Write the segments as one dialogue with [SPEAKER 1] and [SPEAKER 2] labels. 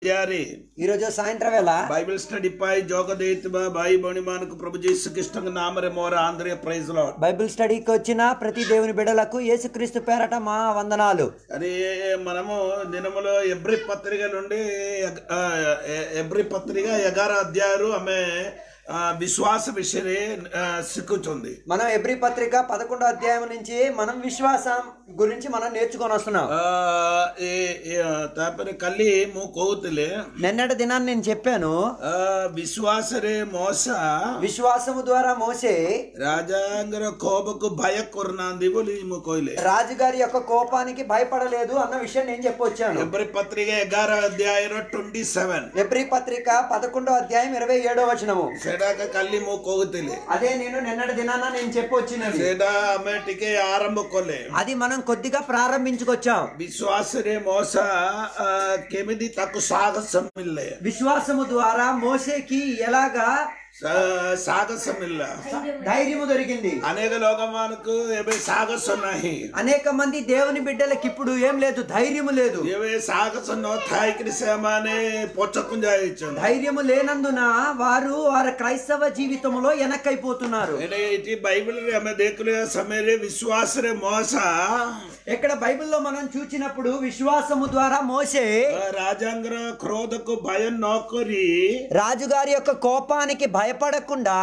[SPEAKER 1] ఈ రోజు సాయంత్రం వేళ
[SPEAKER 2] బైబిల్ స్టడీ పై జోగ దేయితుమ భాయి బోని మానకు ప్రభు యేసుక్రీస్తు నామరే మోర ఆంధ్రే ప్రైజ్ లార్డ్.
[SPEAKER 1] బైబిల్ స్టడీకి వచ్చిన ప్రతి దేవుని బిడ్డలకు యేసుక్రీస్తు పేరట మా వందనాలు.
[SPEAKER 2] అని మనము దినములో ఎబ్రి పత్రిక నుండి ఎబ్రి పత్రిక 11 అధ్యాయాలు ఆమె విశ్వాస విషయే సిక్కుతుంది.
[SPEAKER 1] మనం ఎబ్రి పత్రిక 11వ అధ్యాయం నుంచి మనం విశ్వాసం గురించి మనం నేర్చుకొని వస్తున్నాం.
[SPEAKER 2] తాపరే కల్లి ము కోతులే
[SPEAKER 1] నిన్నటి దినాన్ని నేను చెప్పాను,
[SPEAKER 2] విశ్వాసరే మోస
[SPEAKER 1] విశ్వాసము ద్వారా మోసే
[SPEAKER 2] రాజాంగర కోపకు భయ కొరనాంది బోలి ము కోయిలే
[SPEAKER 1] రాజుగారి యొక్క కోపానికి భయపడలేదు అన్న విషయం నేను చెప్పొచ్చాను.
[SPEAKER 2] ఎబ్రి పత్రిక 11 అధ్యాయం 27
[SPEAKER 1] ఎబ్రి పత్రిక 11వ అధ్యాయం 27వ వచనము.
[SPEAKER 2] కల్లి ము కోతులే
[SPEAKER 1] అదే నేను నిన్నటి దినాన నేను చెప్పొచ్చినది.
[SPEAKER 2] ఆరంభ కొలే
[SPEAKER 1] అది మనం కొద్దిగా ప్రారంభించుకొచ్చాం.
[SPEAKER 2] విశ్వాసరే మోస కెమిది తక్కు సాహసం మిల్లే
[SPEAKER 1] విశ్వాసము ద్వారా మోసేకి ఎలాగా
[SPEAKER 2] సాహసమిల్ల
[SPEAKER 1] ధైర్యము దొరికింది.
[SPEAKER 2] అనేక లోకమానకు ఏవే సాహసం నాహి.
[SPEAKER 1] అనేక మంది దేవుని బిడ్డలకి ఇప్పుడు ఏం లేదు, ధైర్యము లేదు.
[SPEAKER 2] ఏవే సాహసం నోథాయికి సేమానే పొచ్చకుంజాయిచ్చు.
[SPEAKER 1] ధైర్యము లేనందున వారి క్రైస్తవ జీవితంలో వెనక్కైపోతున్నారు.
[SPEAKER 2] ఇది బైబిల్ ఆమె దేకులే సమయరే విశ్వాసరే మోస.
[SPEAKER 1] ఇక్కడ బైబిల్లో మనం చూసినప్పుడు విశ్వాసము ద్వారా మోసే
[SPEAKER 2] రాజాంగర క్రోధకు భయం నోకరి
[SPEAKER 1] రాజుగారి యొక్క కోపానికి భయపడకుండా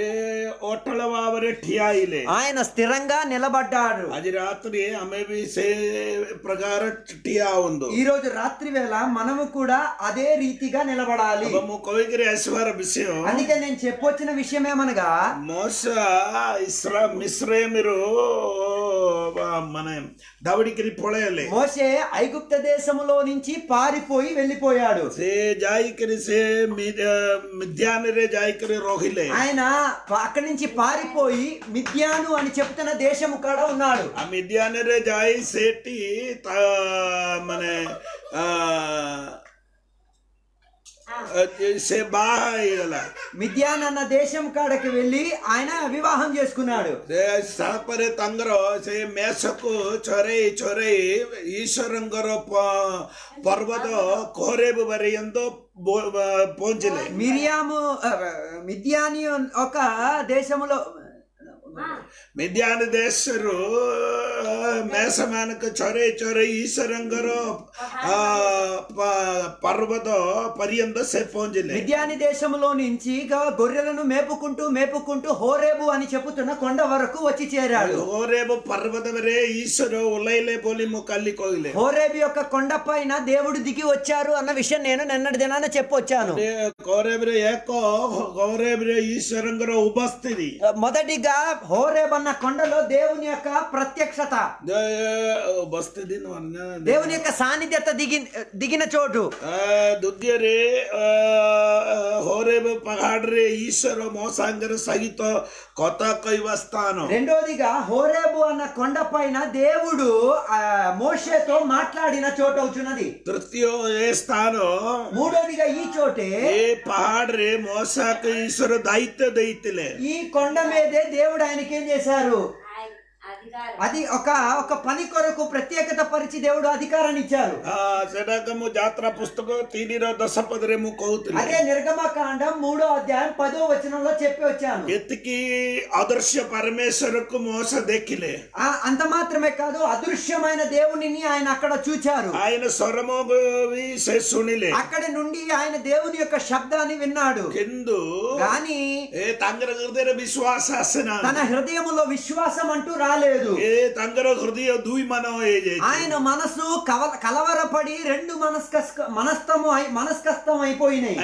[SPEAKER 1] ఆయన స్థిరంగా నిలబడ్డాడు.
[SPEAKER 2] అది రాత్రి ఆమె ప్రకారం
[SPEAKER 1] ఈ రోజు రాత్రి వేళ మనము కూడా అదే రీతిగా నిలబడాలి.
[SPEAKER 2] విషయం
[SPEAKER 1] అందుకే నేను చెప్పొచ్చిన విషయం ఏమనగా
[SPEAKER 2] మోస మిశ్రమిరు మన దవడికి పొళయలే
[SPEAKER 1] మోసే ఐగుప్త దేశములో నుంచి పారిపోయి వెళ్ళిపోయాడు. ఆయన అక్కడి నుంచి పారిపోయి మిద్యాను అని చెప్తున్న దేశము కాడ ఉన్నాడు.
[SPEAKER 2] ఆ మిద్యానరే జాయి సేటి మన
[SPEAKER 1] మిద్యాన్ అన్న దేశం కాడకి వెళ్ళి ఆయన వివాహం చేసుకున్నాడు.
[SPEAKER 2] సపరే తంగరో మేసకు చొరై చొరై ఈశ్వరంగర పర్వత కోరేబు వరియంతో పోంచలే.
[SPEAKER 1] మిద్యాని ఒక దేశములో
[SPEAKER 2] మిద్యాన దేశరు మేసమానకు చొరై చొరై ఈశ్వరంగర పర్వత పర్యంత సేపోంజలే.
[SPEAKER 1] మిద్యాని దేశంలో నుంచి గొర్రెలను మేపుకుంటూ మేపుకుంటూ హోరేబు అని చెప్పుతున్న కొండ వరకు వచ్చి చేరాడు.
[SPEAKER 2] హోరేబు పర్వత వరే ఈశ్వరు ఉలైలే పోలి కల్లి కోయిలే.
[SPEAKER 1] హోరేబు యొక్క కొండ పైన దేవుడు దిగి వచ్చారు అన్న విషయం నేను నిన్నటి దినాన చెప్పొచ్చాను.
[SPEAKER 2] హోరేబురే ఏకో హోరేబురే ఈశ్వరంగర ఉపస్థితి.
[SPEAKER 1] మొదటిగా హోరేబ్ అన్న కొండలో దేవుని యొక్క ప్రత్యక్షత, దేవుని యొక్క సాన్నిధ్యత దిగిన చోటు.
[SPEAKER 2] దుద్యరే హోరేబ్ పహాడ్రే ఈశ్వర మోసాంగర సహిత కొత్త కైవస్థానం.
[SPEAKER 1] రెండోదిగా హోరేబు అన్న కొండ పైన దేవుడు మోషేతో మాట్లాడిన చోటు అవుతున్నది.
[SPEAKER 2] తృతీయో ఏ స్థానం.
[SPEAKER 1] మూడోదిగా ఈ చోటే
[SPEAKER 2] పహాడ్రే మోసాకు ఈశ్వర దైత్య దైత్యలే.
[SPEAKER 1] ఈ కొండ మీదే దేవుడు ఆయనకి ఏం చేశారు, అది ఒక పని కొరకు ప్రత్యేకత పరిచి దేవుడు అధికారాన్ని ఇచ్చారు.
[SPEAKER 2] జాత్ర పుస్తకం 3:10 కౌతులు.
[SPEAKER 1] అదే నిర్గమకాండం 3వ అధ్యాయం 10వ వచనంలో చెప్పి వచ్చాను.
[SPEAKER 2] ఎత్తికి అదృశ్య పరమేశ్వరకు మోస దెక్కిలే.
[SPEAKER 1] అంత మాత్రమే కాదు, అదృశ్యమైన దేవునిని ఆయన అక్కడ చూచారు.
[SPEAKER 2] ఆయన స్వరము సునిలే.
[SPEAKER 1] అక్కడి నుండి ఆయన దేవుని యొక్క శబ్దాన్ని విన్నాడు.
[SPEAKER 2] కిందు
[SPEAKER 1] గాని
[SPEAKER 2] విశ్వాస
[SPEAKER 1] తన హృదయములో విశ్వాసం అంటూ రాలేదు. ఆయన మనసు కలవరపడి రెండు మనస్కస్తం అయిపోయినాయి.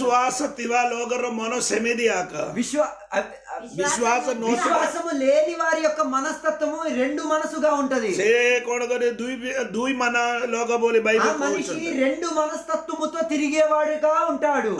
[SPEAKER 1] విశ్వాసము లేని వారి యొక్క మనస్తత్వము రెండు మనసుగా ఉంటది. మనిషి రెండు మనస్తత్వముతో తిరిగేవాడుగా ఉంటాడు.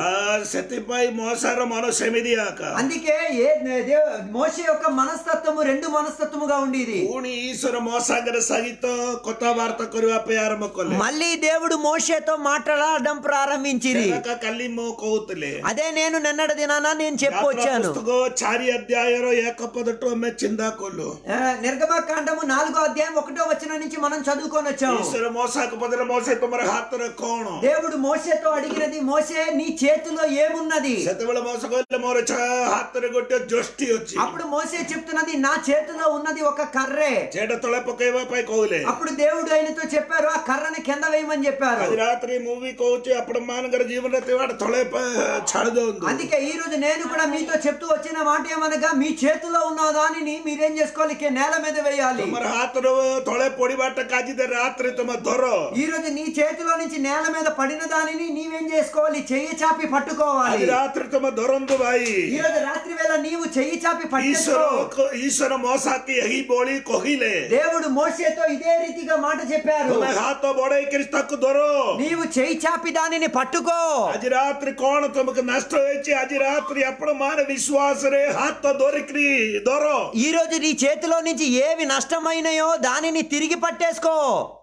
[SPEAKER 1] అందుకే మోషే యొక్క మనస్తత్వము రెండు మనస్తత్వముగా ఉండి ఇది.
[SPEAKER 2] ପୁଣି ଈଶ୍ୱର ମୋ ସାଙ୍ଗରେ ସହିତ କଥାବାର୍ତ୍ତା କରିବା ପାଇଁ ଆରମ୍ଭ କଲେ.
[SPEAKER 1] మళ్ళీ దేవుడు మోషేతో మాట్లాడడం ప్రారంభించిరి.
[SPEAKER 2] ସେଟା କାଲି ମୁଁ କହୁଥିଲି.
[SPEAKER 1] అదే నేను నిన్నటి దినాన నేను చెప్పొచ్చాను.
[SPEAKER 2] పుస్తక 4 అధ్యాయର 1 పదଠୁ ଆମେ ଚିନ୍ତା କଲୁ.
[SPEAKER 1] నిర్గమకాండము 4వ అధ్యాయం 1వ వచనం నుంచి మనం చదువుకొని వచ్చాము.
[SPEAKER 2] ଈଶ୍ୱର మోసాకు పదల మోసే ତୁମର ହାତରେ କଣ?
[SPEAKER 1] దేవుడు మోషేతో అడిగినది, మోషే నీ చేతిలో ఏమున్నది?
[SPEAKER 2] ସେତେବେଳେ మోస କହିଲେ ମୋର ହାତରେ ଗୋଟେ ଜୋଷ୍ଟି ଅଛି.
[SPEAKER 1] అప్పుడు మోషే చెప్తున్నది, నా చేతిలో ఉన్నది ఒక కర్రే.
[SPEAKER 2] ସେଟା ତଳେ ପକେଇବା ପାଇଁ କହିଲେ.
[SPEAKER 1] అప్పుడు దేవుడు ఆయనతో చెప్పారు, ఆ కర్రని కింద వేయమని చెప్పారు.
[SPEAKER 2] ଆଜି ରାତିରେ ମୁଁ ବି କହୁଛି ଆପଣ ମାନଙ୍କର ଜୀବନରେ ଥିବା ତଳେ ଛାଡ଼ି ଦିଅନ୍ତୁ.
[SPEAKER 1] అందుకే ఈ రోజు నేను కూడా మీతో చెప్తూ వచ్చిన మాట ఏమనగా, మీ చేతిలో ఉన్న దానిని మీరేం చేసుకోవాలి, నేల మీద వేయాలి.
[SPEAKER 2] ତୁମର ହାତର ତଳେ ପଡ଼ିବାଟା କାଜି ରାତିରେ ତୁମ ଧର.
[SPEAKER 1] ఈ రోజు నీ చేతిలో నుంచి నేల మీద పడిన దానిని నీవేం చేసుకోవాలి, చెయ్యి చాపి పట్టుకోవాలి.
[SPEAKER 2] ଆଜି ରାତିରେ ତୁମ ଧରନ୍ତୁ ଭାଇ.
[SPEAKER 1] ఈ రోజు రాత్రి వేళ నీవు చెయ్యి చాపి పట్టుకో.
[SPEAKER 2] ଈଶ୍ୱର ମోସାକି ଏହି ବୋଳି କହିଲେ.
[SPEAKER 1] దేవుడు మోషేతో ఇదే రీతిగా మాట చెప్పారు,
[SPEAKER 2] ତୁମେ ହାତ ବଢେଇକିରି ତାକୁ ଧର.
[SPEAKER 1] నీవు చెయ్యి చాపి దానిని పట్టుకో.
[SPEAKER 2] ଆଜି ରାତିରେ କଣ ତୁମକୁ ନଷ୍ଟ ହେଇଛି? ଆଜି ରାତିରେ ଆପଣ ମାନେ విశ్వాసରେ ହାତ ଧରିକିରି ଧର.
[SPEAKER 1] ఈ రోజు నీ చేతిలో నుంచి ఏవి నష్టమైనాయో దానిని తిరిగి పట్టేసుకో.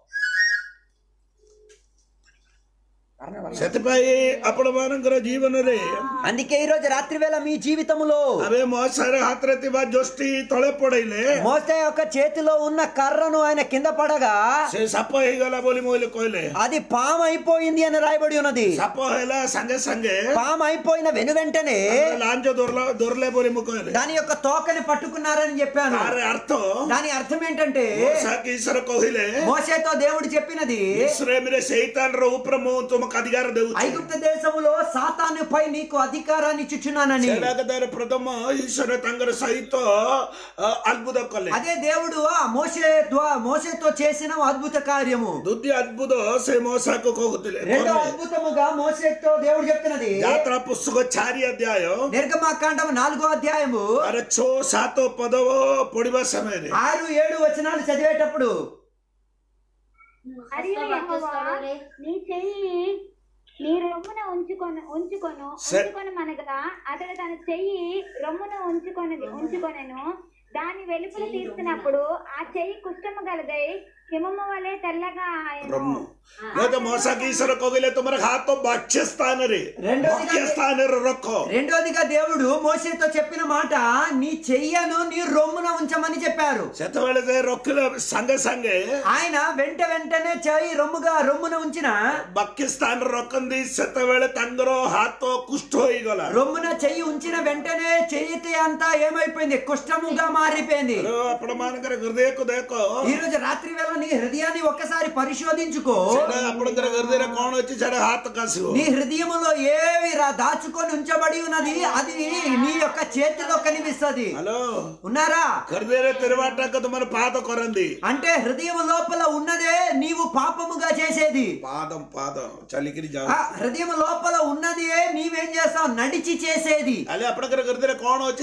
[SPEAKER 2] ସେଥିପାଇଁ ଆପଣ ମାନଙ୍କର ଜୀବନରେ
[SPEAKER 1] అందుకే ఈ రోజు రాత్రి వేళ మీ జీవితంలో
[SPEAKER 2] ଆମେ ମଶାର ହାତରେ ଥିବା ଜୋଷ୍ଟି ତଳେ ପଡେଇଲେ
[SPEAKER 1] మోసే యొక్క చేతిలో ఉన్న కర్రను ఆయన కింద పడగా
[SPEAKER 2] ସେ ସାପ ହେଇଗଲା ବୋଲି ମୋଇଲେ କହିଲେ.
[SPEAKER 1] అది పాము అయిపోయింది అని రాయబడి ఉన్నది.
[SPEAKER 2] ସାପ ହେଲା ସାଙ୍ଗେ ସାଙ୍ଗେ
[SPEAKER 1] పాము అయిపోయిన వెనువెంటనే
[SPEAKER 2] ଲାଞ୍ଜ ଧରଲେ ବୋଲି ମୁଁ କହିଲେ.
[SPEAKER 1] దాని యొక్క తోకని పట్టుకున్నారని చెప్పాను.
[SPEAKER 2] ତାର ଅର୍ଥ
[SPEAKER 1] దాని అర్థం ఏంటంటే,
[SPEAKER 2] ମోసాకి ଈଶ୍ୱର କହିଲେ,
[SPEAKER 1] మోసేతో దేవుడు చెప్పినది,
[SPEAKER 2] ఇశ్రాయేలుରେ శైతానର ଉପରେ ମୁଁ ତୁମକୁ అధికారం ଦେଉଛି.
[SPEAKER 1] ఐగుప్తు దేశములో సాతానుపై నీకు అధికారాన్ని ఇచ్చుచున్నానని.
[SPEAKER 2] ପ୍ରଥମ ଈଶ୍ୱର ତାଙ୍କର ସହିତ ଅଦ୍ଭୁତ କଲେ.
[SPEAKER 1] అదే దేవుడు ఆ మోసేతో చేసిన అద్భుత కార్యము.
[SPEAKER 2] ଦ୍ୱିତୀୟ ଅଦ୍ଭୁତ ସେ ମోସାକୁ କହୁଥିଲେ.
[SPEAKER 1] రెండో అద్భుతముగా మోసేతో దేవుడు చెప్తున్నది,
[SPEAKER 2] ଯାତ୍ରା ପୁସ୍ତକ 4 ଅଧ୍ୟାୟ
[SPEAKER 1] నిర్గమకాండం 4వ అధ్యాయము
[SPEAKER 2] 6-7 ପଦ ପଢିବା ସମୟରେ
[SPEAKER 1] 6-7 వచనాలు చదివేటప్పుడు,
[SPEAKER 3] మరియు యెహోవా నీ చెయ్యి నీ రొమ్మున ఉంచుకొనమనగా అతడు తన చెయ్యి రొమ్మున ఉంచుకొనెను. దాని వెలుపల తీసినప్పుడు ఆ చెయ్యి కుష్ఠము గలదై హిమము వలె తెల్లగా ఆయను.
[SPEAKER 2] మోసాకి ఈశ్వర కోగిలే తుమర హాతో బాహ్య స్థానరే రొక్క.
[SPEAKER 1] రెండోదిగా దేవుడు మోసేతో చెప్పిన మాట, నీ చెయ్యను నీ రొమ్మున ఉంచమని చెప్పారు.
[SPEAKER 2] ସେତେବେଳେ ରଖିଲେ ସାଙ୍ଗେ ସାଙ୍ଗେ
[SPEAKER 1] ఆయన వెంటనే చెయ్యి రొమ్మున ఉంచిన
[SPEAKER 2] ବାକ୍ୟ ସ୍ଥାନରେ ରଖନ୍ତି. ସେତେବେଳେ ତାଙ୍କର ହାତ କୁଷ୍ଠ ହେଇଗଲା.
[SPEAKER 1] రొమ్మున చెయ్యి ఉంచిన వెంటనే చెయ్యి అంతా ఏమైపోయింది, కుష్ఠముగా మారిపోయింది.
[SPEAKER 2] ଆପଣ ମାନଙ୍କର హృదయకు ଦେଖ.
[SPEAKER 1] ఈ రోజు రాత్రి వేళ నీ హృదయాన్ని ఒక్కసారి పరిశోధించుకో.
[SPEAKER 2] ଆପଣଙ୍କର హృదୟରେ କଣ ଅଛି ସେଟା ହାତ କାସିବ.
[SPEAKER 1] నీ హృదయములో ఏవి దాచుకొని ఉంచబడి ఉన్నది అది నీ యొక్క చేతిలో కనిపిస్తది.
[SPEAKER 2] హలో
[SPEAKER 1] ఉన్నారా?
[SPEAKER 2] హృదୟରେ తెరవాటకు ତୁମର పాద କରନ୍ତି.
[SPEAKER 1] అంటే హృదయం లోపల ఉన్నదే నీవు పాపముగా చేసేది.
[SPEAKER 2] పాదం చలికిరి ଯାଉ.
[SPEAKER 1] హృదయం లోపల ఉన్నదే నీవేం చేస్తావు, నడిచి చేసేది.
[SPEAKER 2] అలే ଆପଣଙ୍କର హృదୟରେ କଣ ଅଛି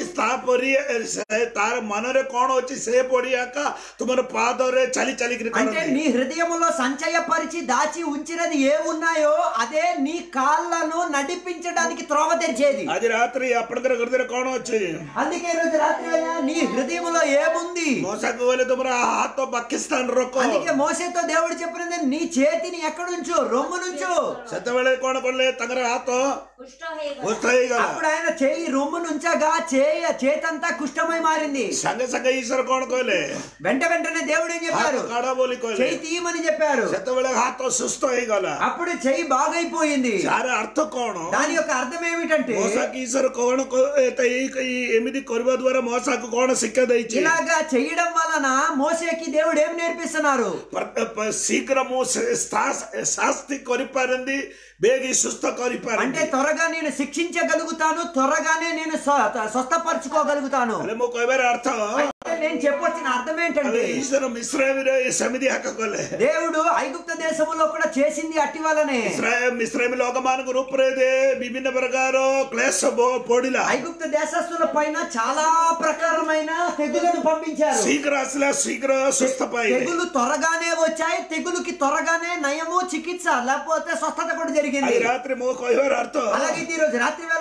[SPEAKER 2] ତାର ମନରେ କଣ ଅଛି ସେ ପଡିయాక ତୁମର పాదରେ చలికిరి
[SPEAKER 1] అంటే నీ హృదయములో సంచయపరిచి దాచి ఉంచినది ఏమున్నాయో అదే నీ కాళ్ళను నడిపించడానికి త్రోవ తెరిచేది.
[SPEAKER 2] ଆଜି ରାତ୍ରି ଆପଣଙ୍କର హృదୟରେ କଣ ଅଛି?
[SPEAKER 1] అందుకే ఈ రోజు రాత్రి నీ హృదయములో ఏముంది?
[SPEAKER 2] మోసాకు వెళ్ళి ତୁମର ହାତ ପାକିସ୍ତାନ ରଖ.
[SPEAKER 1] అందుకే మోసేతో దేవుడు చెప్పినది, నీ చేతిని ఎక్కడుంచు, రొమ్ము నుంచు.
[SPEAKER 2] ସେତେବେଳେ କଣ କଲେ ତାଙ୍କର ହାତ కుష్ఠ ହେଇଗଲା.
[SPEAKER 1] అప్పుడు ఆయన చేయి రొమ్ము నుంచగా చేతంతా కుష్ఠమై మారింది.
[SPEAKER 2] ସାଙ୍ଗେ సాంగే ఈశ్వర କଣ କହିଲେ?
[SPEAKER 1] వెంటనే దేవుడు ఏం చెప్పారు,
[SPEAKER 2] କାଢ ବୋଲି କହିଲେ.
[SPEAKER 1] చేయి తీయమని చెప్పారు.
[SPEAKER 2] ସେତେବେଳେ ହାତ ସୁସ୍ଥ ହେଇଗଲା.
[SPEAKER 1] అప్పుడు చెయ్యి బాగైపోయింది.
[SPEAKER 2] ତାର ଅର୍ଥ କଣ?
[SPEAKER 1] దాని యొక్క అర్థం ఏమిటంటే,
[SPEAKER 2] మోసాకి ఈశ్వర କଣ ଏମିତି କରିବା ଦ୍ୱାରା మోసాకు କଣ ଶିକ୍ଷା ଦେଇଛି?
[SPEAKER 1] ఇలాగా చేయడం వలన మోసేకి దేవుడు ఏం నేర్పిస్తున్నారు?
[SPEAKER 2] శీఘ్ర ମୁଁ శాస్తి କରିପାରନ୍ତି, ಬೇಗ ಸುಸ್ಥ କରିପାରନ୍ତି.
[SPEAKER 1] అంటే త్వరగా నేను శిక్షించగలుగుతాను, త్వరగానే నేను స్వస్థపరచుకోగలుగుతాను.
[SPEAKER 2] ମୁଁ କହିବାର ଅର୍ଥ,
[SPEAKER 1] నేను చెప్పొచ్చిన అర్థం ఏంటంటే,
[SPEAKER 2] ఈశ్వర మిశ్రమిରେ ସେମିତି ହାକ କଲେ.
[SPEAKER 1] దేవుడు ఐగుప్త దేశములో కూడా చేసింది అట్టి వలనే.
[SPEAKER 2] మిశ్రమి ଲୋକମାନଙ୍କ ଉପରେ ବିଭିନ୍ନ ପ୍ରକାର କ୍ଲେଶ ପଡିଲା.
[SPEAKER 1] ఐగుప్త దేశస్తుల పైన చాలా ప్రకారమైన తెగులను పంపించారు.
[SPEAKER 2] శీఘ్ర ଆସିଲା, శీఘ్ర సుస్థ ପାଇଲେ.
[SPEAKER 1] తెగులు త్వరగానే వచ్చాయి, తెగులుకి త్వరగానే నయము, చికిత్స లేకపోతే స్వస్థత కూడా జరిగింది.
[SPEAKER 2] రాత్రి ମୋ କହିବାର ଅର୍ଥ,
[SPEAKER 1] అలాగే ఈ రోజు రాత్రి వేళ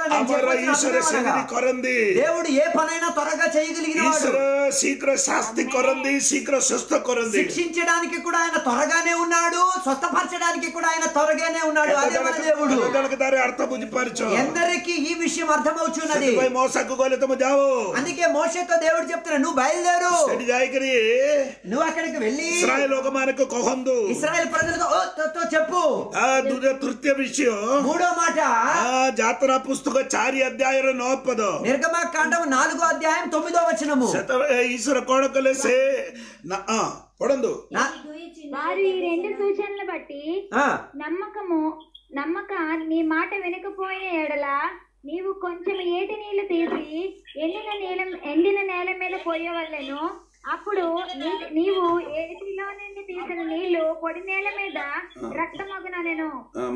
[SPEAKER 1] నేను చెప్పొచ్చిన
[SPEAKER 2] ఈశ్వర
[SPEAKER 1] అర్థం ఏమనగా,
[SPEAKER 2] సెమిది కొరంది
[SPEAKER 1] దేవుడు ఏ పనైనా త్వరగా చేయగలిగిన వాడు.
[SPEAKER 2] ఈశ్వర శీఘ్ర శాస్తి కొరంది శీఘ్ర స్వస్థ కొరంది
[SPEAKER 1] శిక్షించడానికి కూడా ఆయన త్వరగానే ఉన్నాడు, స్వస్థపరచడానికి కూడా ఆయన త్వరగానే ఉన్నాడు. అదే మన దేవుడు.
[SPEAKER 2] దారి అర్థ బుద్ధిపరచు
[SPEAKER 1] ఎందరికి ఈ విషయం అర్థమవుతున్నది.
[SPEAKER 2] మోసకు గోలే తమ జావు.
[SPEAKER 1] అందుకే మోషేతో దేవుడు చెప్తున్నా, నువ్వు బయలుదేరు,
[SPEAKER 2] జాయికరి
[SPEAKER 1] నువ్వు అక్కడికి వెళ్ళి
[SPEAKER 2] ఇస్రాయేల్ లోకమానకు కొహందు
[SPEAKER 1] ఇశ్రాయేల్ ప్రజలకు చెప్పు.
[SPEAKER 2] తృతీయ విషయం
[SPEAKER 1] మూడో మాట
[SPEAKER 2] జాతర పుస్తక 4 అధ్యాయం 9
[SPEAKER 1] నిర్గమకాండం 4వ అధ్యాయం 9వ వచనము.
[SPEAKER 2] ఈశ్వర కోడకలే సే పొడందు.
[SPEAKER 3] వారు ఈ రెండు సూచనలు బట్టి నమ్మక నీ మాట వినకపోయిన ఎడల నీవు కొంచెం ఏటి నీళ్లు తీసి ఎండిన నేల మీద పోయవలెను. అప్పుడు నీవు ఏటిలో నుండి తీసిన నీళ్లు పొడి నేల మీద రక్తమగునెను.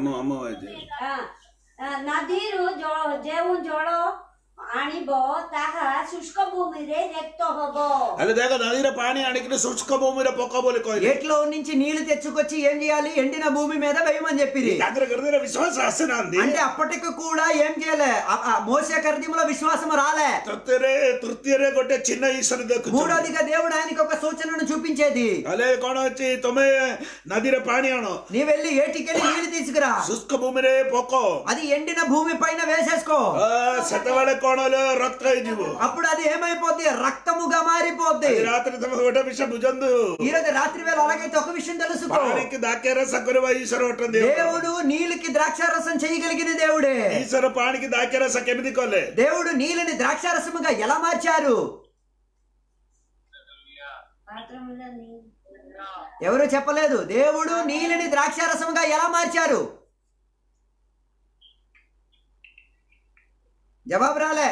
[SPEAKER 4] ନଦୀରୁ ଯେଉଁ ଜଳ ଆଣିବ ତାହା ଶୁଷ୍କ ଭୂମିରେ ରେକ୍ତ ହବ.
[SPEAKER 2] అలా దేగ నదిర పాని అడిగిన శుష్క భూమిలో పొక్క బోలి కోయి.
[SPEAKER 1] ఏట్లో నుంచి నీళ్లు తెచ్చుకొచ్చి ఏం చేయాలి? ఎండిన భూమి మీద వేయమని చెప్పింది.
[SPEAKER 2] విశ్వాసం అసనాంది.
[SPEAKER 1] అంటే అప్పటికి కూడా ఏం చేయలే, మోసే కర్దీములో విశ్వాసం రాలే.
[SPEAKER 2] తృతీయరే కొట్టే చిన్న ఈశ్వరు దక్కు.
[SPEAKER 1] మూడోదిగా దేవుడు ఆయనకి ఒక సూచనను చూపించేది.
[SPEAKER 2] అలే కోణ వచ్చి తొమ్మే నదిర పాని అను,
[SPEAKER 1] నీ వెళ్ళి ఏటికెళ్ళి నీళ్లు తీసుకురా,
[SPEAKER 2] శుష్క భూమిరే పొక్కో,
[SPEAKER 1] అది ఎండిన భూమి పైన వేసేసుకో.
[SPEAKER 2] శతవాడ కోణలో రక్త ఇదివు.
[SPEAKER 1] అప్పుడు అది ఏమైపోద్ది? రక్తముగా మారిపోద్ది.
[SPEAKER 2] రాత్రి తమ ఒకటే విషయం భుజందు.
[SPEAKER 1] ఈ రోజు రాత్రి వేళ అలాగైతే ఒక విషయం తెలుసుకో,
[SPEAKER 2] పానికి దాకేరస కొరవ ఈశ్వర ఉంటుంది.
[SPEAKER 1] దేవుడు నీళ్ళకి ద్రాక్షారసం చేయగలిగిన దేవుడే.
[SPEAKER 2] ఈశ్వర పానికి దాకేరస కెమిది కొలే.
[SPEAKER 1] దేవుడు నీళ్ళని ద్రాక్షారసముగా ఎలా మార్చారు? ఎవరు చెప్పలేదు. దేవుడు నీళ్ళని ద్రాక్షారసముగా ఎలా మార్చారు? జవాబు రాలే.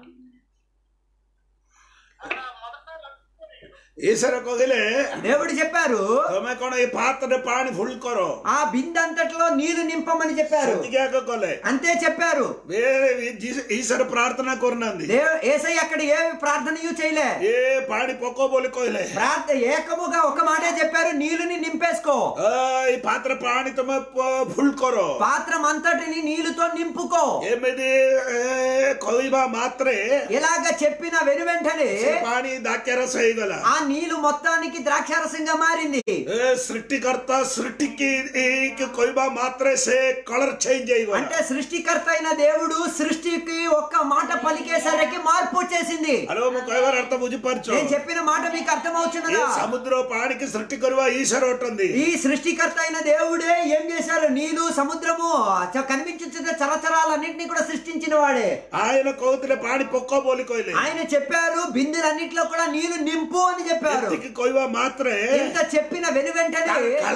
[SPEAKER 2] ఈశ్వర కోగిలే
[SPEAKER 1] దేవుడు చెప్పారు,
[SPEAKER 2] తొమ్మే కోణ ఈ పాత్ర పాని ఫుల్ కొరో,
[SPEAKER 1] ఆ బిందంతట్లో నీళ్లు నింపమని చెప్పారు. అంతే చెప్పారు.
[SPEAKER 2] ఈశ్వర ప్రార్థన కొరనంది.
[SPEAKER 1] యేసయ్య అక్కడ ఏ ప్రార్థనయు చేయలే,
[SPEAKER 2] ఏ పాడి పొక్కో బోలి కోయలే.
[SPEAKER 1] ఏకముగా ఒక మాటే చెప్పారు, నీళ్ళని నింపేసుకో.
[SPEAKER 2] ఈ పాత్ర పాని తొమ్మే ఫుల్ కొరో,
[SPEAKER 1] పాత్రం అంతటిని నీళ్లతో నింపుకో.
[SPEAKER 2] ఏమిది కొయిబా మాత్రే
[SPEAKER 1] ఇలాగ చెప్పిన వెనువెంటనే
[SPEAKER 2] పాని దాక్యారస చేయగల,
[SPEAKER 1] ఆ నీళ్లు మొత్తానికి ద్రాక్షారసంగా మారింది.
[SPEAKER 2] సృష్టికర్త సృష్టికి కొయిబా మాత్రే సే కలర్ చేంజ్ అయ్యి,
[SPEAKER 1] అంటే సృష్టికర్త అయిన దేవుడు సృష్టికి ఒక్క మాట పలికేసరికి మార్పు వచ్చేసింది.
[SPEAKER 2] అర్థం బుజిపరచు.
[SPEAKER 1] నేను చెప్పిన మాట మీకు అర్థమవుతున్నదా?
[SPEAKER 2] సముద్రం పానికి సృష్టి కొరువా ఈశ్వర ఉంటుంది.
[SPEAKER 1] ఈ సృష్టికర్త అయిన దేవుడే ఏం చేశారు? నీళ్లు, సముద్రము, కనిపించుతున్న చరచరాలన్నింటినీ కూడా సృష్టించిన వాడే.
[SPEAKER 2] ఆయన కోతుల పాడి పొక్క బోలికోయలే.
[SPEAKER 1] ఆయన చెప్పారు, బిందులన్నింటిలో కూడా నీళ్లు నింపు అని చెప్పారు.
[SPEAKER 2] కొయ్యవా మాత్రే
[SPEAKER 1] ఇంత చెప్పిన వెనువెంటనే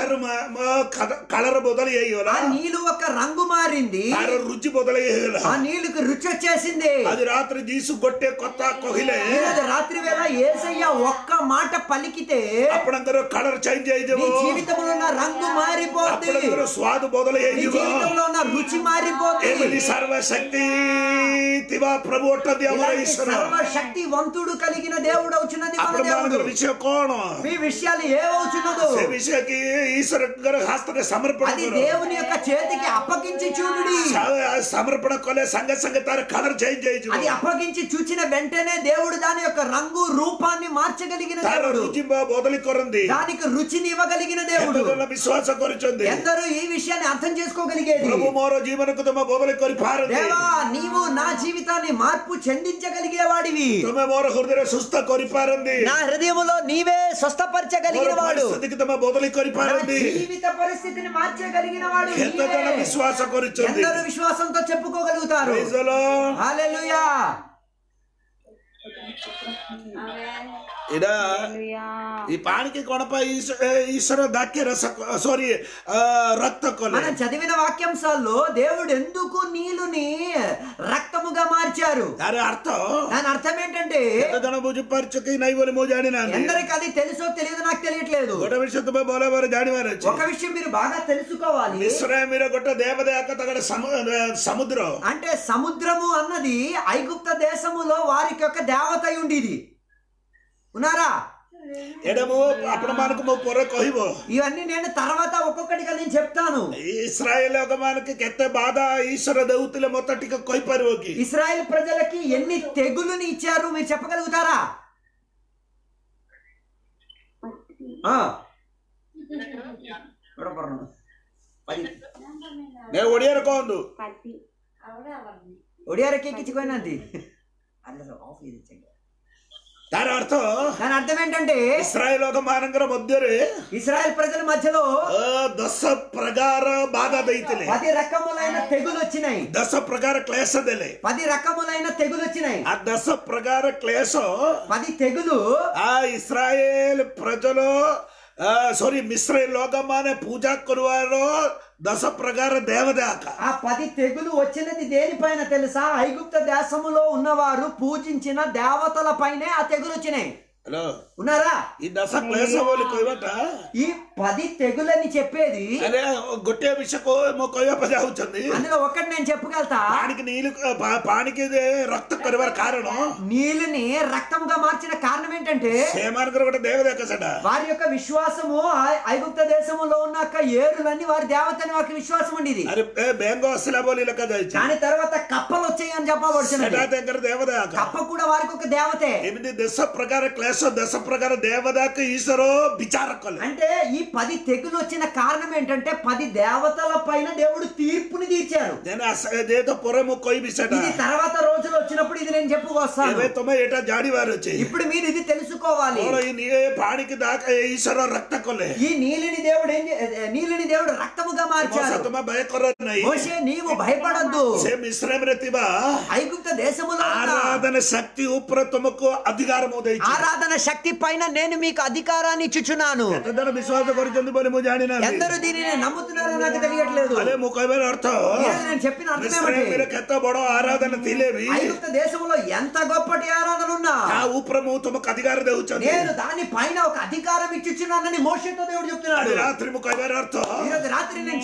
[SPEAKER 2] కలర్ బొదలు
[SPEAKER 1] ఆ నీళ్లు ఒక రంగు మారింది,
[SPEAKER 2] రుచి బొదలు
[SPEAKER 1] ఆ నీళ్ళకి రుచి వచ్చేసింది.
[SPEAKER 2] అది రాత్రి తీసు కొట్టే కొత్త కొహిలే.
[SPEAKER 1] రాత్రి వేళ యేసయ్య ఒక్క మాట పలికితే
[SPEAKER 2] అప్పుడందరూ కలర్ చేంజ్ అయ్యి,
[SPEAKER 1] జీవితంలో ఉన్న రంగు మారిపోద్ది,
[SPEAKER 2] స్వాదు బొదలు
[SPEAKER 1] జీవితంలో ఉన్న రుచి మారిపోద్ది.
[SPEAKER 2] సర్వశక్తి ప్రభు
[SPEAKER 1] సర్వశక్తివంతుడు కలిగిన దేవుడు అవుతున్నది మన దేవుడు.
[SPEAKER 2] విషయం కోణ
[SPEAKER 1] మీ విషయాలు ఏమవుతున్నదో
[SPEAKER 2] విషయకి ఈశ్వర హస్తన సమర్పణ,
[SPEAKER 1] అది దేవుని యొక్క చేతికి అప్పగించి చూడుడి.
[SPEAKER 2] సమర్పణ కొలే సంగ సంగతార కలర్ చేంజ్ అయ్యి,
[SPEAKER 1] అది అప్పగించి చూచిన వెంటనే దేవుడు దాని యొక్క రంగు రూపాన్ని మార్చగలిగిన దేవుడు,
[SPEAKER 2] రుచి బొదలి కొరంది,
[SPEAKER 1] దానికి రుచిని ఇవ్వగలిగిన దేవుడు.
[SPEAKER 2] విశ్వాసం కొరుచుంది.
[SPEAKER 1] ఎందరూ ఈ విషయాన్ని అర్థం చేసుకోగలిగేది.
[SPEAKER 2] ప్రభు మోరో జీవనకు తమ బొదలి కొరి పారంది.
[SPEAKER 1] దేవా, నీవు నా జీవితాన్ని మార్పు చెందించగలిగేవాడివి.
[SPEAKER 2] తమ మోర హృదయ సుస్థ కొరి పారంది.
[SPEAKER 1] నా హృదయములో నీవే స్వస్థపరచగలిగిన వాడు.
[SPEAKER 2] తమ బొదలి కొరి పారంది.
[SPEAKER 1] జీవిత పరిస్థితిని మార్చగలిగిన వాడు.
[SPEAKER 2] విశ్వాసం కొరుచుంది.
[SPEAKER 1] ఎందరూ విశ్వాసంతో చెప్పుకోగలుగుతారు. హల్లెలూయా.
[SPEAKER 2] ఈ పానికి కొనపై ఈశ్వర దాక్య రస సారీ రక్త కొల.
[SPEAKER 1] మనం చదివిన వాక్యాంశాల్లో దేవుడు ఎందుకు నీళ్ళుని రక్తముగా మార్చారు? దాని అర్థం ఏంటంటే, ఎందరికి అది తెలుసో తెలియదు నాకు తెలియట్లేదు. ఒక విషయం మీరు బాగా తెలుసుకోవాలి.
[SPEAKER 2] సముద్రం
[SPEAKER 1] అంటే సముద్రము అన్నది ఐగుప్త దేశములో వారికి ఒక దేవత ఉండేది. ఉన్నారా?
[SPEAKER 2] ఎడము అప్పుడు మనకు మో పొర కహిబో
[SPEAKER 1] ఇవన్నీ నేను తర్వాత ఒక్కొక్కటిగా నేను చెప్తాను.
[SPEAKER 2] ఇస్రాయేల్ మనకి కెత్త బాధ ఈశ్వర దౌతుల మొత్తటిగా కొయ్యపరివకి
[SPEAKER 1] ఇస్రాయేల్ ప్రజలకి ఎన్ని తెగులుని ఇచ్చారు మీరు చెప్పగలుగుతారా?
[SPEAKER 2] నేను ఒడియార కోందు
[SPEAKER 1] ఒడియారకి ఎక్కించుకోనండి.
[SPEAKER 2] దాని అర్థం
[SPEAKER 1] ఏంటంటే
[SPEAKER 2] ఇస్రాయేల్ మానంగర మధ్యరే
[SPEAKER 1] ఇస్రాయేల్ ప్రజల మధ్యలో
[SPEAKER 2] 10 ప్రకార బాధ దైతలే
[SPEAKER 1] 10 రకములైన తెగులు వచ్చినాయి.
[SPEAKER 2] 10 ప్రకార క్లేశదలే
[SPEAKER 1] 10 రకములైన తెగులు వచ్చినాయి.
[SPEAKER 2] ఆ 10 ప్రకార క్లేశం
[SPEAKER 1] 10 తెగులు
[SPEAKER 2] ఆ ఇస్రాయేల్ ప్రజలు సారీ మిశ్ర లోకమానే పూజ కొరువారో 10 ప్రకార దేవదాక
[SPEAKER 1] ఆ 10 తెగులు వచ్చినది దేనిపైన తెలుసా? ఐగుప్త దేశములో ఉన్నవారు పూజించిన దేవతల పైనే ఆ తెగులు వచ్చినాయి.
[SPEAKER 2] హలో
[SPEAKER 1] ఉన్నారా?
[SPEAKER 2] ఈ 10 క్లేశం వాళ్ళు కొయ్యట
[SPEAKER 1] ఈ 10 తెగులని చెప్పేది
[SPEAKER 2] అరే గొట్టే విషయకు కొయ్య పది అవుతుంది.
[SPEAKER 1] అందులో ఒకటి నేను చెప్పగలుగుతా.
[SPEAKER 2] పానికి నీళ్ళు పానికి రక్త కొరివారు కారణం
[SPEAKER 1] నీళ్ళని రక్తంగా మార్చిన కారణం ఏంటంటే
[SPEAKER 2] సేమానకర కూడా దేవదాక సట
[SPEAKER 1] వారి యొక్క విశ్వాసము ఐగుప్త దేశములో ఉన్న ఏరులన్నీ వారి దేవతని వారికి విశ్వాసం ఉండేది.
[SPEAKER 2] అరే బెంగో అసలు బోలి లెక్క
[SPEAKER 1] దాని తర్వాత కప్పలు వచ్చాయి అని చెప్పబడుతున్నది.
[SPEAKER 2] దగ్గర దేవదాక
[SPEAKER 1] కప్ప కూడా వారికి ఒక దేవతే.
[SPEAKER 2] ఎనిమిది 10 ప్రకార క్లేశ 10 ప్రకార దేవదాక ఈశ్వరో విచారకలు
[SPEAKER 1] అంటే ఈ 10 తెగులు వచ్చిన కారణం ఏంటంటే 10 దేవతల పైన దేవుడు తీర్పుని తీర్చారు.
[SPEAKER 2] నేను అదేదో పొరము కొయ్యి బిసట
[SPEAKER 1] ఇది తర్వాత రోజులు వచ్చినప్పుడు ఇది నేను చెప్పుకొస్తాను.
[SPEAKER 2] ఏటా జాడి వారు వచ్చి
[SPEAKER 1] ఇప్పుడు మీరు ఇది తెలుసుకోవాలి.
[SPEAKER 2] పానికి దాకా ఈశ్వర రక్త కొలే
[SPEAKER 1] ఈ నీళ్ళని దేవుడు రక్తముగా మార్చారు. మోషే నీవు భయపడొద్దు.
[SPEAKER 2] ఐగుప్త దేశములో ఆరాధన శక్తి ఉపర తమకు అధికారం
[SPEAKER 1] ఆరాధన శక్తి పైన నేను మీకు అధికారాన్ని ఇచ్చుచున్నాను.
[SPEAKER 2] విశ్వాస
[SPEAKER 1] ఎందరూ దీనిని నమ్ముతున్నారో నాకు తెలియట్లేదు.
[SPEAKER 2] అదే ముఖమైన అర్థం
[SPEAKER 1] నేను చెప్పిన అర్థం
[SPEAKER 2] బడో ఆరాధన తెలియవి
[SPEAKER 1] ఐగుప్త దేశంలో ఎంత గొప్పటి ఆరాధనలున్నా
[SPEAKER 2] ఆ ఉపరము తమకు అధికారం దేవుడు
[SPEAKER 1] నేను దాని పైన ఒక అధికారం ఇచ్చుచున్నానని మోషేతో దేవుడు చెప్తున్నాడు.
[SPEAKER 2] రాత్రి ముఖమైన అర్థం
[SPEAKER 1] ఈరోజు రాత్రి నేను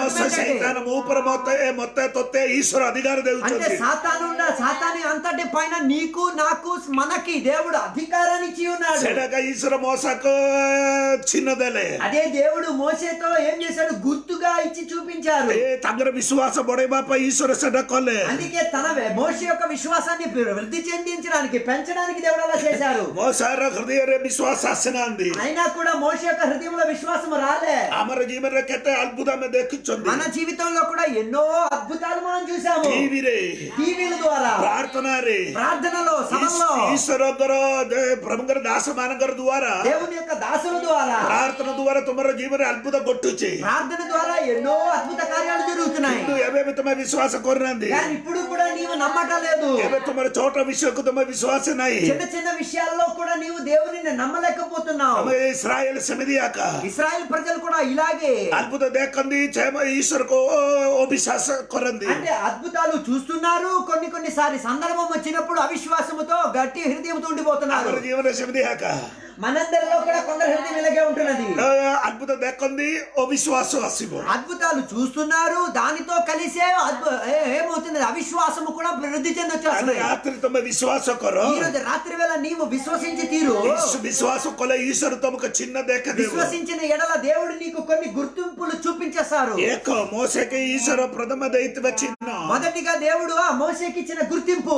[SPEAKER 2] చెప్పుతాను ఈశ్వర అధికారం దేవుడు
[SPEAKER 1] అంటే సాతాను అంతటి పైన నీకు నాకు మనకి దేవుడు అధికారాన్ని ఇచ్చి ఉన్నాడు.
[SPEAKER 2] ఈశ్వర మోసకు చిన్నదలే
[SPEAKER 1] అదే దేవుడు మోసేతో ఏం చేశాడు? గుర్తుగా ఇచ్చి చూపించారు.
[SPEAKER 2] తండ్రి విశ్వాస బొడే బాప ఈశ్వర సెడకొల్లే
[SPEAKER 1] అందుకే తన మోషే యొక్క విశ్వాసాన్ని వృద్ధి చెందించడానికి పెంచడానికి దేవుడు అలా చేశారు.
[SPEAKER 2] మోసార హృదయ విశ్వాస అసనాంది
[SPEAKER 1] అయినా కూడా మోషే యొక్క హృదయంలో విశ్వాసం రాలే.
[SPEAKER 2] అమర జీవన కెత్త అద్భుతం దక్కించుంది.
[SPEAKER 1] మన జీవితంలో కూడా ఎన్నో అద్భుతాలు మనం చూసాము. టీవీల ద్వారా ప్రార్థనలో సభల్లో
[SPEAKER 2] ఈశ్వర ప్రముఖ దాసమానగర ద్వారా
[SPEAKER 1] దేవుని యొక్క దాసుల ద్వారా
[SPEAKER 2] ప్రార్థన ద్వారా తుమర జీవన అద్భుత కొట్టుచి
[SPEAKER 1] ప్రార్థన ద్వారా ఎన్నో అద్భుత కార్యాలు జరుగుతున్నాయి.
[SPEAKER 2] ఏమేమి తమ విశ్వాస కోరినంది
[SPEAKER 1] ఇప్పుడు కూడా నీవు నమ్మటం లేదు.
[SPEAKER 2] తుమర చోట విషయకు తమ విశ్వాస నాయి.
[SPEAKER 1] చిన్న విషయాల్లో కూడా నీవు దేవుని నమ్మలేకపోతున్నావు.
[SPEAKER 2] ఇస్రాయేల్ సమిదియాక
[SPEAKER 1] ఇస్రాయేల్ ప్రజలు కూడా ఇలాగే
[SPEAKER 2] అద్భుత దేకంది ఈశ్వరకు విశ్వాస కొరంది.
[SPEAKER 1] అంటే అద్భుతాలు చూస్తున్నారు. కొన్నిసారి సందర్భం వచ్చినప్పుడు అవిశ్వాసముతో గట్టి హృదయంతో ఉండిపోతున్నారు.
[SPEAKER 2] జీవన సమిదియాక
[SPEAKER 1] మనందరిలో కూడా కొందరు హృదయం ఇలాగే ఉంటున్నది.
[SPEAKER 2] అద్భుత దేకంది అవిశ్వాసం అసిబో
[SPEAKER 1] అద్భుతాలు చూస్తున్నారు. దానితో కలిసే ఏమవుతుంది? అవిశ్వాసము కూడా వృద్ధి చెందొచ్చు.
[SPEAKER 2] రాత్రి తమ విశ్వాస కొరో
[SPEAKER 1] ఈ రోజు రాత్రి వేళ నీవు విశ్వసించి తీరు.
[SPEAKER 2] విశ్వాస కొల ఈశ్వర తమకు చిన్న దేక
[SPEAKER 1] విశ్వసించిన ఎడల దేవుడు నీకు కొన్ని గుర్తింపులు చూపించేస్తారు.
[SPEAKER 2] ఏక మోసేకి ఈశ్వర ప్రథమ దైత్వ చిన్న
[SPEAKER 1] మొదటిగా దేవుడు ఆ మోసేకి ఇచ్చిన గుర్తింపు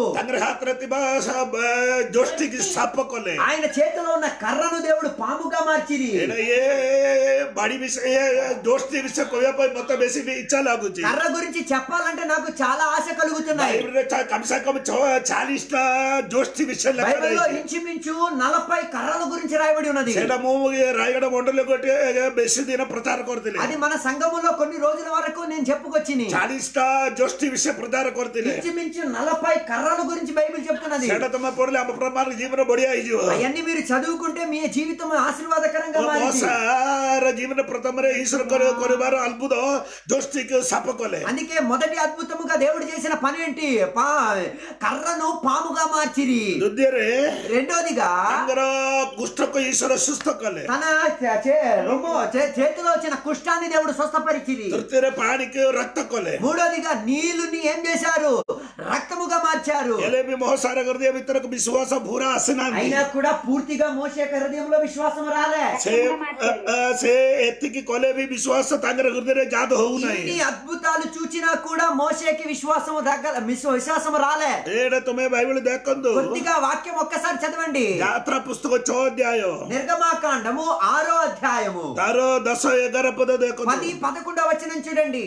[SPEAKER 2] జోష్టికి సాప కొలే
[SPEAKER 1] ఆయన చేతిలో ఉన్న కర్రను దేవుడు పాముగా మార్చిరి.
[SPEAKER 2] బడి విషయ దోస్తి విషయ కొయ్యపై మొత్తం వేసి ఇచ్చా లాగుచి.
[SPEAKER 1] కర్ర గురించి చెప్పాలంటే నాకు చాలా ఆశ కలుగుతున్నాయి.
[SPEAKER 2] కమ్సకం 40 దోస్తి విషయం
[SPEAKER 1] ఇంచుమించు 40 కర్రల గురించి రాయబడి ఉన్నది.
[SPEAKER 2] రాయడం ఉండలు కొట్టి బెసి దిన ప్రచార కొడుతుంది.
[SPEAKER 1] అది మన సంఘములో కొన్ని రోజుల వరకు నేను చెప్పుకొచ్చింది.
[SPEAKER 2] 40 దోస్తి విషయ ప్రచార కొడుతుంది.
[SPEAKER 1] ఇంచుమించు 40 కర్రల గురించి బైబిల్ చెప్తున్నది.
[SPEAKER 2] జీవన బడియా
[SPEAKER 1] అవన్నీ మీరు చదువుకుంటే మీ జీవితం ఆశీర్వాదకరంగా
[SPEAKER 2] జీవన ప్రథమరే ఈశ్వర కొరివారు అద్భుత దోస్తికి సపకొలే.
[SPEAKER 1] అందుకే మొదటి అద్భుతముగా దేవుడు చేసిన పని ఏంటి? కర్రను పాముగా మార్చిరి. రెండోదిగా
[SPEAKER 2] కుష్ఠకు ఈశ్వర సుస్థకొలే.
[SPEAKER 1] తన చేతిలో వచ్చిన కుష్ఠాన్ని దేవుడు స్వస్థపరిచిరి.
[SPEAKER 2] పానికి రక్త కొలే.
[SPEAKER 1] మూడోదిగా నీళ్ళని ఏం చేశారు? రక్తముగా మార్చారు.
[SPEAKER 2] మోసార హృదయ విత్తరకు విశ్వాస భూరా అసనా.
[SPEAKER 1] అయినా కూడా పూర్తిగా మోసే మోషే యొక్క హృదయంలో విశ్వాసం రాలే.
[SPEAKER 2] से एतिकी कोले भी विश्वास तांगर हृदय जाद हो नहीं.
[SPEAKER 1] ఇన్ని అద్భుతాలు చూచినా కూడా మోషేకి విశ్వాసం విశ్వాసం రాలే.
[SPEAKER 2] ఏడ తుమే బైబిల్ దేకందు.
[SPEAKER 1] కొద్దిగా వాక్యం ఒక్కసారి చదవండి.
[SPEAKER 2] యాత్రా పుస్తక 6వ అధ్యాయం.
[SPEAKER 1] నిర్గమాకాండము 6వ అధ్యాయము
[SPEAKER 2] 10-11 పద దేకందు.
[SPEAKER 1] 10-11 వచనం చూడండి.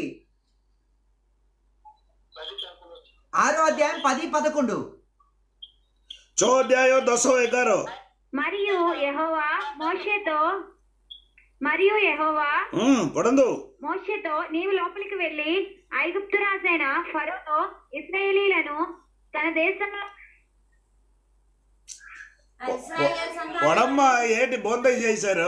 [SPEAKER 1] 6వ అధ్యాయం 10-11.
[SPEAKER 2] 6వ అధ్యాయం 10-11.
[SPEAKER 3] మరియు యెహోవా
[SPEAKER 2] పడందు.
[SPEAKER 3] మోషేతో నీవు లోపలికి వెళ్లి ఐగుప్తు రాజైన ఫరోతో ఇశ్రాయేలీలను తన దేశంలో
[SPEAKER 2] వడమ్మ ఏంటి బోంద చేశారు.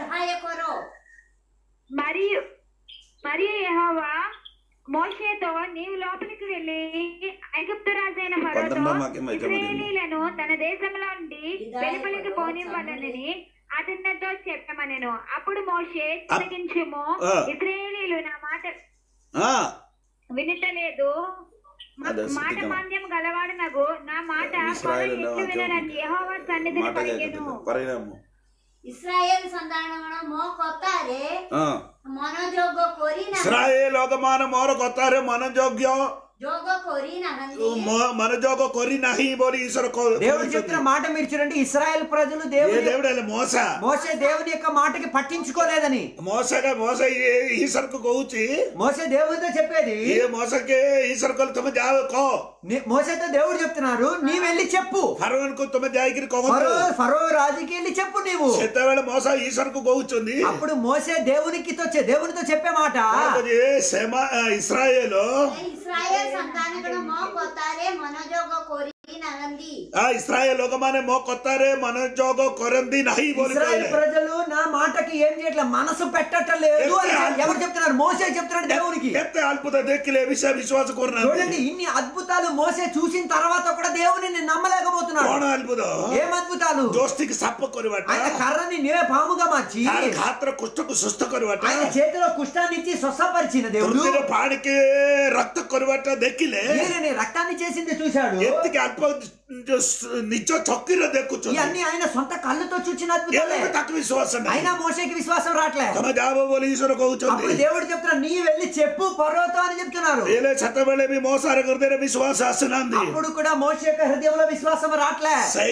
[SPEAKER 3] మరియు యెహోవా మోషేతో నీవు లోపలికి వెళ్లి ఐగుప్తు రాజైన ఫరోతో ఇశ్రాయేలీలను తన దేశంలో నుండి వెలుపలికి పోనివ్వనని అతనితో చెప్పమనెను. అప్పుడు మోషే చిత్తగించుము, ఇశ్రాయేలీలు నా మాట వినటలేదు, మాట మాంద్యం గలవాడనగు నా మాట ఎట్లు వినని యెహోవా సన్నిధిని పలికెను.
[SPEAKER 4] ఇశ్రాయేల్ సంతానమన మో కొత్తారే మనోజోగ కోరినా.
[SPEAKER 2] ఇశ్రాయేల్ లోకమాన మోర కొత్తారే మనోజోగ్య
[SPEAKER 4] జోగ కోరినా
[SPEAKER 2] మనోజోగ కోరి నహి బోలి ఈశ్వర
[SPEAKER 1] దేవుడు చెప్పిన మాట మీరు చూడండి. ఇశ్రాయేల్ ప్రజలు
[SPEAKER 2] దేవుడు మోసే
[SPEAKER 1] దేవుని యొక్క మాటకి పట్టించుకోలేదని.
[SPEAKER 2] మోస ఈశ్వరకు కోచి
[SPEAKER 1] మోసే దేవుడితో చెప్పేది
[SPEAKER 2] ఏ మోసకే ఈశ్వరకు తుమ జావ కో.
[SPEAKER 1] మోసేతో దేవుడు చెప్తున్నారు నీవు వెళ్ళి చెప్పు
[SPEAKER 2] ఫరోకు తుమ జాయికి కో.
[SPEAKER 1] ఫరో రాజుకి వెళ్ళి చెప్పు నీవు.
[SPEAKER 2] సెతవేళ మోస ఈశ్వరకు కోవుచుంది.
[SPEAKER 1] అప్పుడు మోసే దేవునితో చెప్పే మాట
[SPEAKER 2] ఇశ్రాయేల్
[SPEAKER 4] సంతానగణ మో కొత్తారే మనోజోగ కోరినా నంది.
[SPEAKER 2] ఇశ్రాయేల్ లోకమానే మో కొత్తారే మనోజోగ కొరంది నహి బోలి.
[SPEAKER 1] ఇశ్రాయేల్ ప్రజలు నా మాటకి ఏం చేయట్లే, మనసు పెట్టట్లేదు అని ఎవరు చెప్తున్నారు? మోసే చెప్తున్నాడు దేవునికి.
[SPEAKER 2] ఎంత అద్భుత దేఖలే విశ్వాస కోరనా.
[SPEAKER 1] చూడండి ఇన్ని అద్భుతాలు మోసే చూసిన తర్వాత కూడా దేవుని నమ్మలేకపోతున్నాడు. ఏం అద్భుతాలు!
[SPEAKER 2] దోస్తికి సప్ప కొరివట,
[SPEAKER 1] ఆయన కర్రని పాముగా మార్చి
[SPEAKER 2] ఖాత్ర కుష్ఠకు సుస్థ కొరివట,
[SPEAKER 1] ఆయన చేతిలో కుష్ఠాన్ని ఇచ్చి స్వస్థపరిచిన దేవుడు
[SPEAKER 2] పాడికి రక్త కొరివట దెక్కిలే
[SPEAKER 1] రక్తాన్ని చేసింది చూశాడు.
[SPEAKER 2] ఎత్తికి అద్భుత నిజ చొక్కిర దెక్కుచు
[SPEAKER 1] ఇవన్నీ ఆయన సొంత కళ్ళతో చూసిన అద్భుతాలే.
[SPEAKER 2] తక్కువ విశ్వాసం
[SPEAKER 1] అయినా మోషేకి విశ్వాసం రావట్లే.
[SPEAKER 2] అప్పుడు
[SPEAKER 1] దేవుడు చెప్తున్నారు నీ వెళ్ళి చెప్పు పర్వతం అని చెప్తున్నారు.
[SPEAKER 2] విశ్వాస
[SPEAKER 1] అప్పుడు కూడా మోషే యొక్క హృదయంలో విశ్వాసం రావట్లే.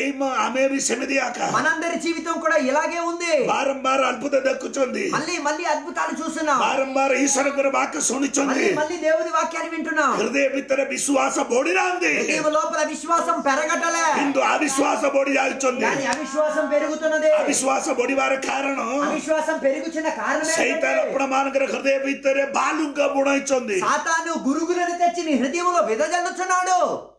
[SPEAKER 1] మనందరి జీవితం కూడా ఇలాగే ఉంది.
[SPEAKER 2] బారంబార అద్భుత దక్కుచుంది.
[SPEAKER 1] మళ్ళీ అద్భుతాలు చూస్తున్నాం.
[SPEAKER 2] బారంబార ఈశ్వర వాక్య సునిచుంది.
[SPEAKER 1] మళ్ళీ దేవుని వాక్యాన్ని వింటున్నాం.
[SPEAKER 2] హృదయ భిత్తర విశ్వాస బోడినాంది.
[SPEAKER 1] హృదయం లోపల విశ్వాసం పెరగటలే.
[SPEAKER 2] ఇందు అవిశ్వాస బోడి ఆగుచుంది.
[SPEAKER 1] అవిశ్వాసం పెరుగుతున్నది.
[SPEAKER 2] అవిశ్వాస బోడి వారి కారణం
[SPEAKER 1] అవిశ్వాసం పెరుగుచున్న కారణం
[SPEAKER 2] సైతాన్ అప్పుడమానగర హృదయ భిత్తరే బాలుంగా బుణించుంది.
[SPEAKER 1] సాతాను గురుగులను తెచ్చి నీ హృదయంలో విదజల్లుచున్నాడు.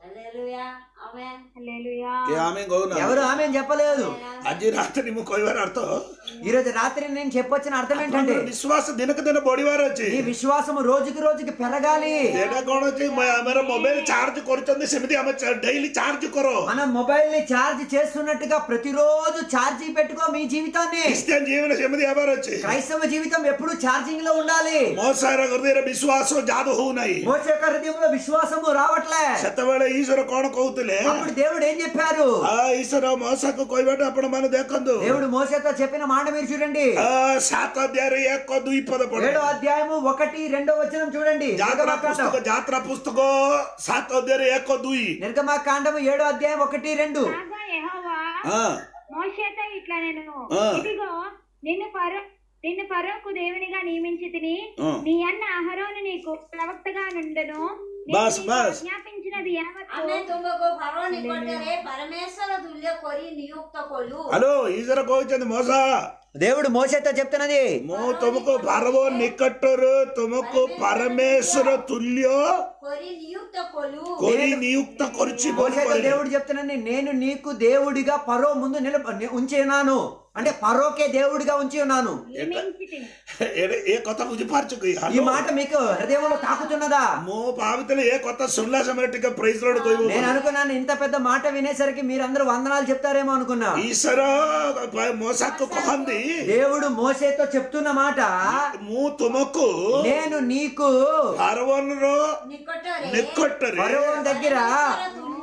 [SPEAKER 1] ఎవరు ఆమె చెప్పలేదు.
[SPEAKER 2] అజ్జి రాత్రి నిమ్ము కొయ్యారు అర్థం.
[SPEAKER 1] ఈ రోజు రాత్రి నేను చెప్పొచ్చిన అర్థం ఏంటంటే
[SPEAKER 2] విశ్వాస దినక దిన బోడివారు వచ్చి
[SPEAKER 1] ఈ విశ్వాసం రోజుకి రోజుకి పెరగాలి.
[SPEAKER 2] మొబైల్ చార్జ్ కొడుతుంది సెమిది డైలీ చార్జ్ కొరో.
[SPEAKER 1] మనం మొబైల్ ని చార్జ్ చేస్తున్నట్టుగా ప్రతిరోజు ఛార్జింగ్ పెట్టుకో మీ జీవితాన్ని.
[SPEAKER 2] క్రిస్టియన్ జీవన సెమిది ఎవరు వచ్చి
[SPEAKER 1] క్రైస్తవ జీవితం ఎప్పుడు ఛార్జింగ్ లో ఉండాలి.
[SPEAKER 2] మోసార హృదయ విశ్వాసం జాదు హోనాయి.
[SPEAKER 1] మోసే యొక్క హృదయంలో విశ్వాసము రావట్లే.
[SPEAKER 2] సెతవేళ ఈశ్వర కోణ కోతులే.
[SPEAKER 1] అప్పుడు దేవుడు ఏం చెప్పారు?
[SPEAKER 2] ఈశ్వర మోసకు కొయ్యబెట్ట అప్పుడు మనం దేకందు.
[SPEAKER 1] దేవుడు మోసేతో చెప్పిన మాట మీరు చూడండి.
[SPEAKER 2] 7వ అధ్యాయం 1-2 పద పడండి.
[SPEAKER 1] 7వ అధ్యాయము 1-2 వచనం చూడండి.
[SPEAKER 2] జాత్రా పుస్తకం 7వ అధ్యాయం 1-2.
[SPEAKER 1] నిర్గమాకాండము 7వ అధ్యాయం 1-2.
[SPEAKER 3] మోషేతో ఇట్లా నేను ఇదిగో నిన్ను ఫరోకు దేవునిగా నియమించి తిని నీ అన్న అహరోను నీకు ప్రవక్తగా నుండెను. ఆజ్ఞాపించినది
[SPEAKER 2] హలో ఈశ్వర కోచంది మోస.
[SPEAKER 1] దేవుడు మోసేతో చెప్తున్నది
[SPEAKER 2] తుమకు పరవో నికట్టరు తుమకు పరమేశ్వర తుల్యో కొరి నియుక్త కొరిచి.
[SPEAKER 1] దేవుడు చెప్తున్నాను నేను నీకు దేవుడిగా ఫరో ముందు ఉంచేనాను. అంటే ఫరోకే దేవుడిగా ఉంచి ఉన్నాను.
[SPEAKER 2] ఏ కొత్త బుజిపార్చుకు
[SPEAKER 1] ఈ మాట మీకు హృదయంలో తాకుతున్నదా?
[SPEAKER 2] మో పావితలు ఏ కొత్త సుల్లా సమటిక ప్రైజ్ లోడ్ కోయి.
[SPEAKER 1] నేను అనుకున్నాను ఇంత పెద్ద మాట వినేసరికి మీరందరూ వందనాలు చెప్తారేమో అనుకున్నా.
[SPEAKER 2] ఈశ్వర మోసకు కొహంది.
[SPEAKER 1] దేవుడు మోసేతో చెప్తున్న మాట
[SPEAKER 2] తుమకు
[SPEAKER 1] నేను నీకు
[SPEAKER 2] ఫరోను నికొట్టరు.
[SPEAKER 1] ఫరో దగ్గర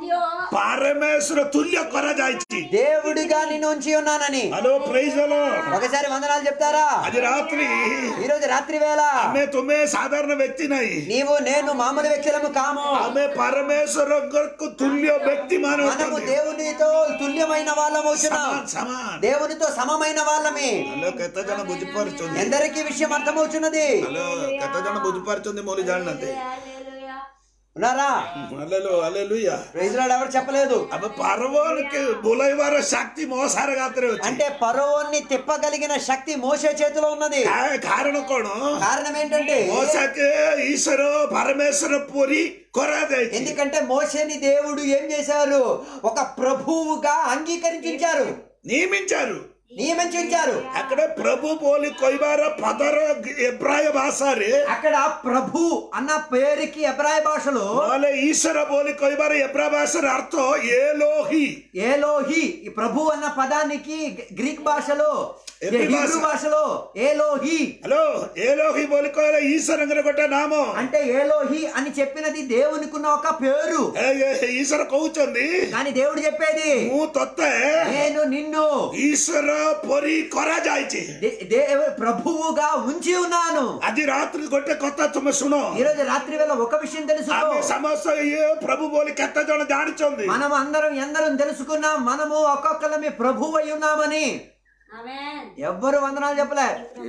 [SPEAKER 4] तुल्यो
[SPEAKER 2] పరమేశ్వర తుల్య కొరజాయిచి.
[SPEAKER 1] దేవుడిగా నిన్ను ఉంచి ఉన్నానని.
[SPEAKER 2] Hello praise the lord.
[SPEAKER 1] ఒకసారి వందనాలు చెప్తారా?
[SPEAKER 2] అది రాత్రి
[SPEAKER 1] ఈ రోజు రాత్రి వేళ
[SPEAKER 2] ఆమె తుమే సాధారణ వ్యక్తి నై,
[SPEAKER 1] నీవు నేను మామూలు వ్యక్తులము కాము.
[SPEAKER 2] ఆమె పరమేశ్వరకు తుల్య వ్యక్తి
[SPEAKER 1] మనము దేవునితో తుల్యమైన వాళ్ళము అవుతున్నాం.
[SPEAKER 2] సమాన్
[SPEAKER 1] దేవునితో సమమైన వాళ్ళమే.
[SPEAKER 2] హలో କେତେ ଜଣ ବୁଝିପାରୁଛନ୍ତି?
[SPEAKER 1] ఎందరికీ విషయం అర్థమవుతున్నది?
[SPEAKER 2] హలో କେତେ ଜଣ ବୁଝିପାରୁଛନ୍ତି? ମୋର ଜାଣିନାହାନ୍ତି.
[SPEAKER 4] హల్లెలూయా
[SPEAKER 1] ఉన్నారా?
[SPEAKER 2] హల్లెలూయా.
[SPEAKER 1] Praise lord. ఎవరు చెప్పలేదు?
[SPEAKER 2] అబ్బ పరవానికి బులైవార శక్తి మోసార గాత్రే వచ్చి.
[SPEAKER 1] అంటే పరోన్ని తిప్పగలిగిన శక్తి మోసే చేతిలో ఉన్నది.
[SPEAKER 2] కారణం కోణ?
[SPEAKER 1] కారణం ఏంటంటే
[SPEAKER 2] మోసకే ఈశ్వర పరమేశ్వర పూరి కొరాదే.
[SPEAKER 1] ఎందుకంటే మోసేని దేవుడు ఏం చేశారు? ఒక ప్రభువుగా అంగీకరించారు,
[SPEAKER 2] నియమించారు.
[SPEAKER 1] అక్కడ
[SPEAKER 2] ప్రభు పోలి కొయ్యార పదర ఎబ్రాయ భాషరే.
[SPEAKER 1] అక్కడ ప్రభు అన్న పేరుకి ఎబ్రాయ భాషలో
[SPEAKER 2] ఈశ్వర పోలి కొయ్యార ఎబ్రా భాష అర్థం ఏలోహి.
[SPEAKER 1] ఏలోహి ఈ ప్రభు అన్న పదానికి గ్రీక్ భాషలో హీబ్రూ భాషలో ఏలోహి.
[SPEAKER 2] హలో ఏలోహి పోలి కొయ్యార ఈశ్వర కొట్టే నామం.
[SPEAKER 1] అంటే ఏలోహి అని చెప్పినది దేవునికి ఉన్న ఒక పేరు.
[SPEAKER 2] ఈశ్వర కହୁచుంది
[SPEAKER 1] కానీ దేవుడు చెప్పేది నేను నిన్ను
[SPEAKER 2] ఈశ్వర పొరి కొరాజాయిచి
[SPEAKER 1] ప్రభువుగా ఉంచి ఉన్నాను.
[SPEAKER 2] అది రాత్రి కొట్టే కొత్త తుమ్మ సునో.
[SPEAKER 1] ఈ రోజు రాత్రి వేళ ఒక విషయం తెలుసు.
[SPEAKER 2] సమస్య ప్రభు పోలి కెత్త జన జానిచుంది.
[SPEAKER 1] మనం అందరం తెలుసుకున్నాం, మనము ఒక్కొక్కరమే ప్రభువు అయి ఉన్నామని. ఎవ్వరు వందనాలు చెప్పలే.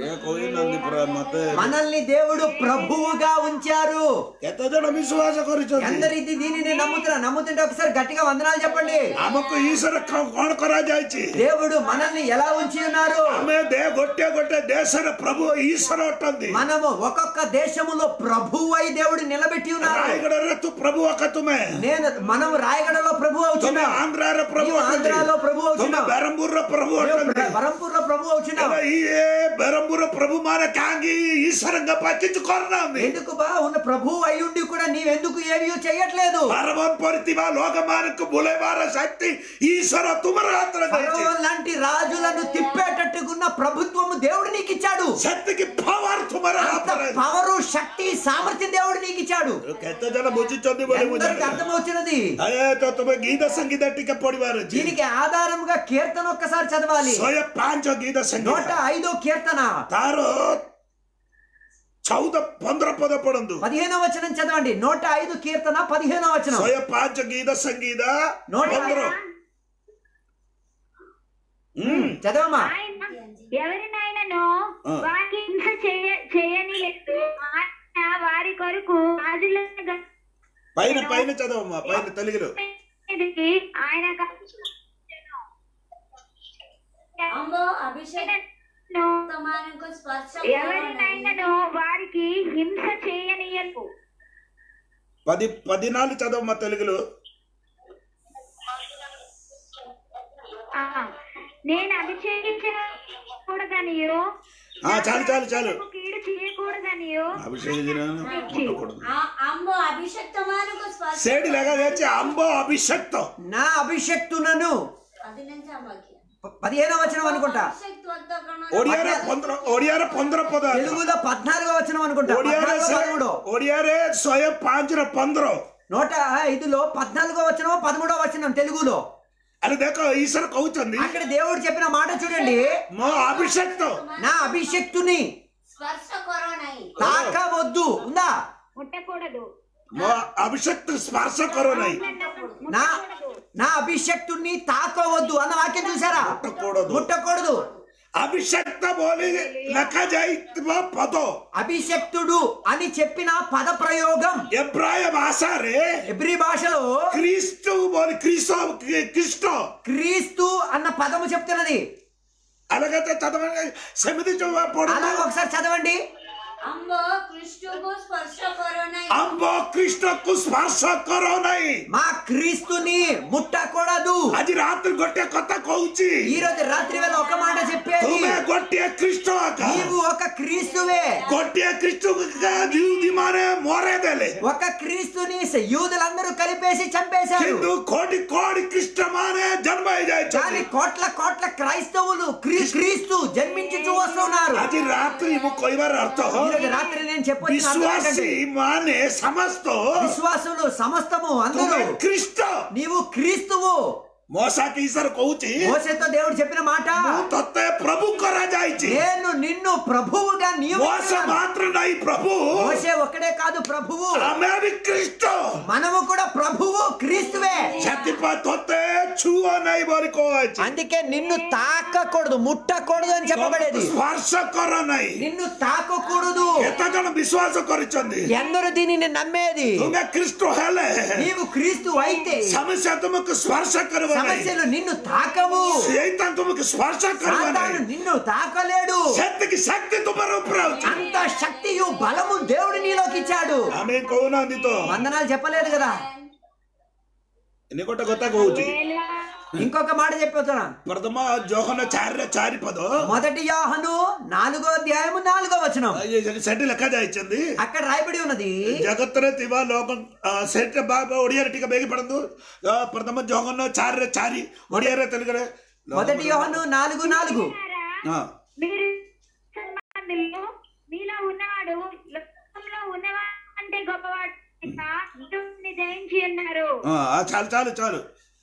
[SPEAKER 1] మనల్ని దేవుడు ప్రభువుగా ఉంచారు.
[SPEAKER 2] విశ్వాస
[SPEAKER 1] అందరి దీనిని నమ్ముతుంటే ఒకసారి గట్టిగా వందనాలు చెప్పండి. దేవుడు మనల్ని ఎలా ఉంచి ఉన్నారు?
[SPEAKER 2] దేశ ప్రభు ఈశ్వర ఉంటుంది.
[SPEAKER 1] మనము ఒక్కొక్క దేశములో ప్రభువు అయి దేవుడు నిలబెట్టి ఉన్నారు.
[SPEAKER 2] ప్రభు
[SPEAKER 1] నేను మనం రాయగడలో ప్రభు అవుతున్నాం,
[SPEAKER 2] ఆంధ్రాలో ప్రభు
[SPEAKER 1] అవుతున్నాం,
[SPEAKER 2] బెరంపూర్లో ప్రభు
[SPEAKER 1] బరంపూర్లో ప్రభు అవుతున్నాం.
[SPEAKER 2] బెరంపూర్ ప్రభు మన కాంగి ఈశ్వరంగా పట్టించుకోరున్నాంది.
[SPEAKER 1] ఎందుకు బా ఉన్న ప్రభు అయ్యుండి కూడా నీవెందుకు ఏమీ చేయట్లేదు?
[SPEAKER 2] లోకమానకు బులేవార శక్తి ఈశ్వర తుమరాత్ర
[SPEAKER 1] లాంటి రాజులను తిప్పేటట్టుకున్న ప్రభుత్వము దేవుడు నీకు ఇచ్చాడు.
[SPEAKER 2] శక్తికి పవర్
[SPEAKER 1] పవరు శక్తి సామర్థ్యం దేవుడు నీకు ఇచ్చాడు. అర్థమవుతున్నది.
[SPEAKER 2] గీత సంగీత టీకా పొడివారు.
[SPEAKER 1] దీనికి ఆధారంగా కీర్తన ఒక్కసారి చదవాలి.
[SPEAKER 2] 105
[SPEAKER 1] కీర్తన
[SPEAKER 2] తారో 14-15 పద పడందు.
[SPEAKER 1] 15వ వచనం చదవండి. 105 కీర్తన 15వ వచనం.
[SPEAKER 2] 105 గీత సంగీత 15
[SPEAKER 1] చదవమా.
[SPEAKER 3] ఎవరినైనాను వారికి హింస చేయనిలేదు, వారి కొరకు రాజుల
[SPEAKER 2] పైన చదవమ్మా, పైన తెలుగులో.
[SPEAKER 3] ఆయన ఎవరినైనాను వారికి హింస చేయనియను.
[SPEAKER 2] 14 చదవమ్మా తెలుగులో.
[SPEAKER 3] నేను అభిషేకించకూడదనియో
[SPEAKER 2] చాలు
[SPEAKER 3] కీడు చేయకూడదనియో
[SPEAKER 1] నా అభిషక్తునను 15వ వచనం అనుకుంటా. తెలుగులో 14వ వచనం అనుకుంటా. 105లో 14వ వచనం 13వ వచనం తెలుగులో.
[SPEAKER 2] అరే దేఖో ఈశ్వర కవుతుంది.
[SPEAKER 1] అక్కడ దేవుడు చెప్పిన మాట చూడండి. నా అభిషక్తుని తాకవద్దు. ఉందా?
[SPEAKER 3] ముట్టకూడదు.
[SPEAKER 2] అభిషక్తు స్పర్శ కరోనై.
[SPEAKER 1] నా అభిషక్తుని తాకవద్దు అన్న వాక్యం చూసారా? ముట్టకూడదు.
[SPEAKER 2] అభిషక్త బోలి లెక్క పదో
[SPEAKER 1] అభిషక్తుడు అని చెప్పిన పద ప్రయోగం
[SPEAKER 2] ఎబ్రాయ భాషరే.
[SPEAKER 1] ఎబ్రీ భాషలో
[SPEAKER 2] క్రీస్తు బోలి
[SPEAKER 1] క్రీస్తు అన్న పదము చెప్తున్నది.
[SPEAKER 2] అలాగైతే చదవండి.
[SPEAKER 1] ఒకసారి చదవండి.
[SPEAKER 2] అంబో కృష్ణకు స్పర్శ కరోనై.
[SPEAKER 1] మా క్రీస్తుని ముట్టకూడదు.
[SPEAKER 2] అది రాత్రి గొట్టె కొత్త కౌచి.
[SPEAKER 1] ఈ రోజు రాత్రి వేళ ఒక మాట చెప్పేది.
[SPEAKER 2] గొట్టె క్రిస్టు
[SPEAKER 1] నీవు ఒక క్రీస్తువే.
[SPEAKER 2] గొట్టె క్రిస్టు మోరేదలే.
[SPEAKER 1] ఒక క్రీస్తుని యూదులందరూ కలిపేసి చంపేశారు.
[SPEAKER 2] కోటి క్రిస్టమానే జన్మ
[SPEAKER 1] కానీ కోట్ల క్రైస్తవులు క్రీస్తు జన్మించి వస్తున్నారు.
[SPEAKER 2] అది రాత్రి కొయ్యారు అర్థం.
[SPEAKER 1] ఈరోజు రాత్రి నేను చెప్పొచ్చిన అర్థం
[SPEAKER 2] విశ్వాసి
[SPEAKER 1] ఏంటంటే,
[SPEAKER 2] మానే సమస్త
[SPEAKER 1] విశ్వాసులు సమస్తము అందరూ
[SPEAKER 2] ତୁମେ ଖ୍ରୀଷ୍ଟ।
[SPEAKER 1] నీవు క్రీస్తువు।
[SPEAKER 2] ମోସାକି ଈଶ୍ୱର କହୁଛି
[SPEAKER 1] మోషేతో దేవుడు చెప్పిన మాట,
[SPEAKER 2] ମୁଁ ତତେ ପ୍ରଭୁ କରାଯାଇଛି।
[SPEAKER 1] నేను నిన్ను ప్రభువుగా
[SPEAKER 2] మోస
[SPEAKER 1] నియమించాను।
[SPEAKER 2] మాత్ర ନାହିଁ ప్రభు,
[SPEAKER 1] మోషే ఒక్కడే కాదు ప్రభువు,
[SPEAKER 2] ଆମେ ବି ଖ୍ରୀଷ୍ଟ।
[SPEAKER 1] మనము కూడా ప్రభువు క్రీస్తువే।
[SPEAKER 2] ସେଥିପାଇଁ ତତେ ଛୁଅ ନାହିଁ ବୋଲି କୁହାଯାଇଛି।
[SPEAKER 1] అందుకే నిన్ను తాకకూడదు, ముట్టకూడదు అని చెప్పబడేది।
[SPEAKER 2] ସ୍ପର୍ଶ କର ନାହିଁ।
[SPEAKER 1] నిన్ను తాకకూడదు।
[SPEAKER 2] କେତେ ଜଣ ବିଶ୍ୱାସ କରିଛନ୍ତି?
[SPEAKER 1] ఎందరు దీనిని నమ్మేది?
[SPEAKER 2] ତୁମେ ଖ୍ରୀଷ୍ଟ ହେଲେ
[SPEAKER 1] నీవు క్రీస్తు అయితే
[SPEAKER 2] ସମସ୍ୟା ତୁମକୁ ସ୍ପର୍ଶ କରିବ ନାହିଁ।
[SPEAKER 1] సమస్యలు నిన్ను తాకవు,
[SPEAKER 2] ସେଇତା ତୁମକୁ ସ୍ପର୍ଶ କରିବ
[SPEAKER 1] సాతాను
[SPEAKER 2] ନାହିଁ।
[SPEAKER 1] నిన్ను తాకలేడు।
[SPEAKER 2] ସେତିକି ଶକ୍ତି ତୁମର ଉପରେ ଅଛି।
[SPEAKER 1] అంత శక్తియు బలము దేవుడు నీలోకి ఇచ్చాడు।
[SPEAKER 2] ଆମେ କହୁନାହାନ୍ତି ତ?
[SPEAKER 1] వందనాలు చెప్పలేదు కదా।
[SPEAKER 2] ଏନେ ଗୋଟେ କଥା କହୁଛି।
[SPEAKER 1] ఇంకొక మాట చెప్పొచ్చునా,
[SPEAKER 2] ପ୍ରଥମ ଯୋହନ 4:4 ପଦ,
[SPEAKER 1] మొదటి యోహను 4వ అధ్యాయము 4వ వచనం,
[SPEAKER 2] ସେଠି ଲେଖା ଯାଇଛନ୍ତି
[SPEAKER 1] అక్కడ రాయబడి ఉన్నది,
[SPEAKER 2] ଜଗତରେ ଥିବା ଲୋକ ସେଟା ଓଡିଆରେ ଟିକେ ବେଗି ପଢନ୍ତୁ। ପ୍ରଥମ ଯୋହନ 4:4 ଓଡିଆରେ ତେଲୁଗୁରେ।
[SPEAKER 1] మొదటి యోహను 4:4,
[SPEAKER 3] మీరు సంబంధులు, మీలో ఉన్నవాడు లోకంలో ఉన్నవాడంటే గొప్పవాడు జయించి ఉన్నారు।
[SPEAKER 2] చాలు చాలు చాలు।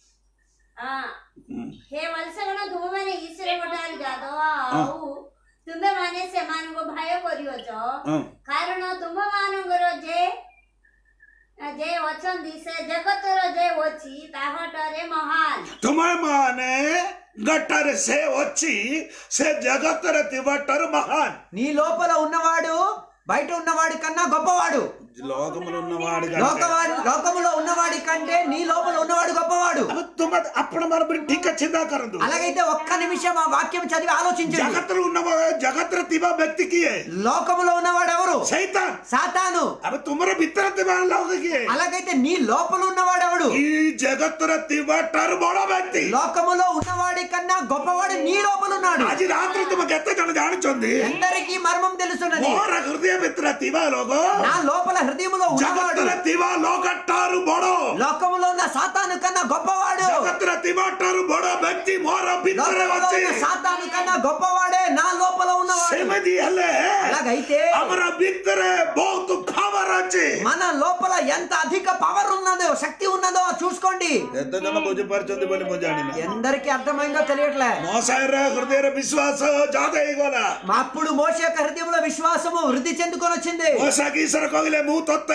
[SPEAKER 4] हे वलसगण तुमने ईश्वर गोटाल जादो आउ तुमे माने से मानको भय करियोच, कारण तुम मानकर जे जे वचन दिसे जगतर जे వచ్చి ताहटरे महान।
[SPEAKER 2] ତୁମେ ମାନେ గట్టରେ ସେ ଅଛି, ସେ ଜଗତରେ ଥିବାଠାରୁ ମହାନ।
[SPEAKER 1] నీ లోపల ఉన్నవాడు బయట ఉన్నవాడి కన్నా గొప్పవాడు।
[SPEAKER 2] లోకములో ఉన్నవాడు
[SPEAKER 1] లోకములో ఉన్నవాడి కంటే నీ లోపల ఉన్నవాడు గొప్పవాడు।
[SPEAKER 2] ତୁମେ ଆପଣ ମାନ ଠିକ ଚିନ୍ତା କରନ୍ତୁ।
[SPEAKER 1] అలాగైతే ఒక్క నిమిషం ఆ వాక్యం చదివి ఆలోచించండి।
[SPEAKER 2] జగత్తులో ఉన్న జగత్తుରେ ଥିବା ବ୍ୟକ୍ତି କିଏ?
[SPEAKER 1] లోకములో ఉన్నవాడు ఎవరు?
[SPEAKER 2] సైతాన్।
[SPEAKER 1] సాతాను।
[SPEAKER 2] అబ ତୁମର ଭିତରେ ଥିବା ଲୋକ କିଏ?
[SPEAKER 1] అలాగైతే నీ లోపల ఉన్నవాడు ఎవడు?
[SPEAKER 2] ఈ జగత్తుରେ ଥିବାଠାରୁ ବଡ଼ ବ୍ୟକ୍ତି।
[SPEAKER 1] లోకములో ఉన్నవాడి కన్నా గొప్పవాడు నీ లోపల ఉన్నాడు।
[SPEAKER 2] ଆଜି ରାତିରେ ତୁମେ କେତେ ଜଣ ଜାଣିଛନ୍ତି?
[SPEAKER 1] అందరికీ మర్మం తెలుసున్నది।
[SPEAKER 2] ମୋର ହୃଦୟ ଭିତରେ ଥିବା ଲୋକ
[SPEAKER 1] నా లోపల హృదయములో ఉన్నవాడు
[SPEAKER 2] జగత్తుରେ ଥିବା ଲୋକଠାରୁ ବଡ଼,
[SPEAKER 1] లోకములో ఉన్న సాతాను కన్నా గొప్పవాడు।
[SPEAKER 2] జగత్తుରେ ଥିବାଠାରୁ ବଡ଼ ବ୍ୟକ୍ତି ମୋର ଭିତରେ
[SPEAKER 1] లోకములో
[SPEAKER 2] ଅଛି।
[SPEAKER 1] ఉన్న సాతాను కన్నా గొప్పవాడే నా లోపల ఉన్నవాడు।
[SPEAKER 2] ସେମିତି ହେଲେ
[SPEAKER 1] అలాగైతే
[SPEAKER 2] ଆମର ଭିତରେ ବହୁତ ଖବର ଅଛି।
[SPEAKER 1] మన లోపల ఎంత అధిక పవర్ ఉన్నదో, శక్తి ఉన్నదో చూసుకోండి।
[SPEAKER 2] କେତେ ଜଣ ବୁଝିପାରୁଛନ୍ତି ବୋଲି ମୁଁ ଜାଣିନି।
[SPEAKER 1] ఎందరికి అర్థమైందో తెలియట్లే।
[SPEAKER 2] మోసాయର ହୃଦୟରେ ବିଶ୍ୱାସ ଜାତ ହେଇଗଲା।
[SPEAKER 1] అప్పుడు మోషే యొక్క హృదయంలో విశ్వాసము వృద్ధి చెందుకొని వచ్చింది।
[SPEAKER 2] మోసాకి ఈశ్వర କହିଲେ ମୁଁ ତତେ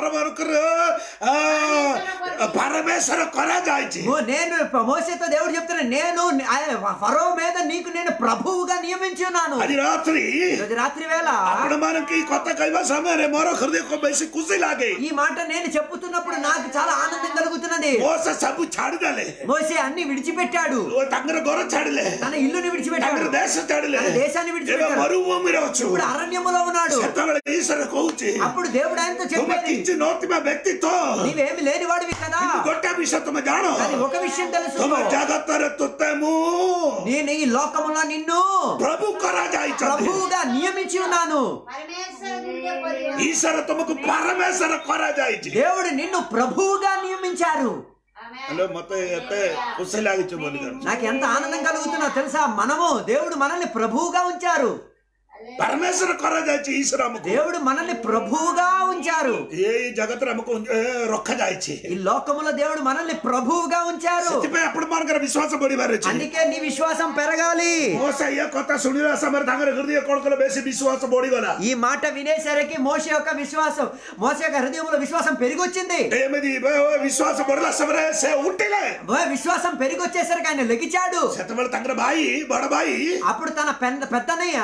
[SPEAKER 2] పరమేశ్వర କରାଯାଇଛି।
[SPEAKER 1] నేను మోషేతో దేవుడు చెప్తున్నా, నేను ఫరో మీద నీకు నేను ప్రభువుగా నియమించి ఉన్నాను।
[SPEAKER 2] ଆଜି ରାତ୍ରି
[SPEAKER 1] ఈరోజు రాత్రి వేళ
[SPEAKER 2] ଆପଣମାନଙ୍କୁ ఈ କଥା କହିବା ସମୟରେ ମୋର ହୃଦୟକୁ ବେଶୀ ଖୁସି ଲାଗେ।
[SPEAKER 1] ఈ మాట నేను చెప్పుతున్నప్పుడు నాకు చాలా ఆనందం కలుగుతున్నది।
[SPEAKER 2] మోస ସବୁ ଛାଡ଼ିଦେଲେ,
[SPEAKER 1] మోషే అన్ని విడిచిపెట్టాడు।
[SPEAKER 2] ତାଙ୍କର ଘର ଛାଡ଼ିଲେ,
[SPEAKER 1] తన ఇల్లుని విడిచిపెట్టాడు,
[SPEAKER 2] ତାଙ୍କର ଦେଶ ଛାଡ଼ିଲେ,
[SPEAKER 1] తన దేశాన్ని
[SPEAKER 2] ଏବେ
[SPEAKER 1] విడిచిపెట్టాడు।
[SPEAKER 2] ମରୁଭୂମିରେ ଅଛୁ।
[SPEAKER 1] ఇప్పుడు అరణ్యములో ఉన్నాడు।
[SPEAKER 2] ସେତେବେଳେ ఈశ్వର କହୁଛି
[SPEAKER 1] అప్పుడు దేవుడు ఆయనతో
[SPEAKER 2] ତୁମେ
[SPEAKER 1] చెప్పేది,
[SPEAKER 2] କିଛି ନଥିବା ବ୍ୟକ୍ତି ତ
[SPEAKER 1] నీవేమి లేనివాడివి కదా,
[SPEAKER 2] ଗୋଟେ ବିଷୟ ତୁମେ ଜାଣ,
[SPEAKER 1] కానీ ఒక విషయం తెలుసు,
[SPEAKER 2] ତୁମ ଜଗତରେ ତୋତେ ମୁଁ
[SPEAKER 1] నేను ఈ లోకములో నిన్ను
[SPEAKER 2] ପ୍ରଭୁ କରାଯାଇଛନ୍ତି।
[SPEAKER 1] ప్రభువుగా నియమించి ఉన్నాను।
[SPEAKER 4] परमेश्वर तुझे करियो।
[SPEAKER 2] ఈశ్వర ତୁମକୁ ପରମେଶ୍ୱର କରାଯାଇଛି।
[SPEAKER 1] దేవుడు నిన్ను ప్రభువుగా నియమించారు।
[SPEAKER 2] హలో ମତେ ଏତେ ଖୁସି ଲାଗୁଛି ବୋଲି
[SPEAKER 1] నాకు ఎంత ఆనందం కలుగుతుందో తెలుసా? దేవుడు మనల్ని ప్రభువుగా ఉంచారు।
[SPEAKER 2] పరమేశ్వర କରାଯାଇଛି। ఈశ్వర ଆମକୁ
[SPEAKER 1] దేవుడు మనల్ని ప్రభువుగా ఉంచారు।
[SPEAKER 2] ଏଇ ଜଗତରେ ଆମକୁ ରଖାଯାଇଛି।
[SPEAKER 1] ఈ లోకములో దేవుడు మనల్ని ప్రభువుగా ఉంచారు।
[SPEAKER 2] ସେଥିପାଇଁ ଆପଣମାନଙ୍କର ବିଶ୍ୱାସ ବଢିବାର ଅଛି।
[SPEAKER 1] అందుకే నీ విశ్వాసం పెరగాలి।
[SPEAKER 2] మోసే ଏ କଥା ଶୁଣିବା ସମୟରେ ତାଙ୍କର ହୃଦୟ କଣ କଲେ? ବେଶୀ ବିଶ୍ୱାସ ବଢିଗଲା।
[SPEAKER 1] ఈ మాట వినేసరికి మోషే యొక్క హృదయంలో విశ్వాసం పెరిగొచ్చింది।
[SPEAKER 2] ଏମିତି ବିଶ୍ୱାସ ବଢିଲା ସମୟରେ ସେ ଉଠିଲେ।
[SPEAKER 1] విశ్వాసం పెరిగొచ్చేసరికి ఆయన లెగిచాడు।
[SPEAKER 2] ସେତେବେଳେ ତାଙ୍କର ଭାଇ ବଡ ଭାଇ
[SPEAKER 1] అప్పుడు తన పెద్దనయ్య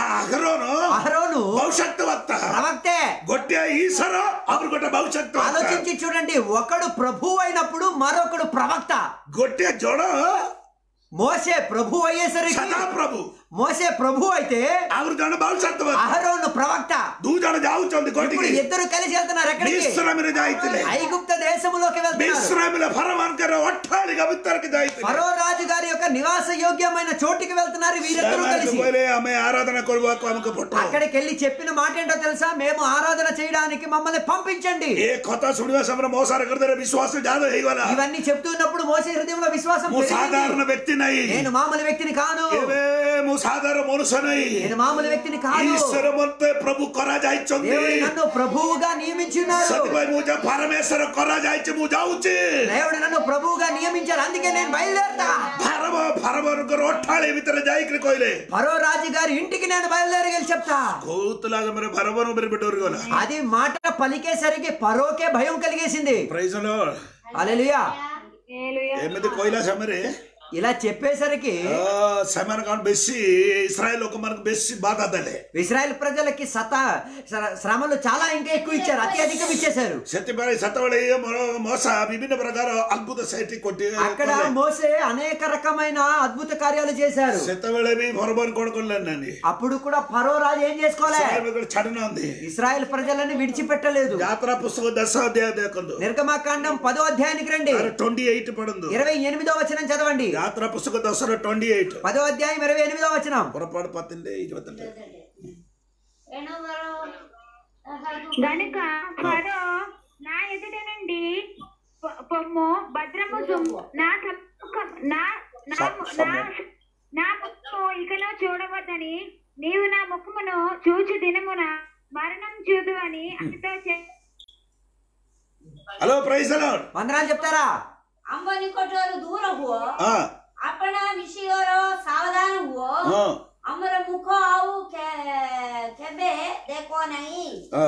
[SPEAKER 1] అహరోను
[SPEAKER 2] భవిష్యత్తు
[SPEAKER 1] ప్రవక్తే।
[SPEAKER 2] ଗୋଟିଏ ଈଶ୍ୱର ଆଉ ଗୋଟେ ଭବିଷ୍ୟత్తు।
[SPEAKER 1] ఆలోచించి చూడండి, ఒకడు ప్రభు అయినప్పుడు మరొకడు ప్రవక్త।
[SPEAKER 2] ଗୋଟିଏ ଜଣ
[SPEAKER 1] మోషే ప్రభు అయ్యేసరికి
[SPEAKER 2] ସଦା ପ୍ରଭు,
[SPEAKER 1] మోషే ప్రభు అయితే
[SPEAKER 2] ଆଉ ଜଣେ ଭବିଷ୍ୟత్తు,
[SPEAKER 1] అహరోను ప్రవక్త।
[SPEAKER 2] ଦୁଇ ଜଣ ଯାଉଛନ୍ତି
[SPEAKER 1] ఇప్పుడు
[SPEAKER 2] କୋଉଠିକି?
[SPEAKER 1] ఇద్దరు కలిసి వెళ్తున్నారు ఎక్కడికి?
[SPEAKER 2] మిశ్రమରେ ଯାଇଥିଲେ।
[SPEAKER 1] ఐగుప్త దేశములోకి వెళ్తున్నారు।
[SPEAKER 2] మిశ్రమలో ఫరోవాଙ୍କର ଅଟ୍ଟାଳିକା ଭିତରକୁ ଯାଇଥିଲେ।
[SPEAKER 1] ఫరో రాజు గారి యొక్క నివాస యోగ్యమైన చోటికి వెళ్తున్నారు వీరిద్దరూ కలిసి।
[SPEAKER 2] କହିଲେ ଆମେ ఆరాధన କରିବାକୁ ଆମକୁ ପଠାଅ।
[SPEAKER 1] అక్కడికి వెళ్ళి చెప్పిన మాట ఏంటో తెలుసా? మేము ఆరాధన చేయడానికి మమ్మల్ని పంపించండి।
[SPEAKER 2] ఏ କଥା ଶୁଣିବା ସମୟରେ ମోସାର ହୃଦୟରେ ବିଶ୍ୱାସ ଜାତ ହେଇଗଲା।
[SPEAKER 1] ఇవన్నీ చెప్తున్నప్పుడు మోషే హృదయంలో విశ్వాసం
[SPEAKER 2] ମୁଁ
[SPEAKER 1] పెరిగింది।
[SPEAKER 2] ସାଧାରଣ ବ୍ୟକ୍ତି ନାହିଁ,
[SPEAKER 1] నేను మామూలు వ్యక్తిని కాను,
[SPEAKER 2] ଏବେ ମୁଁ ସାଧାରଣ ମନୁଷ୍ୟ ନାହିଁ
[SPEAKER 1] నేను మామూలు వ్యక్తిని కాదు
[SPEAKER 2] ଈଶ୍ୱର ମୋତେ ପ୍ରଭୁ କରାଯାଇଛନ୍ତି
[SPEAKER 1] దేవుడు నన్ను ప్రభువుగా నియమించున్నారు
[SPEAKER 2] ସେଥିପାଇଁ ମୁଁ ଯା ପରମେଶ୍ୱର କରାଯାଇଛି ମୁଁ ଯାଉଛି
[SPEAKER 1] దేవుడు నన్ను ప్రభువుగా నియమించారు అందుకే నేను బయలుదేరతా
[SPEAKER 2] ଫାରମଙ୍କର ଅଠାଳି ଭିତରେ ଯାଇକିରି କହିଲେ
[SPEAKER 1] ఫరో రాజు గారి ఇంటికి నేను బయలుదేరగలి చెప్తా
[SPEAKER 2] କହୁଥିଲା ମାନେ ଫାରମର ଉପରେ ଡରି ଗଲା
[SPEAKER 1] అది మాట పలికేసరికి ఫరోకే భయం కలిగేసింది
[SPEAKER 2] ପ୍రైଜ୍ ଦ లార్డ్
[SPEAKER 1] హల్లెలూయా
[SPEAKER 2] ଏମିତି କହିଲା ସମୟରେ
[SPEAKER 1] ఇలా చెప్పేసరికి
[SPEAKER 2] ସେମାନେ କଣ ବେଶୀ ଇସ୍ରାଏଲ ଲୋକମାନଙ୍କୁ ବେଶୀ ବାଧା ଦେଲେ
[SPEAKER 1] ఇశ్రాయేల్ ప్రజలకి శ్రమలు చాలా ఇంకా ఎక్కువ ఇచ్చారు అత్యధికం ఇచ్చేశారు
[SPEAKER 2] ସେଥିପାଇଁ ସେତେବେଳେ ମଶା ବିଭିନ୍ନ ପ୍ରକାର ଅଦ୍ଭୁତ ସେଠି କୋଟି
[SPEAKER 1] అక్కడ మోసే అనేక రకమైన అద్భుత కార్యాలు చేశారు
[SPEAKER 2] ସେତେବେଳେ ବି ଫରମାନ କଣ କଲେନି
[SPEAKER 1] అప్పుడు కూడా ఫరో రాజు ఏం చేసుకోలే
[SPEAKER 2] ଛାଡୁନାହାନ୍ତି
[SPEAKER 1] ఇశ్రాయేల్ ప్రజలని విడిచిపెట్టలేదు
[SPEAKER 2] యాత్రా పుస్తకం 10వ అధ్యాయం ଦେଖନ୍ତୁ
[SPEAKER 1] నిర్గమకాండం 10వ అధ్యాయానికి రండి
[SPEAKER 2] 28 పడందు
[SPEAKER 1] 28వ వచనం చదవండి
[SPEAKER 2] యాత్రా పుస్తకం 10:28
[SPEAKER 1] 10వ అధ్యాయం 28వ వచనం
[SPEAKER 2] పొరపాటు 18
[SPEAKER 3] గనుక ఫరో నా ఎదుట నుండి పొమ్ము భద్రము నా ముఖము ఇకలో చూడవద్దని నీవు నా ముఖమును చూచి దినమున మరణం చూదు అని అతనితో
[SPEAKER 2] హలో ప్రైజ్ ద లార్డ్
[SPEAKER 1] వందనాలు చెప్తారా
[SPEAKER 4] आंब निकटरू दूर हुओ अपना विषयर सावधान हुओ हमर मुख आउ केबे देखो नहीं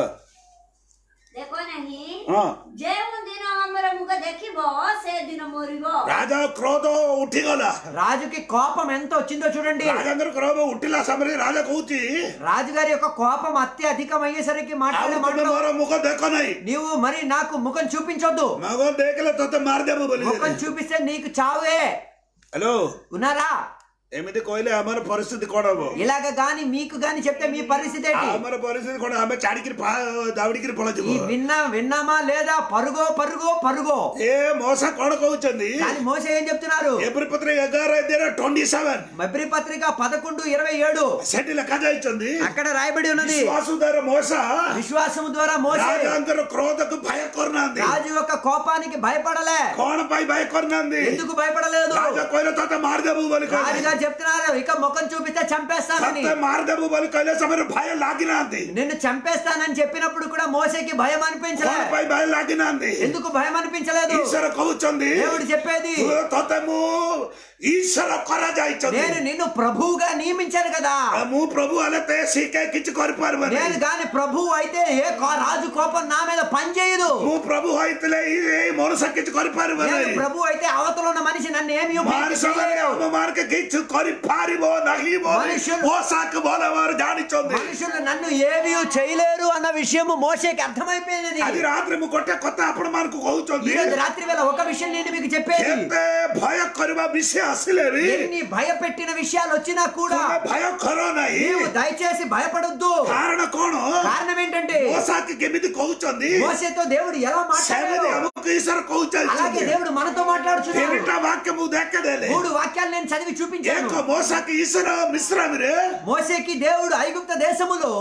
[SPEAKER 4] जेउ दिन हमर मुख देखिबो से दिन मरिबो
[SPEAKER 2] రాజా క్రోధ ఉఠి గలా
[SPEAKER 1] రాజుకి కోపం ఎంత వచ్చిందో చూడండి
[SPEAKER 2] రాజేంద్ర క్రోధ ఉట్టిలా సమరే రాజా కହୁచి
[SPEAKER 1] రాజుగారి యొక్క కోపం అత్యధికం అయ్యేసరికి మాట్లాడే
[SPEAKER 2] ముఖ దేఖో నహీ
[SPEAKER 1] నీవు మరి నాకు ముఖం చూపించొద్దు
[SPEAKER 2] మగ దేఖలే తోతే మార్దేమో బోలి
[SPEAKER 1] ముఖం చూపిస్తే నీకు చావే
[SPEAKER 2] హలో
[SPEAKER 1] ఉన్నారా
[SPEAKER 2] एमती कहले हमार परिस्थिति कौन हम
[SPEAKER 1] इलाग गानी मीकु गानी చెప్తే మీ పరిస్థితి ఏంటి
[SPEAKER 2] हमार परिस्थिति कौन हमें चाड़िकिरी दावड़िकिरी पळजिबो
[SPEAKER 1] ఈ విన్నామా లేదా పరుగో పరుగో పరుగో
[SPEAKER 2] ఏ మోస కోణ कहउचंदी
[SPEAKER 1] కానీ మోసే ఏం చెప్తున్నారు
[SPEAKER 2] ఎబ్రి పత్రిక 11:27
[SPEAKER 1] ఎబ్రి పత్రిక 11:27 సెటి లెక్క జాయిచంది అక్కడ రాయబడి ఉన్నది విశ్వాసము ద్వారా మోసే
[SPEAKER 2] రాజాంతర క్రోధకు భయ కొర్నాంది
[SPEAKER 1] రాజు యొక్క కోపానికి భయపడలే
[SPEAKER 2] కోణ పై భయ కొర్నాంది
[SPEAKER 1] ఎందుకు భయపడలేదు
[SPEAKER 2] రాజా కోయిల తోట మార్దేబు బలి
[SPEAKER 1] రాజుగా చెప్తున్నారు ఇక ముఖం చూపిస్తే చంపేస్తానని
[SPEAKER 2] తోట మార్దేబు బలి కైలే సమర భయ లాగినాంది
[SPEAKER 1] నిన్ను చంపేస్తానని చెప్పినప్పుడు కూడా మోసేకి భయం అనిపించలేదు
[SPEAKER 2] కోణ పై భయ లాగినాంది
[SPEAKER 1] ఎందుకు భయం అనిపించలేదు
[SPEAKER 2] ఈశ్వర कहउचंदी
[SPEAKER 1] దేవుడు చెప్పేది
[SPEAKER 2] తోతము ఈశ్వర కరా జాయిచంది
[SPEAKER 1] నేను నిన్ను ప్రభువుగా నియమించాను కదా
[SPEAKER 2] ము ప్రభు అనతే సీకే కిచి కరి పార్వని
[SPEAKER 1] నేను గాని ప్రభువు అయితే ఏ రాజు కోపం నా మీద పని చేయదు
[SPEAKER 2] ము ప్రభు అయితలే ఈ మనుష కిచి కరి పార్వని
[SPEAKER 1] నేను ప్రభు అయితే అవతల ఉన్న మనిషి నన్ను ఏమీ
[SPEAKER 2] చేయలేరు మార్క కిచి కరి పారిబో నహిబో ఓసాక బోలవారు జానిచొంది
[SPEAKER 1] మనుషులు నన్ను ఏమీ చేయలేరు అన్న విషయము మోషేకి అర్థమైపోయినది
[SPEAKER 2] అది రాత్రి ము కొట్టే కొత్త అప్పుడు మనకు कहउचंदी
[SPEAKER 1] ఈ రాత్రి వేళ ఒక విషయం నేను మీకు చెప్పేది
[SPEAKER 2] ఎంత భయ కరిబా విషయ అసలేవి
[SPEAKER 1] ఎన్ని భయపెట్టిన విషయాలు వచ్చినా కూడా
[SPEAKER 2] భయ కరో నహీ
[SPEAKER 1] నీవు దయచేసి భయపడొద్దు కారణం ఏంటంటే
[SPEAKER 2] మోసాకి కెమిది कहउचंदी
[SPEAKER 1] మోసేతో దేవుడు ఎలా మాట్లాడాడు
[SPEAKER 2] అముకు ఈశ్వర कहउచంది
[SPEAKER 1] అలాగే దేవుడు మనతో మాట్లాడుచున్నాడు
[SPEAKER 2] తిరిట వాక్యము దేకదేలే
[SPEAKER 1] మూడు వాక్యాలు నేను చదివి చూపించాను
[SPEAKER 2] ఏక మోసాకి ఈశ్వర మిశ్రమిరే
[SPEAKER 1] మోసేకి దేవుడు ఐగుప్త దేశములో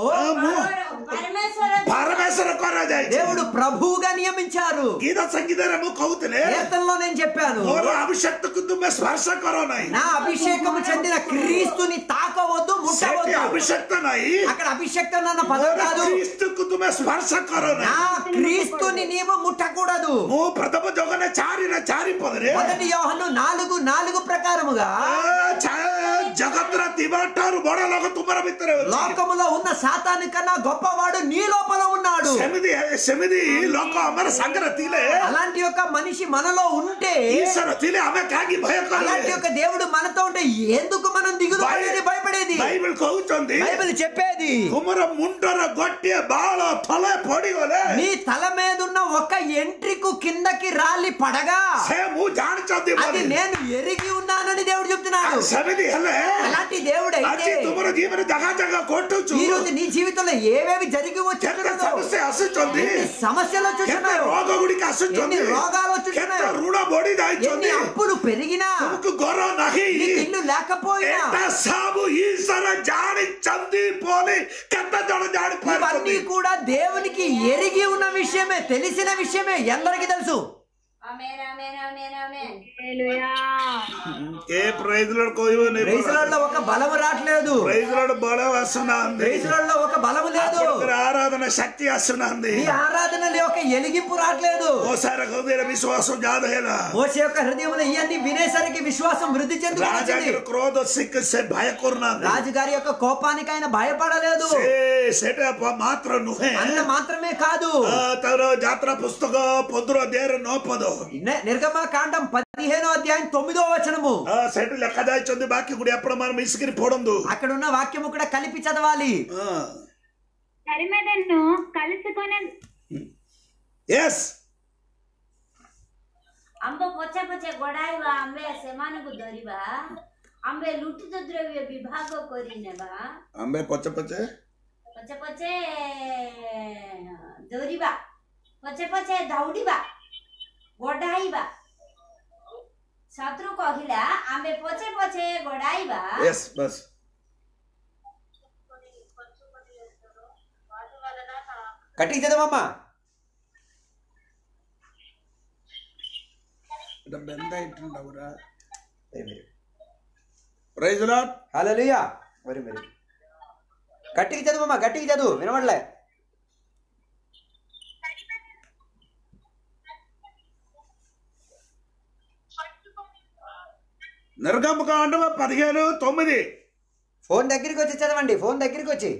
[SPEAKER 2] పరమేశ్వర కరా జాయి
[SPEAKER 1] దేవుడు ప్రభువుగా నియమించారు
[SPEAKER 2] గీత సంగీతము कहउతనే
[SPEAKER 1] కీర్తనలో నేను చెప్పాను
[SPEAKER 2] ఓ అభిషేక్తకు తుమ్మే స్పర్శ కరో నహీ
[SPEAKER 1] నా అభిషేకము చెందిన క్రీస్తుని తాకవద్దు ముట్టవద్దు
[SPEAKER 2] అభిషేక్త నహీ
[SPEAKER 1] అక్కడ అభిషేక్తం అన్న పదం కాదు
[SPEAKER 2] క్రీస్తుకు తుమ్మే స్పర్శ కరో నహీ
[SPEAKER 1] నా క్రీస్తుని నీవు ముట్టకూడదు
[SPEAKER 2] ఓ ప్రథమ జోగన చారి పదరే
[SPEAKER 1] మొదటి యోహను 4:4 ప్రకారముగా
[SPEAKER 2] జగత్ర తిబట్టారు బొడలోక తుమర మిత్ర
[SPEAKER 1] లోకములో ఉన్న సాతాను కన్నా గొప్పవాడు నీ లోపల ఉన్నాడు
[SPEAKER 2] సెమిది లోక అమర సంగర తీలే
[SPEAKER 1] అలాంటి ఒక మనిషి మనలో ఉంటే
[SPEAKER 2] ఈశ్వర తీలే ఆమె కాగి భయకర
[SPEAKER 1] అలాంటి ఒక దేవుడు మనతో ఉంటే ఎందుకు మనం దిగులు పడేది భయపడేది
[SPEAKER 2] బైబిల్ कहउचंदी
[SPEAKER 1] బైబిల్ చెప్పేది
[SPEAKER 2] తుమర ముండర గొట్టి బాల తల పొడిగోలే
[SPEAKER 1] నీ తల మీద ఉన్న ఒక ఎంట్రికు కిందకి రాలి పడగా
[SPEAKER 2] సేము జానిచంది
[SPEAKER 1] అది నేను ఎరిగి ఉన్నానని దేవుడు చెప్తున్నాడు
[SPEAKER 2] సెమిది హలే
[SPEAKER 1] అలాంటి దేవుడు అయితే
[SPEAKER 2] తుమర జీవన జగజగ కొట్టుచు
[SPEAKER 1] ఈ రోజు నీ జీవితంలో ఏవేవి జరిగి వచ్చాయో
[SPEAKER 2] సమస్య అసుచుంది
[SPEAKER 1] సమస్యలు వచ్చుచున్నాయి
[SPEAKER 2] రోగ గుడికి అసుచుంది
[SPEAKER 1] రోగాలు వచ్చుచున్నాయి
[SPEAKER 2] రుణ బొడి దాయిచుంది
[SPEAKER 1] అప్పులు పెరిగినా
[SPEAKER 2] तुमको गौरव नहीं
[SPEAKER 1] ఇల్లు లేకపోయినా
[SPEAKER 2] एटा सब ఈశ్వర జానిచంది పోలి కత్త జడ జాడి
[SPEAKER 1] ఇవన్నీ కూడా దేవునికి ఎరిగి ఉన్న విషయమే తెలిసిన విషయమే అందరికీ తెలుసు
[SPEAKER 4] ఆమేన్ ఆమేన్ ఆమేన్ ఆమేన్
[SPEAKER 3] హల్లెలూయా.
[SPEAKER 2] ఏ ప్రైజ్ లార్డ్ కోయో నే
[SPEAKER 1] ప్రైజ్ లార్డ్ లో ఒక బలము రాట్లేదు.
[SPEAKER 2] ప్రైజ్ లార్డ్ బలం వస్తున్నది.
[SPEAKER 1] ప్రైజ్ లార్డ్ లో ఒక బలము లేదు.
[SPEAKER 2] ఆరాధన శక్తి వస్తున్నది.
[SPEAKER 1] ఈ ఆరాధనలో ఒక ఎలిగింపు రాట్లేదు.
[SPEAKER 2] మోసార హృదయ విశ్వాసం జాద హేలా.
[SPEAKER 1] మోషే యొక్క హృదయంలో ఇవన్నీ వినేసరికి విశ్వాసం వృద్ధి చెందుతుంది.
[SPEAKER 2] రాజాకి క్రోధ సిక్ సే భయకుర్నాది.
[SPEAKER 1] రాజుగారి యొక్క కోపానికి ఆయన భయపడలేదు.
[SPEAKER 2] సేట మాత్ర నుహే
[SPEAKER 1] అన్న మాత్రమే కాదు.
[SPEAKER 2] తర జాత్ర పుస్తక 15 అధ్యాయం 9
[SPEAKER 1] నిర్గమకాండం 15వ అధ్యాయం 9వ వచనము.
[SPEAKER 2] సెట్ లెక్క దాయిచొంది బాకి గుడి అప్పుడు మనం ఇసుకిని పోడందు.
[SPEAKER 1] అక్కడ ఉన్న వాక్యము కూడా కలిపి చదవాలి.
[SPEAKER 3] కరిమెదను కలుసుకొని
[SPEAKER 2] yes
[SPEAKER 4] ଆମ୍ବ ପଛେ ପଛେ ଗଡାଇବା ଆମ୍ଭେ ସେମାନଙ୍କୁ ଧରିବା ଆମ୍ଭେ ଲୁଟିତ ଦ୍ରବ୍ୟ ବିଭାଗ କରି ନେବା
[SPEAKER 2] ଆମ୍ଭେ ପଛେ ପଛେ
[SPEAKER 4] ପଛେ ପଛେ ଧରିବା ପଛେ ପଛେ ଦୌଡ଼ିବା ଗଡାଇବା ଶତ୍ରୁ କହିଲା ଆମ୍ଭେ ପଛେ ପଛେ ଗଡାଇବା
[SPEAKER 2] yes ବସ୍
[SPEAKER 1] కట్టి చదవమ్మా.
[SPEAKER 2] బెంద ఇట్టుండవురా. Praise lord.
[SPEAKER 1] హల్లెలూయా. మరి గట్టికి చదువమ్మా, గట్టికి చదువు, వినవడలే.
[SPEAKER 2] నిర్గమకాండం 15:9.
[SPEAKER 1] ఫోన్ దగ్గరికి వచ్చి చదవండి, ఫోన్ దగ్గరికి వచ్చి.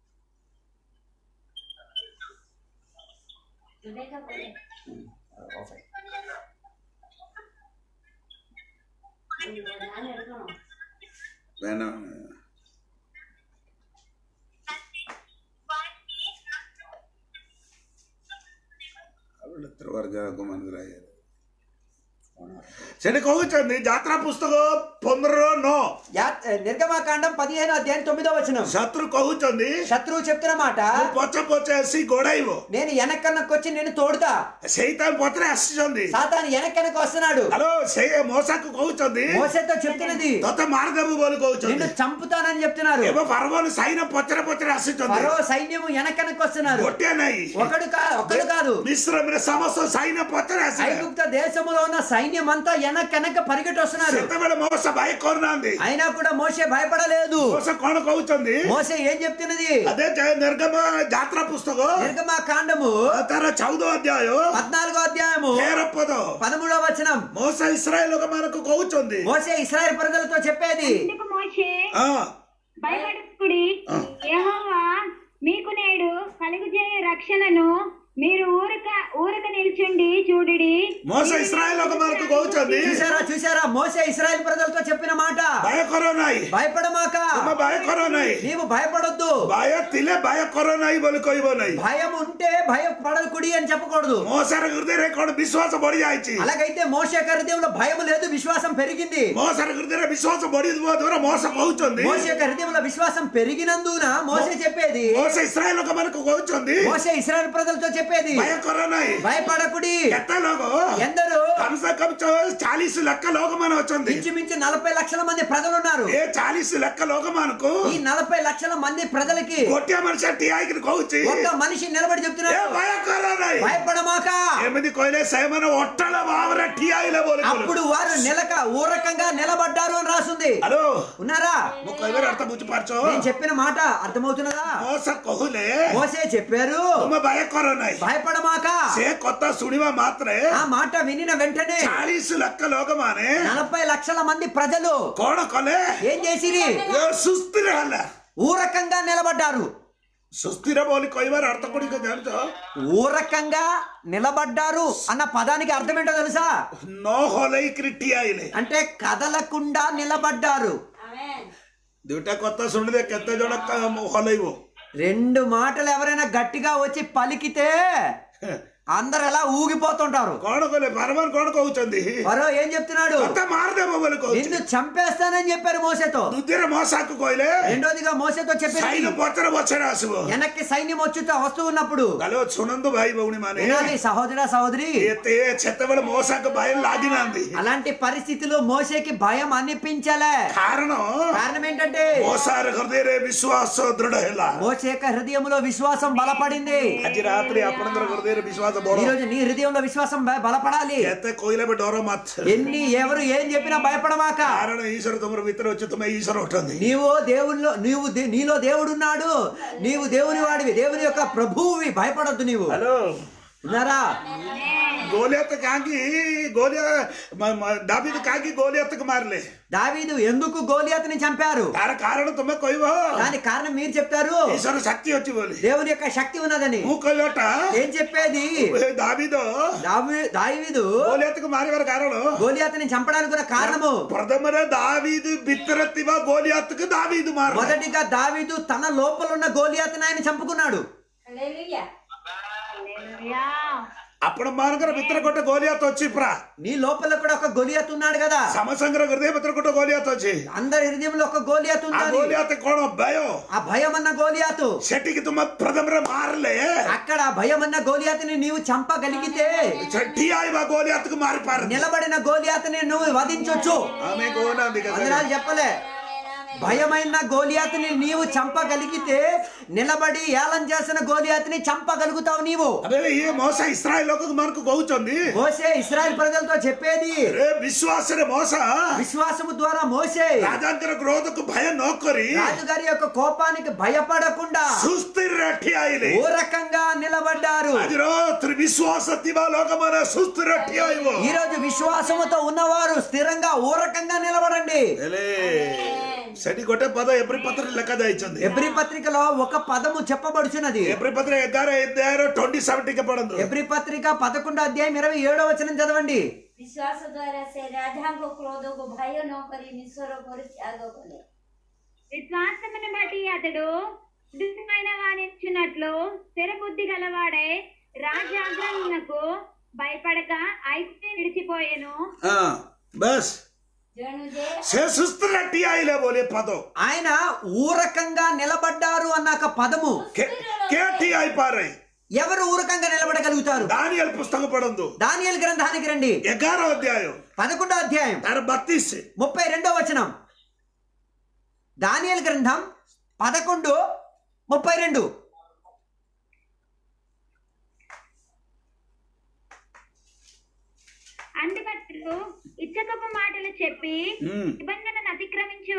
[SPEAKER 2] ସେଠି କହୁଛନ୍ତି ଯାତ୍ରା ପୁସ୍ତକ 15:9
[SPEAKER 1] నిర్గమకాండం 15వ అధ్యాయం 9వ వచనం.
[SPEAKER 2] శత్రు కହୁଛନ୍ତି
[SPEAKER 1] శత్రువు చెప్తున్న మాట,
[SPEAKER 2] ପଛେ ପଛେ ଆସି ଗୋଡାଇବ.
[SPEAKER 1] నేను వెనకన్నకొచ్చి నేను తోడుతా.
[SPEAKER 2] ସେଇଥିପାଇଁ ପଛରେ ଆସିଛନ୍ତି.
[SPEAKER 1] సాతాను వెనకనకు వస్తున్నాడు.
[SPEAKER 2] హలో ସେ ମోସାକୁ କହୁଛନ୍ତି
[SPEAKER 1] మోసేతో చెప్తున్నది,
[SPEAKER 2] ତତେ ମାରିଦେବୁ ବୋଲି କହୁଛନ୍ତି.
[SPEAKER 1] నిన్ను చంపుతానని చెప్తున్నారు.
[SPEAKER 2] ଏବେ ఫరోని సైన్యం పଛରେ పଛରେ ଆସିଛନ୍ତି.
[SPEAKER 1] ఫరో సైన్యము వెనకనకు వస్తున్నారు.
[SPEAKER 2] ଗୋଟିଏ ନାହିଁ,
[SPEAKER 1] ఒకడు కాదు.
[SPEAKER 2] మిశ్రమରେ ସମସ୍ତ సైన్య పଛରେ ଆସିଲେ.
[SPEAKER 1] ఐగుప్త దేశములో ఉన్న సైన్యం అంతా వెనక పరిగెట్టి వస్తున్నారు.
[SPEAKER 2] ସେତେବେଳେ మోస భయ କରୁନାହାନ୍ତି.
[SPEAKER 1] అయినా కూడా మోసే భయపడలేదు.
[SPEAKER 2] మోస କଣ କହୁଛନ୍ତି?
[SPEAKER 1] మోసే ఏం చెప్తున్నది?
[SPEAKER 2] అదే నిర్గమ యాత్రా పుస్తక
[SPEAKER 1] నిర్గమకాండము
[SPEAKER 2] ତାର 14 ଅଧ୍ୟାୟ
[SPEAKER 1] 14వ అధ్యాయము 13వ వచనం.
[SPEAKER 2] మోస ఇశ్రాయేలు ଲୋକମାନଙ୍କୁ କହୁଛନ୍ତି,
[SPEAKER 1] మోసే ఇశ్రాయేలు ప్రజలతో చెప్పేది,
[SPEAKER 3] అందుకు మోషే భయపడకుడి, యెహోవా మీకు నేడు కలుగజేయ రక్షణను మీరు ఊరక నిల్చుండి చూడుడి.
[SPEAKER 2] మోస ఇశ్రాయేలు ଲୋକମାନଙ୍କୁ କହୁଛନ୍ତି,
[SPEAKER 1] చూసారా మోసే ఇశ్రాయేలు ప్రజలతో చెప్పిన మాట,
[SPEAKER 2] భయ କର ନାହିଁ,
[SPEAKER 1] భయపడమాక,
[SPEAKER 2] భయ କର ନାହିଁ,
[SPEAKER 1] నీవు భయపడొద్దు.
[SPEAKER 2] భయ ଥିଲେ భయ କର ନାହିଁ ବୋଲି କହିବ ନାହିଁ.
[SPEAKER 1] భయం ఉంటే భయపడకుడి అని చెప్పకూడదు.
[SPEAKER 2] మోసର హృదୟରେ କଣ విశ్వాସ బଢି ଯାଇଛି?
[SPEAKER 1] అలాగైతే మోసే హృదయంలో భయం లేదు, విశ్వాసం పెరిగింది.
[SPEAKER 2] మోసర హృదୟରେ విశ్వాସ ବଢିଥିବା ଦ୍ୱାରା మోస କହୁଛନ୍ତି,
[SPEAKER 1] మోసే హృదయంలో విశ్వాసం పెరిగినందున మోసే చెప్పేది,
[SPEAKER 2] మోస ఇశ్రాయేలు ଲୋକମାନଙ୍କୁ కହୁଛନ୍ତି,
[SPEAKER 1] మోసే ఇశ్రాయేలు ప్రజలతో చెప్పేది,
[SPEAKER 2] భయ కర ନାହିଁ,
[SPEAKER 1] భయపడకుడి.
[SPEAKER 2] କେତେ ଲୋକ?
[SPEAKER 1] ఎందరు?
[SPEAKER 2] కమ్ సే కమ్ 40 లక్ష ଲୋକମାନେ ଅଛନ୍ତି.
[SPEAKER 1] ఇంచుమించు 40 లక్షల మంది ప్రజలు ఉన్నారు.
[SPEAKER 2] ఏ 40 లక్ష ଲୋକମାନଙ୍କୁ
[SPEAKER 1] ఈ 40 లక్షల మంది ప్రజలకి
[SPEAKER 2] ଗୋଟିଏ ମଣିଷ ଠିଆ ହେଇକି କହୁଛି,
[SPEAKER 1] ఒక్క మనిషి నిలబడి చెప్తున్నాడు,
[SPEAKER 2] భయ କର ନାହିଁ,
[SPEAKER 1] భయపడమాక.
[SPEAKER 2] ଏମିତି କହିଲେ ସେମାନେ ଅଟଳ ଭାବରେ ଠିଆ ହେଇଲେ ବୋଲି.
[SPEAKER 1] అప్పుడు వారు ఊరకంగా నిలబడ్డారు అని రాసుంది.
[SPEAKER 2] హలో
[SPEAKER 1] ఉన్నారా?
[SPEAKER 2] ମୁଁ କହିବାର ଅର୍ଥ ବୁଝିପାରୁଛ?
[SPEAKER 1] నేను చెప్పిన మాట అర్థమవుతున్నదా?
[SPEAKER 2] మోస କହିଲେ
[SPEAKER 1] మోసే చెప్పారు,
[SPEAKER 2] ତୁମେ ଭୟ କର ନାହିଁ,
[SPEAKER 1] భయపడమాక.
[SPEAKER 2] ସେ କଥା ଶୁଣିବା ମାତ୍ରେ
[SPEAKER 1] ఆ మాట వినిన వెంటనే
[SPEAKER 2] 40 లక్ష ଲୋକମାନେ
[SPEAKER 1] 40 లక్షల మంది ప్రజలు
[SPEAKER 2] କଣ କଲେ?
[SPEAKER 1] ఏం చేసిరి?
[SPEAKER 2] ସୁସ୍ଥିର ହେଲା.
[SPEAKER 1] ఊరకంగా నిలబడ్డారు.
[SPEAKER 2] ସୁସ୍ଥିର ବୋଲି କହିବାର ଅର୍ଥ ଗୁଡ଼ିକ ଜାଣିଛ?
[SPEAKER 1] ఊరకంగా నిలబడ్డారు అన్న పదానికి అర్థం ఏంటో తెలుసా?
[SPEAKER 2] ନ ହଲେଇକିରି ଠିଆ ହେଇଲେ.
[SPEAKER 1] అంటే కదలకుండా నిలబడ్డారు.
[SPEAKER 4] ఆమేన్.
[SPEAKER 2] ଦୁଇଟା କଥା ଶୁଣିଲେ କେତେ ଜଣ ହଲେଇବ?
[SPEAKER 1] 2 మాటలు ఎవరైనా గట్టిగా వచ్చి పలికితే అందరు ఎలా ఊగిపోతుంటారు.
[SPEAKER 2] କଣ କଲେ? ବାରବାର କଣ କହୁଛନ୍ତି?
[SPEAKER 1] ఫరో ఏం చెప్తున్నాడు?
[SPEAKER 2] ତତେ ମାରିଦେବ ବୋଲି
[SPEAKER 1] నిన్ను
[SPEAKER 2] କହୁଛନ୍ତି.
[SPEAKER 1] చంపేస్తానని చెప్పారు మోసేతో.
[SPEAKER 2] ଦ୍ୱିତୀୟରେ ମଶାକୁ କହିଲେ
[SPEAKER 1] రెండోదిగా మోసేతో చెప్పారు,
[SPEAKER 2] ସୈନ୍ୟ ପଛରେ ପଛରେ ଆସିବ.
[SPEAKER 1] వెనక్కి సైన్యం వస్తూ ఉన్నప్పుడు
[SPEAKER 2] ହ୍ୟାଲୋ ଶୁଣନ୍ତୁ ଭାଇ ଭଉଣୀ ମାନେ,
[SPEAKER 1] వినాలి సహోదర సహోదరి,
[SPEAKER 2] ଏତେ ସେତେବେଳେ ମଶାକୁ భయం ଲାଗିନାହାନ୍ତି.
[SPEAKER 1] అలాంటి పరిస్థితుల్లో మోసేకి భయం అనిపించలే. కారణం ఏంటంటే
[SPEAKER 2] మోసాର ହୃଦୟରେ ବିଶ୍ୱାସ ଦୃଢ ହେଲା.
[SPEAKER 1] మోసే యొక్క హృదయంలో విశ్వాసం బలపడింది.
[SPEAKER 2] ଆଜି ରାତିରେ ଆପଣଙ୍କର ହୃଦୟରେ ବିଶ୍ୱାସ బోడో
[SPEAKER 1] ఈ రోజు నీ హృదయంలో విశ్వాసం బలపడాలి.
[SPEAKER 2] कहते कोयले पे डरो मत
[SPEAKER 1] ఎవరు ఏం చెప్పినా భయపడమాక.
[SPEAKER 2] कारण ईश्वर तुम्हारे भीतर వచ్చి तुम ईश्वर ఉంటుంది.
[SPEAKER 1] నీలో దేవుడున్నాడు, నీవు దేవుని వాడివి, దేవుని యొక్క ప్రభువువి, భయపడొద్దు నీవు.
[SPEAKER 2] హలో
[SPEAKER 1] ఉన్నారా?
[SPEAKER 2] గోలియత్ కాకి దావీదు కాకి గోలియత్కు మారలే.
[SPEAKER 1] దావీదు ఎందుకు గోలియత్ని చంపారు?
[SPEAKER 2] దాని కారణం తుమ్మె కొయ్యో,
[SPEAKER 1] దానికి కారణం మీరు చెప్తారు.
[SPEAKER 2] ఈశ్వర శక్తి వచ్చి బోలి,
[SPEAKER 1] దేవుని యొక్క శక్తి ఉన్నదని.
[SPEAKER 2] కొయ్యోట
[SPEAKER 1] ఏం చెప్పేది? దావీదు
[SPEAKER 2] గోలియత్కు మారేవారు కారణం,
[SPEAKER 1] గోలియత్ని చంపడానికి కూడా కారణము
[SPEAKER 2] ప్రథమనే దావీదు బిత్తరత్తివా గోలియత్కు దావీదు మార.
[SPEAKER 1] మొదటిగా దావీదు తన లోపల ఉన్న గోలియత్ని ఆయన చంపుకున్నాడు.
[SPEAKER 2] అప్పుడు మానకర మిత్ర కొట్ట గోలియాత్ వచ్చి
[SPEAKER 1] నీ లోపల కూడా ఒక గోలియాత్ ఉన్నాడు కదా.
[SPEAKER 2] సమసంగ్ర హృదయ మిత్ర కొట్ట గోలియాత్ వచ్చి
[SPEAKER 1] అందరి హృదయంలో ఒక గోలియాత్ ఉంది.
[SPEAKER 2] గోలియాత్ కోణ భయం,
[SPEAKER 1] ఆ భయం అన్న గోలియాత్
[SPEAKER 2] చెట్టికి తుమ్మ ప్రథమర మారలే.
[SPEAKER 1] అక్కడ భయం అన్న గోలియాత్ని నీవు చంపగలిగితే
[SPEAKER 2] చెట్టి ఆయా గోలియాత్కు మారిపారు.
[SPEAKER 1] నిలబడిన గోలియాత్ని నువ్వు వధించొచ్చు.
[SPEAKER 2] ఆమె గోనాది కదా
[SPEAKER 1] అందరూ చెప్పలే. భయమైన గోలియాత్ని నీవు చంపగలిగితే నిలబడి ఏలం చేసిన గోలియాత్ని చంపగలుగుతావు నీవు.
[SPEAKER 2] అదే ఈ మోస ఇశ్రాయేల్ లోకకు మనకు గౌచంది.
[SPEAKER 1] మోసే ఇశ్రాయేల్ ప్రజలతో చెప్పేది
[SPEAKER 2] విశ్వాసరే మోస,
[SPEAKER 1] విశ్వాసము ద్వారా మోసే
[SPEAKER 2] రాజాంతర క్రోధకు భయం నోకరి,
[SPEAKER 1] రాజుగారి యొక్క కోపానికి భయపడకుండా
[SPEAKER 2] సుస్థిరట్టి ఆయలే
[SPEAKER 1] ఓ రకంగా నిలబడ్డారు.
[SPEAKER 2] విశ్వాస లోకమైన సుస్థిరట్టి ఆయో.
[SPEAKER 1] ఈ రోజు విశ్వాసముతో ఉన్నవారు స్థిరంగా ఓ రకంగా నిలబడండి.
[SPEAKER 2] సడి కొట్టే పదం ఎబ్రి పత్రిక లెక్క దాయిచింది.
[SPEAKER 1] ఎబ్రి పత్రికలో ఒక పదము చెప్పబడుచున్నది.
[SPEAKER 2] ఎబ్రి పత్రిక 11:27 పడందు.
[SPEAKER 1] ఎబ్రి పత్రిక 11:27 చదవండి.
[SPEAKER 4] విశ్వాస ద్వారా से राजा को क्रोध को भय न करी ईश्वर को त्याग करे.
[SPEAKER 3] విశ్వాసమును బట్టి అతడు దుష్టమైన వానిచ్చినట్లు స్థిర బుద్ధి గలవాడై రాజ్యాగ్రహమునకు భయపడక ఐగుప్తును విడిచిపోయెను.
[SPEAKER 2] బస్
[SPEAKER 1] ఆయన ఊరకంగా నిలబడ్డారు అన్నాక పదము ఎవరు ఊరకంగా నిలబడగలుగుతారు?
[SPEAKER 2] దానియేలు పుస్తకం పడందు.
[SPEAKER 1] దానియేలు గ్రంథానికి రండి.
[SPEAKER 2] 11వ అధ్యాయం
[SPEAKER 1] 11వ అధ్యాయం 32వ వచనం. దానియేలు గ్రంథం 11:32.
[SPEAKER 3] అందుకతడు ఇచ్చకపు మాటలు చెప్పి నిబంధనను అతిక్రమించే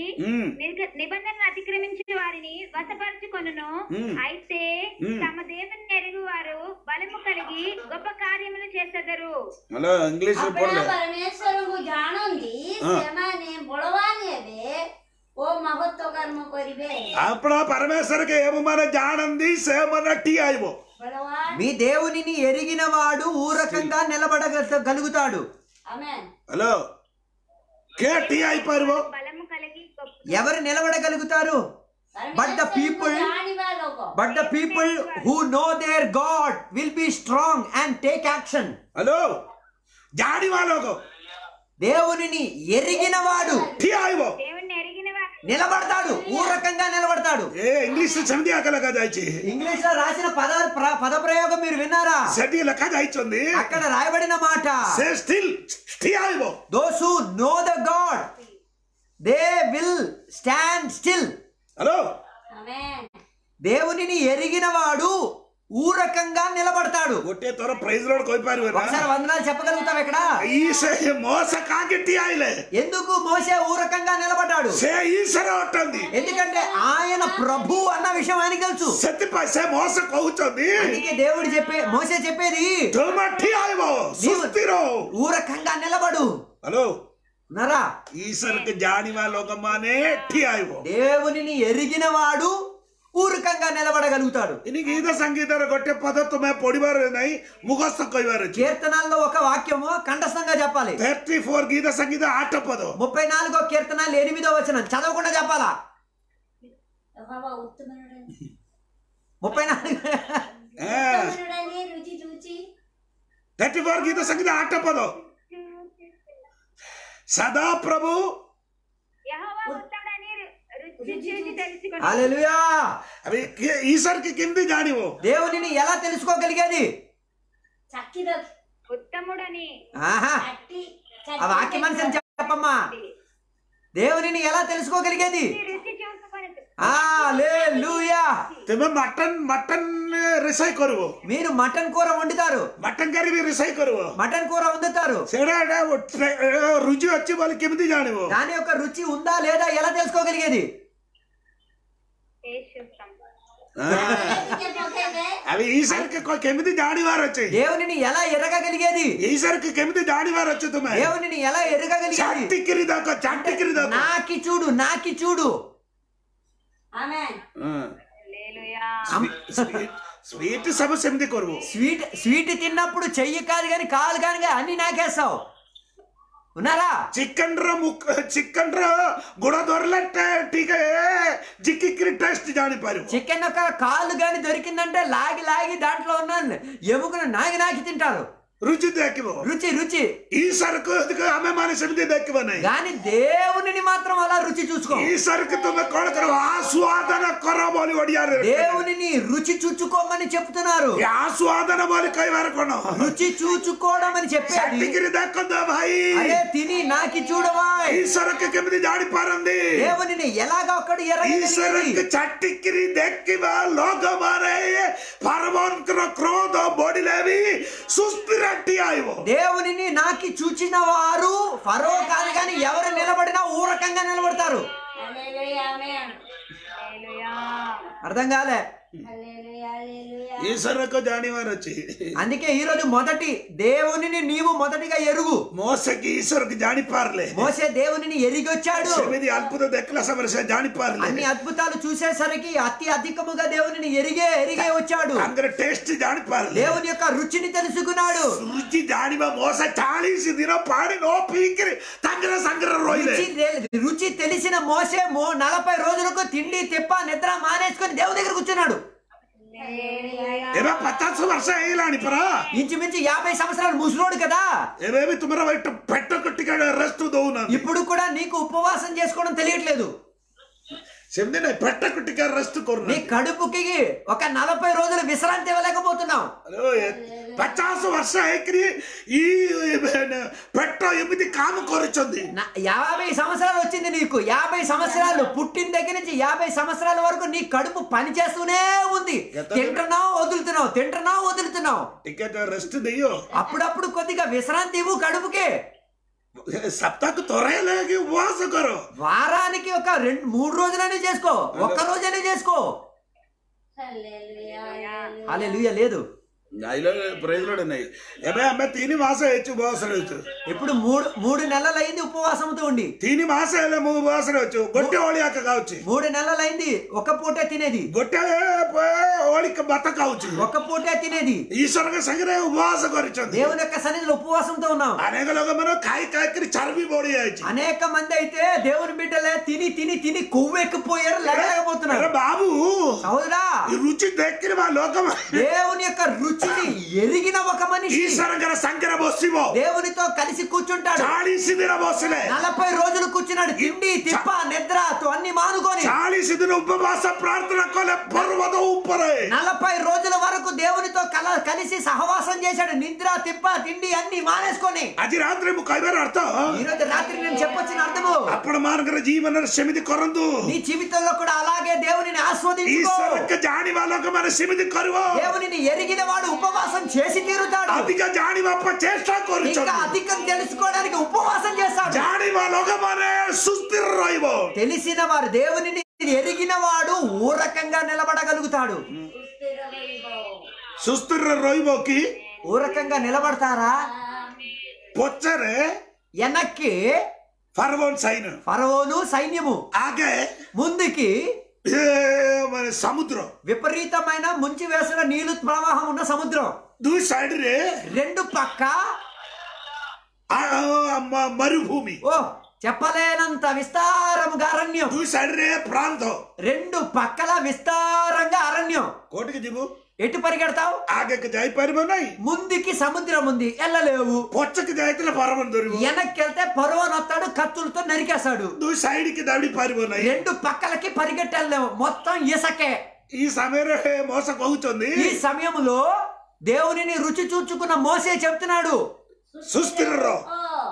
[SPEAKER 3] వారిని వశపరచుకొనును. అయితే తమ దేవుని ఎరుగు వారు బలము కలిగి గొప్ప కార్యములు చేసెదరు.
[SPEAKER 4] పరమేశ్వరଙ୍କୁ ଜାଣନ୍ତି ସେମାନେ ବଳବାନ ହେବେ ଓ ମହତ୍ଵ କର୍ମ କରିବେ.
[SPEAKER 2] ଆପଣ ପରମେଶ୍ୱରକୁ ఏమମାନେ ଜାଣନ୍ତି ସେମାନେ ଠିଆ ହେବ.
[SPEAKER 1] మీ దేవునిని ఎరిగిన వాడు ఊరకంగా నిలబడగలుగుతాడు.
[SPEAKER 2] హలో
[SPEAKER 1] ఎవరు నిలబడగలుగుతారు? But the people who know their God will be strong and take action.
[SPEAKER 2] Hello జానివా లోగో
[SPEAKER 1] దేవునిని ఎరిగిన వాడు నిలబడతాడు, ఊరకంగా నిలబడతాడు.
[SPEAKER 2] ఇంగ్లీష్
[SPEAKER 1] ఇంగ్లీష్ లో రాసిన పద ప్రయోగం మీరు విన్నారా? అక్కడ రాయబడిన మాట those who know the God they will stand still.
[SPEAKER 2] Hello
[SPEAKER 1] దేవునిని ఎరిగిన వాడు ఊరకంగా నిలబడతాడు.
[SPEAKER 2] ఒకటే తోర ప్రైజ్ లోడ్ కోయిపారు.
[SPEAKER 1] ఒకసారి వందనాలు చెప్పగలుగుతాం ఇక్కడ. ఎందుకు మోసే ఊరకంగా నిలబడ్డాడు? ఎందుకంటే ఆయన ప్రభు అన్న విషయం ఆయనకి తెలుసు. అందుకే దేవుడు మోసే చెప్పేది ఊరకంగా నిలబడు.
[SPEAKER 2] హలో
[SPEAKER 1] నరా
[SPEAKER 2] ఈశ్వరుకు జానివా లోకమానే
[SPEAKER 1] దేవునిని ఎరిగిన వాడు ఊరకంగా నిలబడగలుగుతాడు.
[SPEAKER 2] గీత సంగీతాలు కొట్టే పద్ధతి పొడివారు ముఖస్థ కొయ్యారు.
[SPEAKER 1] కీర్తనాల్లో ఒక వాక్యము కంఠస్థంగా చెప్పాలి.
[SPEAKER 2] 34 గీత సంగీత ఆట పదం
[SPEAKER 1] 34వ కీర్తన 8వ వచనం చదవకుండా చెప్పాలా?
[SPEAKER 2] 34 గీత సంగీత ఆట పదం సదా ప్రభు
[SPEAKER 1] హల్లెలూయా.
[SPEAKER 2] అవి ఈశ్వరుకి కింది జానివో
[SPEAKER 1] దేవునిని ఎలా తెలుసుకోగలిగేది?
[SPEAKER 3] ఉత్తముడని.
[SPEAKER 1] ఆహా ఆ వాక్య మనిషిని చెప్పమ్మా. దేవునిని ఎలా తెలుసుకోగలిగేది?
[SPEAKER 3] రుచి చూసుకొని.
[SPEAKER 1] హల్లెలూయా.
[SPEAKER 2] तुम्हें मटन मटन रिसाई करो
[SPEAKER 1] మీరు మటన్ కూర వండుతారు,
[SPEAKER 2] मटन करी भी रिसाई करो
[SPEAKER 1] మటన్ కూర వండుతారు,
[SPEAKER 2] सेड़ा रुचि अच्छी बोले केमती जाने वो
[SPEAKER 1] దాని యొక్క రుచి ఉందా లేదా ఎలా తెలుసుకోగలిగేది?
[SPEAKER 3] టేస్ట్ చూస్తాం.
[SPEAKER 2] अभी ईश्वर के कोई केमती जानी वार अच्छे
[SPEAKER 1] దేవునిని ఎలా ఎరగగలిగేది?
[SPEAKER 2] ईश्वर के केमती जानी वार अच्छे तुम्हें
[SPEAKER 1] దేవునిని ఎలా ఎరగగలిగేది?
[SPEAKER 2] चाटी किरी दाको
[SPEAKER 1] నాకి చూడు, నాకి చూడు.
[SPEAKER 4] ఆమేన్.
[SPEAKER 3] హల్లెలూయా.
[SPEAKER 2] स्वीट सब सेमती करो
[SPEAKER 1] స్వీట్ తిన్నప్పుడు చెయ్యి కాదు కానీ కాలు కానీ అన్ని నాకేస్తావు. ఉన్నారా?
[SPEAKER 2] चिकन रो गुड़ा दొరలట్టే ठीक है जिक्की की टेस्ट जानी पाరు
[SPEAKER 1] చికెన్ యొక్క కాలు కానీ దొరికిందంటే లాగి లాగి దాంట్లో ఉన్న ఎముకను నాకి తింటారు.
[SPEAKER 2] रुचि देखिबो
[SPEAKER 1] రుచి రుచి.
[SPEAKER 2] ईश्वर को हमें माने सेमती देखिबो नहीं
[SPEAKER 1] కానీ దేవునిని మాత్రం అలా రుచి చూసుకో.
[SPEAKER 2] ईश्वर के तुम्हें कौन करो आस्वादन करो बोली ओडिया रे
[SPEAKER 1] దేవునిని రుచి చూచుకోమని చెప్తున్నారు.
[SPEAKER 2] आस्वादन बोली कई बार कोनो
[SPEAKER 1] రుచి చూచుకోవడం అని చెప్పేది.
[SPEAKER 2] चाटी देखो दो भाई
[SPEAKER 1] అరే తిని నాకి చూడవా.
[SPEAKER 2] ईश्वर के केमती जानी पारंदी
[SPEAKER 1] దేవునిని ఎలాగా ఒక్కడు
[SPEAKER 2] ईश्वर
[SPEAKER 1] ఎరగగలిగేది?
[SPEAKER 2] के चाटी किरी देखिबा लोग मारे फरमान करो क्रोध बॉडी लेवी सुस्थिरटी आइवो
[SPEAKER 1] దేవునిని నాకి చూచిన వారు ఫరో కాదు కానీ ఎవరు నిలబడినా ఊరకంగా నిలబడతారు.
[SPEAKER 4] హల్లెలూయా. ఆమేన్.
[SPEAKER 3] హల్లెలూయా.
[SPEAKER 1] అర్థం కాలే?
[SPEAKER 4] హల్లెలూయా. హల్లెలూయా.
[SPEAKER 2] ईश्वर को जानी वार अच्छी
[SPEAKER 1] అందుకే ఈ రోజు మొదటి దేవునిని నీవు మొదటిగా ఎరుగు.
[SPEAKER 2] మోసే की ईश्वर की जानी पारले
[SPEAKER 1] మోసే దేవునిని ఎరిగి వచ్చాడు.
[SPEAKER 2] सेमिदी अद्भुत देखला समर से जानी पारले
[SPEAKER 1] అన్ని అద్భుతాలు చూసేసరికి అతి అధికముగా దేవునిని ఎరిగే వచ్చాడు.
[SPEAKER 2] अंदर टेस्ट जानी पारले
[SPEAKER 1] దేవుని యొక్క రుచిని తెలుసుకున్నాడు.
[SPEAKER 2] रुचि जानी बा మోసే 40 दिन పాడి నో పీకిరి తంగర సంగర రోయిలే
[SPEAKER 1] రుచి తెలిసిన మోసే 40 రోజులకు తిండి తిప్ప నిద్ర మానేసుకొని దేవుని దగ్గర కూర్చున్నాడు.
[SPEAKER 2] एबे 50 वर्ष అయిలాని పరా
[SPEAKER 1] ఇంచుమించు 50 సంవత్సరాలు ముసలోడు కదా.
[SPEAKER 2] एबे भी तुम्हारा बैठ पेट कट्टिका रेस्ट दोना
[SPEAKER 1] ఇప్పుడు కూడా నీకు ఉపవాసం చేసుకోవడం తెలియట్లేదు.
[SPEAKER 2] सेमदी नहीं पेट कट्टिका रेस्ट करना
[SPEAKER 1] నీ కడుపుకి ఒక 40 రోజులు విశ్రాంతి ఇవ్వలేకపోతున్నావు.
[SPEAKER 2] हेलो 50 वर्ष అయికరి ఈ పెట్ట ఎమిది కామ కొరుచుంది
[SPEAKER 1] 50 సంవత్సరాలు వచ్చింది నీకు. 50 సంవత్సరాలు పుట్టిన దగ్గర నుంచి 50 సంవత్సరాల వరకు నీ కడుపు పని చేస్తూనే ఉంది. తింటున్నావు వదులుతున్నావు, తింటున్నావు వదులుతున్నావు.
[SPEAKER 2] టికెట్ రెస్ట్ దియో
[SPEAKER 1] అప్పుడప్పుడు కొద్దిగా విశ్రాంతి ఇవ్వు కడుపుకి.
[SPEAKER 2] సప్తాహకు తొరయలేగి ఉపవాసం కరో
[SPEAKER 1] వారానికి ఒక 2-3 రోజులనే చేసుకో, ఒక్క రోజనే చేసుకో.
[SPEAKER 4] హల్లెలూయా.
[SPEAKER 1] హల్లెలూయా లేదు.
[SPEAKER 2] ప్రైజ్ లోడ్ ఉన్నాయి ఏబే అమ్మ 3 మాసం ಹೆಚ್ಚು ఉపవాసం వచ్చు
[SPEAKER 1] ఇప్పుడు 3 నెలలైంది ఉపవాసంతో ఉండి.
[SPEAKER 2] 3 మాసాల ఉపవాసం వచ్చు గొట్టె ఓళియాక కావచ్చు
[SPEAKER 1] 3 నెలలైంది ఒక పూటే తినేది.
[SPEAKER 2] గొట్టె ఓళిక బత కావచ్చు
[SPEAKER 1] ఒక పూటే తినేది.
[SPEAKER 2] ఈశ్వరక సంగరే ఉపవాసం కరిచంది
[SPEAKER 1] దేవుని యొక్క సన్నిధిలో ఉపవాసంతో ఉన్నాం.
[SPEAKER 2] అనేక లోక మనం కాయకి చర్బి బోడి అయ్యి
[SPEAKER 1] అనేక మంది అయితే దేవుని బిడ్డలే తిని తిని తిని కొవ్వెక్కిపోయారు, లేకపోతున్నారు.
[SPEAKER 2] అరే బాబు
[SPEAKER 1] సోదరా,
[SPEAKER 2] ఈ రుచి దక్కిన మా లోకం
[SPEAKER 1] దేవుని యొక్క రుచిని ఎరిగిన ఒక మనిషి
[SPEAKER 2] ఈశ్వరంగర సంగర బొస్సివో
[SPEAKER 1] దేవునితో కలిసి కూర్చుంటాడు.
[SPEAKER 2] 40 దిన బొస్సిలే
[SPEAKER 1] 40 రోజులు కూర్చున్నాడు. తిండి తిప్ప నిద్రతో అన్ని మానుకొని
[SPEAKER 2] 40 దిన ఉపవాస ప్రార్థన కొల పర్వత ఉపరే
[SPEAKER 1] 40 రోజుల వరకు దేవునితో కలిసి సహవాసం చేశాడు. నిద్ర తిప్ప తిండి అన్ని మానేసుకొని.
[SPEAKER 2] అది రాత్రి కైబర్ అర్థం
[SPEAKER 1] ఈ రోజు రాత్రి నేను చెప్పొచ్చిన అర్థము
[SPEAKER 2] అప్పుడు మానగర జీవన సమితి కొరందు
[SPEAKER 1] నీ జీవితంలో కూడా అలాగే దేవునిని ఆస్వాదించుకో.
[SPEAKER 2] ఈశ్వరక జాని వాళ్ళకు మన సమితి కరువో
[SPEAKER 1] దేవునిని ఎరిగిన వాడు ఉపవాసం చేసి తీరుతాడు.
[SPEAKER 2] అధిక జాని వాప చేష్ట కొరుచు
[SPEAKER 1] ఇంకా అధికం తెలుసుకోవడానికి ఉపవాసం చేస్తాడు.
[SPEAKER 2] జాని వాళ్ళకు మన సుస్థిర రయివో
[SPEAKER 1] తెలిసిన వారు దేవునిని ఎరిగిన వాడు ఊరకంగా నిలబడగలుగుతాడు.
[SPEAKER 2] సుస్థిర రయివోకి
[SPEAKER 1] ఊరకంగా నిలబడతారా?
[SPEAKER 2] పొచ్చరే
[SPEAKER 1] వెనక్కి
[SPEAKER 2] ఫరవోన్ సైన్యం
[SPEAKER 1] ఫరవోను సైన్యము
[SPEAKER 2] ఆగే
[SPEAKER 1] ముందుకి
[SPEAKER 2] మన సముద్రం
[SPEAKER 1] విపరీతమైన ముంచి వేసిన నీళ్లు ప్రవాహం ఉన్న సముద్రం.
[SPEAKER 2] దూ సైడ్ రే
[SPEAKER 1] 2 పక్క
[SPEAKER 2] మరుభూమి
[SPEAKER 1] ఓ చెప్పలేనంత విస్తారముగా అరణ్యం.
[SPEAKER 2] దూ సైడ్ రే ప్రాంతం
[SPEAKER 1] 2 పక్కల విస్తారంగా అరణ్యం.
[SPEAKER 2] కోటికి దిగు
[SPEAKER 1] ఎటు పరిగెడతావు?
[SPEAKER 2] ఆగకి జాయి పరిమన్నాయి
[SPEAKER 1] ముందుకి సముద్రం ఉంది, వెళ్ళలేవు.
[SPEAKER 2] పొచ్చకి జాయితల పరమం దొరికి
[SPEAKER 1] వెనక్కి వెళ్తే పరువన్ వస్తాడు, కత్తులతో నరికేస్తాడు.
[SPEAKER 2] దూ సైడ్ కి దాడి పరిమన్నాయి
[SPEAKER 1] 2 పక్కలకి పరిగెట్టలేవు, మొత్తం ఇసకే.
[SPEAKER 2] ఈ సమయంలో మోస కొగుతుంది
[SPEAKER 1] ఈ సమయంలో దేవునిని రుచి చూచుకున్న మోసే చెప్తున్నాడు,
[SPEAKER 2] సుస్థిరరో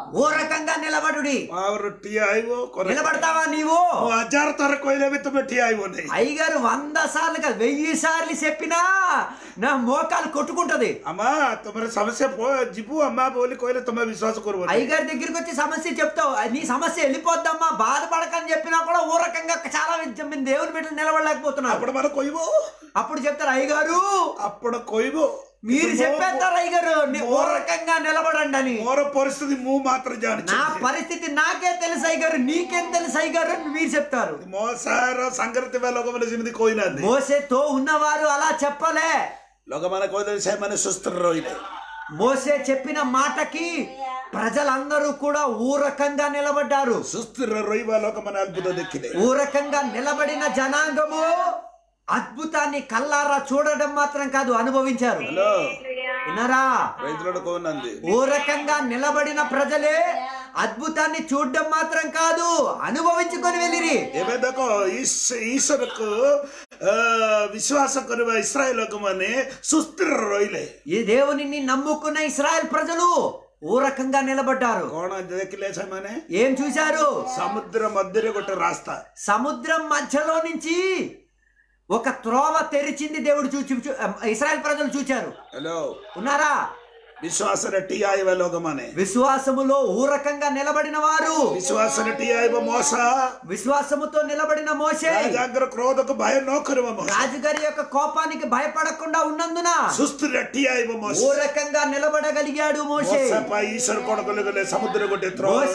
[SPEAKER 1] ఓ రకంగా నిలబడుడి.
[SPEAKER 2] और ठिया आइबो
[SPEAKER 1] నిలబడతావా నీవు?
[SPEAKER 2] 1000 थर कोइले भी तुम्हें ठिया आइबो नहीं.
[SPEAKER 1] అయ్యగారు 100 సార్లు కాదు 1000 సార్లు చెప్పినా నా మోకాలు కొట్టుకుంటది.
[SPEAKER 2] అమ్మా तुम्हारे समस्या जिबू अम्मा बोली कोइले तुम्हें विश्वास करो.
[SPEAKER 1] అయ్యగారి దగ్గరికి వచ్చి సమస్య చెప్తావు, నీ సమస్య వెళ్ళిపోద్దమ్మా బాధపడకని చెప్పినా కూడా ఓ రకంగా చాలా దేవుని బిడ్డలు నిలబడలేకపోతున్నారు.
[SPEAKER 2] అప్పుడు మనం కొయ్యబో.
[SPEAKER 1] అప్పుడు చెప్తారు అయ్యగారు,
[SPEAKER 2] అప్పుడు కొయ్యబో
[SPEAKER 1] మీరు చెప్పేస్తారు అయ్యగారు ఓ రకంగా నిలబడండి అని.
[SPEAKER 2] మోర పరిస్థితి మూ మాత్రం జాని.
[SPEAKER 1] నా పరిస్థితి నాకే తెలుసు అయ్యగారు, నీకేం తెలుసు అయ్యగారు అని మీరు చెప్తారు.
[SPEAKER 2] మోసార సంగతి లోకమైన సిమిది కోయినది.
[SPEAKER 1] మోసేతో ఉన్నవారు అలా చెప్పలే.
[SPEAKER 2] లోకమైన కోయిన సేమనే సుస్థిర రోయిలే.
[SPEAKER 1] మోసే చెప్పిన మాటకి ప్రజలందరూ కూడా ఊరకంగా నిలబడ్డారు.
[SPEAKER 2] సుస్థిర రోయివా లోకమైన అద్భుతం దక్కిదే.
[SPEAKER 1] ఊరకంగా నిలబడిన జనాంగము అద్భుతాన్ని కల్లారా చూడడం మాత్రం కాదు, అనుభవించారు.
[SPEAKER 2] హలో
[SPEAKER 1] విన్నారా?
[SPEAKER 2] రైతులకు కోనంది.
[SPEAKER 1] ఊరకంగా నిలబడిన ప్రజలే అద్భుతాన్ని చూడడం మాత్రం కాదు, అనుభవించుకొని వెళ్ళిరి.
[SPEAKER 2] ఏమే देखो ఈశ్వరకు విశ్వాస కరువ ఇశ్రాయేల్ లోకమనే సుస్థిర రోయిలే.
[SPEAKER 1] ఈ దేవునిని నమ్ముకున్న ఇశ్రాయేల్ ప్రజలు ఊరకంగా నిలబడ్డారు.
[SPEAKER 2] కోణ దేకిలే సమనే
[SPEAKER 1] ఏం చూశారు?
[SPEAKER 2] సముద్ర మధ్యలో కొట్ట రాస్తా.
[SPEAKER 1] సముద్రం మధ్యలో నుంచి ఒక త్రోవ తెరిచింది దేవుడు ఇశ్రాయేల్ ప్రజలు చూచారు.
[SPEAKER 2] హలో
[SPEAKER 1] ఉన్నారా?
[SPEAKER 2] విశ్వాస టియాయివ లోకమనే
[SPEAKER 1] విశ్వాసములో ఊరకంగా నిలబడిన వారు.
[SPEAKER 2] విశ్వాస టియాయివ మోస
[SPEAKER 1] విశ్వాసముతో నిలబడిన మోషే
[SPEAKER 2] రాజాగ్ర క్రోధకు భయం నోకరువ మోస.
[SPEAKER 1] రాజుగారి యొక్క కోపానికి భయపడకుండా ఉన్నందున
[SPEAKER 2] సుస్థిర టియాయివ మోస
[SPEAKER 1] ఊరకంగా నిలబడగలిగాడు మోషే.
[SPEAKER 2] ఈశ్వర కొడుకులు సముద్ర కొట్టే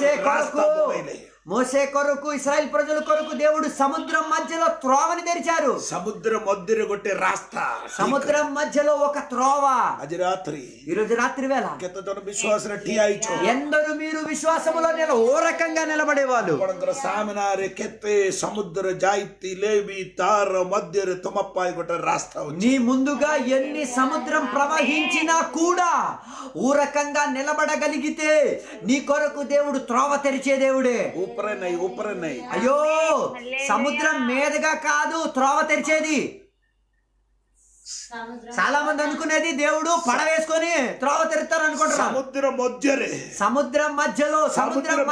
[SPEAKER 1] మోసే కొరకు ఇశ్రాయేల్ ప్రజల కొరకు దేవుడు సముద్రం మధ్యలో త్రోవని తెరిచారు.
[SPEAKER 2] సముద్ర మధ్య కొట్టే రాస్తా.
[SPEAKER 1] సముద్రం మధ్యలో ఒక త్రోవ.
[SPEAKER 2] అది రాత్రి
[SPEAKER 1] ఈరోజు రాత్రి వేళ
[SPEAKER 2] విశ్వాస టియాయిచో
[SPEAKER 1] ఎందరు మీరు విశ్వాసములో ఊరకంగా నిలబడేవాళ్ళు.
[SPEAKER 2] సామినారే కెత్తే సముద్ర జాయితి లేవి తార మధ్య తుమప్పాయి కొట్టే రాస్తా.
[SPEAKER 1] నీ ముందుగా ఎన్ని సముద్రం ప్రవహించినా కూడా ఊరకంగా నిలబడగలిగితే నీ కొరకు దేవుడు త్రోవ తెరిచే దేవుడే. అయ్యో, సముద్రం మీదుగా కాదు త్రోవ తెరిచేది. చాలా మంది అనుకునేది దేవుడు పడవేసుకొని త్రోవ తెరుతారు అనుకుంటారు.
[SPEAKER 2] సముద్రం మధ్యలో
[SPEAKER 1] సముద్రం మధ్యలో సముద్రం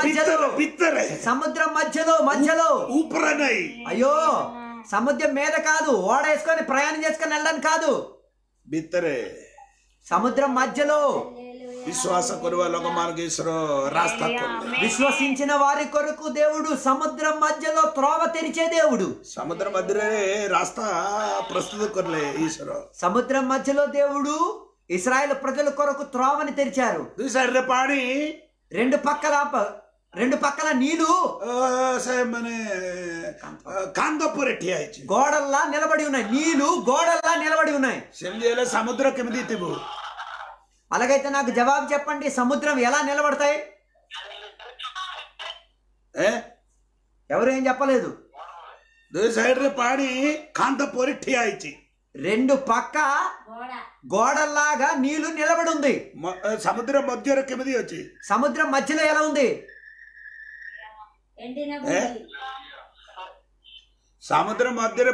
[SPEAKER 1] మధ్యలో అయ్యో, సముద్రం మీద కాదు, ఓడ వేసుకొని ప్రయాణం చేసుకొని వెళ్ళడానికి కాదు,
[SPEAKER 2] బిత్తరే
[SPEAKER 1] సముద్రం మధ్యలో.
[SPEAKER 2] విశ్వాస కొరువ లోకమార్గేశ్వర రాస్తా.
[SPEAKER 1] విశ్వసించిన వారి కొరకు దేవుడు సముద్రం మధ్యలో త్రోవ తెరిచే దేవుడు.
[SPEAKER 2] సముద్ర మధ్యలో రాస్తా ప్రస్తుత కొరలే ఈశ్వర.
[SPEAKER 1] సముద్రం మధ్యలో దేవుడు ఇశ్రాయేలు ప్రజల కొరకు త్రోవని తెరిచారు.
[SPEAKER 2] పాడి
[SPEAKER 1] రెండు పక్కల నీళ్లు
[SPEAKER 2] కాందపురెట్టి
[SPEAKER 1] గోడల్లా నిలబడి ఉన్నాయి. నీళ్లు గోడల్లా నిలబడి ఉన్నాయి.
[SPEAKER 2] సముద్రం కింది తిబు.
[SPEAKER 1] అలాగైతే నాకు జవాబు చెప్పండి, సముద్రం ఎలా నిలబడతాయి? ఎవరు ఏం చెప్పలేదు.
[SPEAKER 2] పాడి కాందపురెట్టి ఆయిచి
[SPEAKER 1] రెండు పక్క గోడల్లాగా నీళ్లు నిలబడి ఉంది.
[SPEAKER 2] సముద్రం మధ్య కింది వచ్చి
[SPEAKER 1] సముద్రం మధ్యలో ఎలా ఉంది?
[SPEAKER 2] సముద్రం మధ్య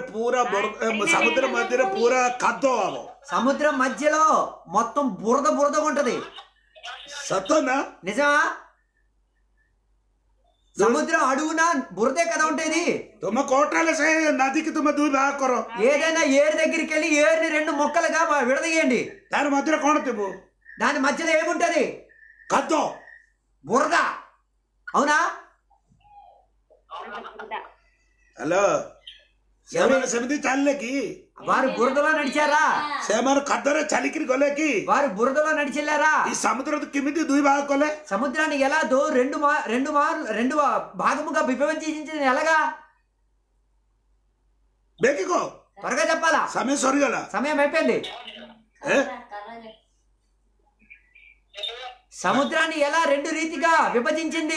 [SPEAKER 2] పూరా కద్దో.
[SPEAKER 1] సముద్రం మధ్యలో మొత్తం బురద ఉంటది.
[SPEAKER 2] సత్తోనా?
[SPEAKER 1] నిజమా? సముద్రం అడుగున బురదే కదా ఉంటేది.
[SPEAKER 2] తుమ్మ కోటాల నదికి తుమ్మ దూరి ఆకరో.
[SPEAKER 1] ఏదైనా ఏరు దగ్గరికి వెళ్ళి ఏరుని రెండు మొక్కలుగా విడదీయండి.
[SPEAKER 2] దాని మధ్యలో కోణతిబు.
[SPEAKER 1] దాని మధ్యలో ఏముంటది?
[SPEAKER 2] కద్దో,
[SPEAKER 1] బురద. అవునా?
[SPEAKER 2] హలో, సమితి చల్లకి
[SPEAKER 1] వారు బురదలో నడిచారా?
[SPEAKER 2] కద్దరే చలికి గొలేకి
[SPEAKER 1] వారు బురదలో నడిచెళ్ళారా?
[SPEAKER 2] ఈ సముద్రం కిమిది దూయి భాగొలే.
[SPEAKER 1] సముద్రాన్ని ఎలా రెండు భాగముగా విభజించింది ఎలాగా?
[SPEAKER 2] బేకికో
[SPEAKER 1] త్వరగా చెప్పాలా?
[SPEAKER 2] సమయం సరిగల
[SPEAKER 1] సమయం అయిపోయింది. సముద్రాన్ని ఎలా రెండు రీతిగా విభజించింది?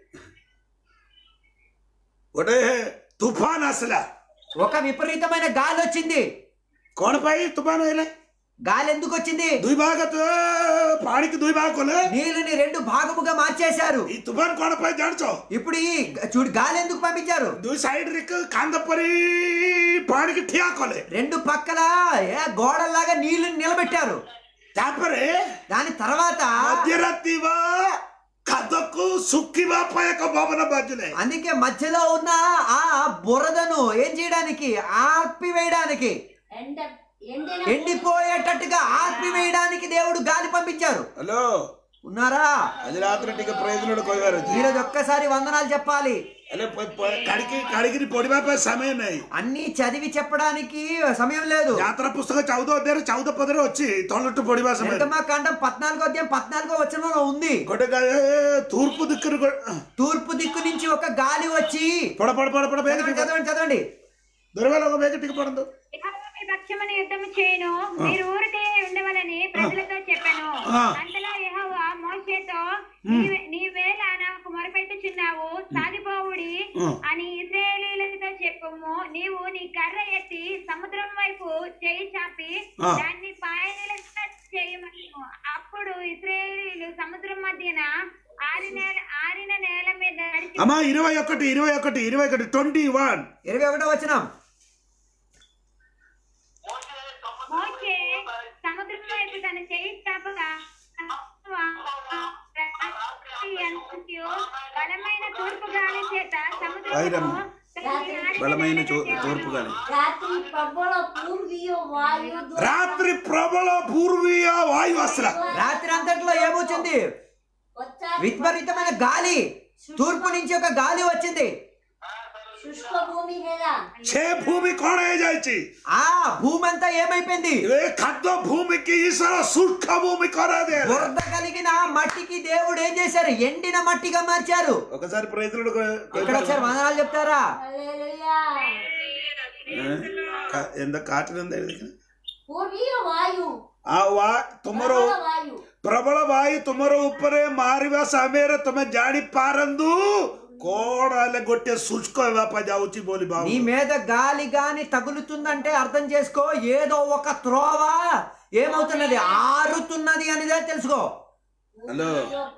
[SPEAKER 2] ఒకటే తుఫాన్ అసలు
[SPEAKER 1] ఒక విపరీతమైన గాలి వచ్చింది.
[SPEAKER 2] కోనపై తుఫాన్
[SPEAKER 1] గాలి ఎందుకు వచ్చింది?
[SPEAKER 2] పాడికి
[SPEAKER 1] నీళ్ళని రెండు భాగముగా మార్చేశారు.
[SPEAKER 2] ఈ తుఫాన్ కోనపై జాడ్చో.
[SPEAKER 1] ఇప్పుడు ఈ చూడు గాలి ఎందుకు పంపించారు?
[SPEAKER 2] సైడ్ కాందపరి పాడికి ఠియాకోలే.
[SPEAKER 1] రెండు పక్కల గోడల్లాగా నీళ్ళని నిలబెట్టారు.
[SPEAKER 2] దాని
[SPEAKER 1] తర్వాత
[SPEAKER 2] మధ్యరాత్రివా కథకు ଶୁଖିବା ପାଇଁ ଏକ ଭବନ ବାଜିଲେ
[SPEAKER 1] అందుకే మధ్యలో ఉన్న ఆ బురదను ఏం చేయడానికి ఆర్పివేయడానికి ఎండిపోయేటట్టుగా ఆర్పివేయడానికి దేవుడు గాలి పంపించారు.
[SPEAKER 2] హలో
[SPEAKER 1] ఉన్నారా?
[SPEAKER 2] అది రాత్రి టిక ప్రయోజనుడు కోయారు.
[SPEAKER 1] ఈరోజు ఒక్కసారి వందనాలు చెప్పాలి.
[SPEAKER 2] కడిగిరి పొడిపై సమయం
[SPEAKER 1] అన్ని చదివి చెప్పడానికి సమయం లేదు.
[SPEAKER 2] యాత్ర పుస్తకం 14వ అధ్యాయం 14 పదరే వచ్చి తొలట్టు పొడిపా సమయం.
[SPEAKER 1] నిర్గమకాండం 14వ అధ్యాయం 14వ వచనంలో ఉంది. తూర్పు దిక్కు నుంచి ఒక గాలి వచ్చి
[SPEAKER 2] చదవండి పడదు
[SPEAKER 3] మీ పక్షమున యుద్ధము చేయను, మీరు ఊరికే ఉండవలని ప్రజలతో చెప్పాను. అంతలో యెహోవా మోషేతో, నీవేళ నాకు మొరపెట్టుచున్నావు, సాగిపోవుడి అని ఇశ్రాయేలీయులతో చెప్పుము. నీవు నీ కర్ర ఎత్తి సముద్రం వైపు చేయి చాపి దాన్ని పాయలుగా చేయమను. అప్పుడు ఇశ్రాయేలీయులు సముద్రం మధ్యన ఆరిన నేల మీద నడిచి
[SPEAKER 1] 21 వచనం.
[SPEAKER 3] మోషే సముద్రం వైపు తన చేయి చాపగా బలమైన తూర్పు గాలి చేత సముద్రము
[SPEAKER 2] బలమైన తూర్పు గాలి రాత్రి ప్రబల పూర్వీయ వాయు అసలు
[SPEAKER 1] రాత్రి అంతట్లో ఏమొచ్చింది? విపరీతమైన గాలి, తూర్పు నుంచి ఒక గాలి వచ్చింది.
[SPEAKER 2] భూమి కోణ
[SPEAKER 1] ఆ భూమి అంతా ఏమైపోయింది?
[SPEAKER 2] ఖద్ద భూమికి ఈశ్వర శుష్క భూమి కొరదే.
[SPEAKER 1] బురద కలిగిన మట్టికి దేవుడు ఏం చేశారు? ఎండిన మట్టిగా మార్చారు.
[SPEAKER 2] ఒకసారి ప్రజలు
[SPEAKER 1] ఇక్కడ ఒకసారి వందనాలు చెప్తారా?
[SPEAKER 2] ఎంత కాటినంద ତୁମର ପ୍ରବଳ ବାୟୁ ତୁମର ଉପରେ ମାରିବା ସମୟରେ ତମେ ଜାଣିପାରନ୍ତୁ କଣ ହେଲେ ଗୋଟେ ଶୁଷ୍କ ହେବା ପାଇଁ ଯାଉଛି ବୋଲି ଭାବୁ.
[SPEAKER 1] నీ మీద గాలి గాని తగులుతుందంటే అర్థం చేసుకో, ఏదో ఒక త్రోవ ఏమవుతున్నది, ఆరుతున్నది అనేదే తెలుసుకో.
[SPEAKER 2] హలో,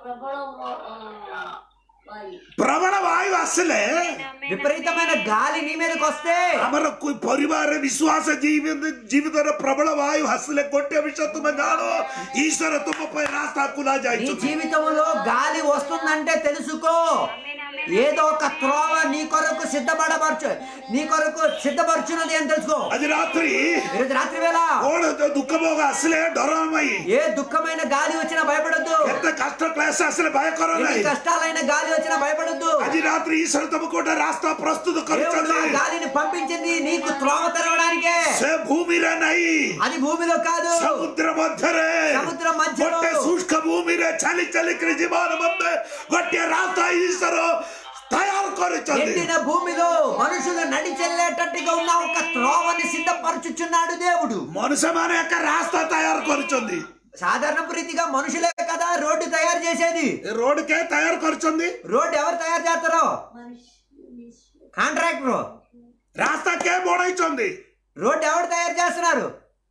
[SPEAKER 2] ప్రబల వాయు అసలే
[SPEAKER 1] విపరీతమైన గాలి నీ మీదకి వస్తే
[SPEAKER 2] ଆମର ପରିବାର ବିଶ୍ୱାସ ଜୀବିତର ପ୍ରବଳ ବାୟୁ ଆସିଲେ ଗୋଟେ ବିଷୟ ତୁମେ ଜାଣ, ଈଶ୍ୱର ତୁମ ପାଇଁ ରାସ୍ତା ଖୋଲା
[SPEAKER 1] నీ
[SPEAKER 2] ଯାଇଛି.
[SPEAKER 1] జీవితంలో గాలి వస్తుందంటే తెలుసుకో, ఏదో ఒక త్రోవ నీ కొరకు సిద్ధపరచున్నది అని తెలుసుకో.
[SPEAKER 2] ଆଜି ରାତ୍ରି
[SPEAKER 1] ఈరోజు రాత్రి వేళ
[SPEAKER 2] କଣ ଦୁଃଖ ଭୋଗ ଆସିଲେ ଡର ନାହିଁ,
[SPEAKER 1] ఏ దుఃఖమైన గాలి వచ్చినా భయపడద్దు,
[SPEAKER 2] କେତେ କଷ୍ଟ କ୍ଲେଶ ଆସିଲେ ଭୟ କର ନାହିଁ.
[SPEAKER 1] కష్టాలైన గాలి వచ్చినా భయపడద్దు.
[SPEAKER 2] ଆଜି ରାତ୍ରି ଈଶ୍ୱର ତୁମକୁ ଗୋଟେ ରାସ୍ତା ପ୍ରସ୍ତୁତ କରିଛନ୍ତି.
[SPEAKER 1] గాలిని పంపించింది నీకు త్రోవ తెరవడానికే.
[SPEAKER 2] ସେ ଭୂମିରେ ନାହିଁ,
[SPEAKER 1] అది భూమిలో కాదు,
[SPEAKER 2] ସମୁଦ୍ର ମଧ୍ୟରେ
[SPEAKER 1] సముద్రం మధ్యలో
[SPEAKER 2] ଗୋଟେ ଶୁଷ୍କ ଭୂମିରେ ଚାଲି ଚାଲିକିରି ଜୀବନ ମତେ ଗୋଟିଏ ରାସ୍ତା ଈଶ୍ୱର తయారు କରିଛନ୍ତି.
[SPEAKER 1] ఎండిన భూమిలో మనుషులు నడిచెళ్ళేటట్టుగా ఉన్న ఒక త్రోవని సిద్ధపరచుచున్నాడు దేవుడు.
[SPEAKER 2] మనుషుମାନେ ఒక రాస్తా తయారు କରିଛନ୍ତି.
[SPEAKER 1] సాధారణ ప్రీతిగా మనుషులే కదా రోడ్డు తయారు చేసేది.
[SPEAKER 2] రోడ్ కే తయారు କରିଛନ୍ତି.
[SPEAKER 1] రోడ్డు ఎవరు తయారు చేస్తారో? కాంట్రాక్టర్.
[SPEAKER 2] రాస్తా కే బోడైଛନ୍ତି.
[SPEAKER 1] రోడ్డు ఎవరు తయారు చేస్తున్నారు?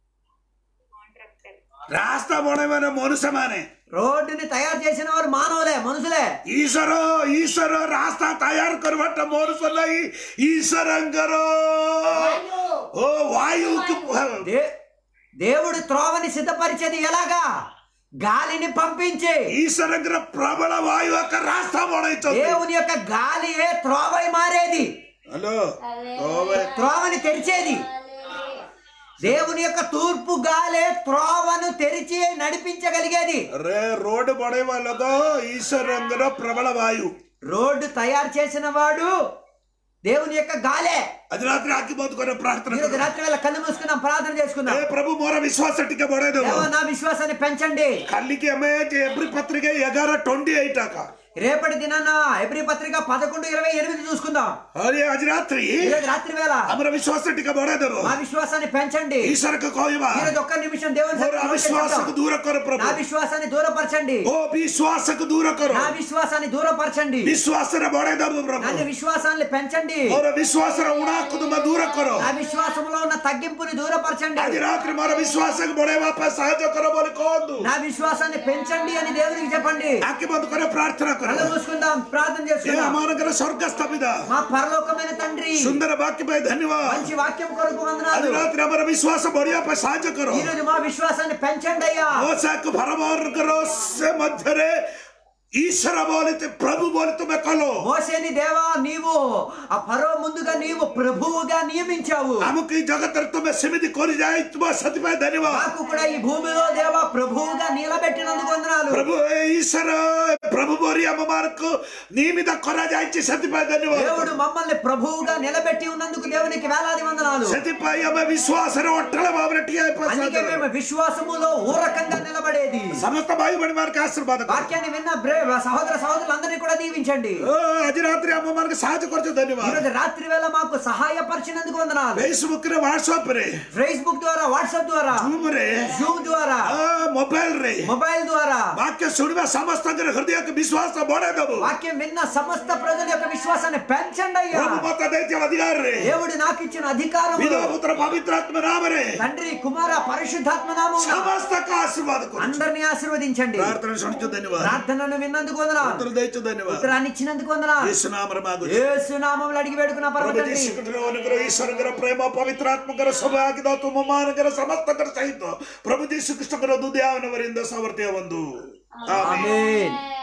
[SPEAKER 2] రాస్తా బోడైన మనుషుମାନେ.
[SPEAKER 1] రోడ్డుని తయారు చేసిన వారు మానవులే, మనుషులే.
[SPEAKER 2] ఈశ్వర రాస్తా తయారు करवट మనుషులు नहीं, ఈశ్వరంగర ఓ వాయుకి
[SPEAKER 1] దేవుడు త్రోవని సిద్ధపరిచేది ఎలాగా? గాలిని పంపించి.
[SPEAKER 2] ఈశ్వరంగర ప్రబల వాయు యొక్క రాస్తా బోడైଛନ୍ତି.
[SPEAKER 1] దేవుని యొక్క గాలి త్రోవై మారేది.
[SPEAKER 2] హలో,
[SPEAKER 1] త్రోవని తెరిచేది. దేవుని యొక్క తూర్పు గాలే త్రోవను తెరిచి నడిపించగలిగేది.
[SPEAKER 2] రోడ్డు బడే వాళ్ళగా ఈశ్వరంగర ప్రబల వాయు.
[SPEAKER 1] రోడ్డు తయారు చేసిన వాడు దేవుని యొక్క గాలే.
[SPEAKER 2] అది రాత్రి ఆకి బతుకునే ప్రార్థన.
[SPEAKER 1] రాత్రి వేళ కళ్ళు మూసుకున్నాం, ప్రార్థన చేసుకున్నాం.
[SPEAKER 2] ప్రభు మోర విశ్వాస టికే బడేదు.
[SPEAKER 1] నా విశ్వాసాన్ని పెంచండి.
[SPEAKER 2] కల్లికి అమే ఎబ్రి పత్రిక 11:28 ఆక
[SPEAKER 1] రేపటి దినాన ఎబ్రీ పత్రిక 11:28 చూసుకుందాం.
[SPEAKER 2] అది రాత్రి
[SPEAKER 1] వేళ
[SPEAKER 2] అమర విశ్వాస టికే బడేదు.
[SPEAKER 1] మా విశ్వాసాన్ని పెంచండి.
[SPEAKER 2] ఈశ్వరకు కోయవా.
[SPEAKER 1] ఈరోజు ఒక్క నిమిషం దేవుని
[SPEAKER 2] అవిశ్వాసకు దూర కరు ప్రభు.
[SPEAKER 1] నా విశ్వాసాన్ని దూరపరచండి.
[SPEAKER 2] ఓ విశ్వాసకు దూర కరు.
[SPEAKER 1] నా విశ్వాసాన్ని దూరపరచండి.
[SPEAKER 2] విశ్వాసన బడేదు ప్రభు.
[SPEAKER 1] నా విశ్వాసాన్ని పెంచండి.
[SPEAKER 2] ఓ విశ్వాసన ఉనాకు తుమ దూర కరు.
[SPEAKER 1] నా విశ్వాసములో ఉన్న తగ్గింపుని దూరపరచండి.
[SPEAKER 2] అది రాత్రి మన విశ్వాసకు బడేవా పై సహాయ కరు బోలి కోందు.
[SPEAKER 1] నా విశ్వాసాన్ని పెంచండి అని దేవునికి చెప్పండి.
[SPEAKER 2] ఆకి బతుకునే ప్రార్థన కరు.
[SPEAKER 1] చూసుకుందాం, ప్రార్థన చేసుకుందాం.
[SPEAKER 2] అమానగర స్వర్గస్థ పితా,
[SPEAKER 1] మా పరలోకమైన తండ్రి,
[SPEAKER 2] సుందర వాక్యపై ధన్యవాదాలు.
[SPEAKER 1] మంచి వాక్యం కొరకు వందనాలు.
[SPEAKER 2] రాత్రి అమర విశ్వాస బడియా పై సహాయ కరు.
[SPEAKER 1] ఈ రోజు మా విశ్వాసాన్ని పెంచండి అయ్యా.
[SPEAKER 2] ఓసాకు పరమార్గరో సే మధ్యరే ఈశ్వర బోలితే ప్రభు బోలి తుమ్మె కలో
[SPEAKER 1] మోసేని దేవా నీవు ఆ ఫరో ముందుగా నీవు ప్రభువుగా నియమించావు.
[SPEAKER 2] అముకు ఈ జగత్తర తుమ్మె సిమిది కొరి జాయి తుమ్మె సతిపై ధన్యవాద.
[SPEAKER 1] నాకు కూడా ఈ భూమిలో దేవా ప్రభువుగా నిలబెట్టినందుకు వందనాలు.
[SPEAKER 2] ప్రభు ఈశ్వర ప్రభు బోరి అమ్మమారకు నీ మీద కొర జాయిచి సతిపై ధన్యవాద.
[SPEAKER 1] దేవుడు మమ్మల్ని ప్రభువుగా నిలబెట్టి ఉన్నందుకు దేవునికి వేలాది వందనాలు.
[SPEAKER 2] సతిపై అమ్మ విశ్వాసర ఒట్టల బాబరటి
[SPEAKER 1] అందుకే మేము విశ్వాసములో ఊరకంగా నిలబడేది.
[SPEAKER 2] సమస్త భాయి వారికి ఆశీర్వాదం.
[SPEAKER 1] వాక్యాన్ని విన్న సహోదర సహోదరులందరినీ కూడా దీవించండి.
[SPEAKER 2] అజి రాత్రి అమ్మ మనకు సహాయ కొరచు ధన్యవాదాలు.
[SPEAKER 1] ఈరోజు రాత్రి వేళ మాకు సహాయపరిచినందుకు వందనాలు.
[SPEAKER 2] ఫేస్బుక్ రే వాట్సాప్ రే
[SPEAKER 1] ఫేస్బుక్ ద్వారా వాట్సాప్ ద్వారా జూమ్ ద్వారా మొబైల్ ద్వారా
[SPEAKER 2] వాక్య సుడివ సమస్తంగా హృదయ విశ్వాస బోడేదము.
[SPEAKER 1] వాక్యం విన్న సమస్త ప్రజల యొక్క విశ్వాసాన్ని పెంచండి అయ్యా. దేవుడు నాకు ఇచ్చిన అధికారం
[SPEAKER 2] పుత్ర పవిత్రాత్మ నామరే
[SPEAKER 1] తండ్రి కుమార పరిశుద్ధాత్మ నామమున
[SPEAKER 2] సమస్త ఆశీర్వాదం
[SPEAKER 1] అందరినీ ఆశీర్వదించండి. ప్రార్థనను విన్నందుకు వందనాలు. ఉత్తరాన్ని ఇచ్చినందుకు వందనాలు. యేసు నామములో అడిగి వేడుకున్న పరమ తండ్రి.
[SPEAKER 2] ఈశ్వర ప్రేమ పవిత్రాత్మకర సౌಭಾಗ್ಯದ ತುಮಮಾನಕರ ಸಮಸ್ತಕರ ಸಹಿತ ಪ್ರಭು ಯೇಸು ಕ್ರಿಸ್ತಕರ ದುದ್ಯಾವನವರಿಂದ ಸಾಮರ್ಥ್ಯ ಒಂದು. ಆಮೆನ್.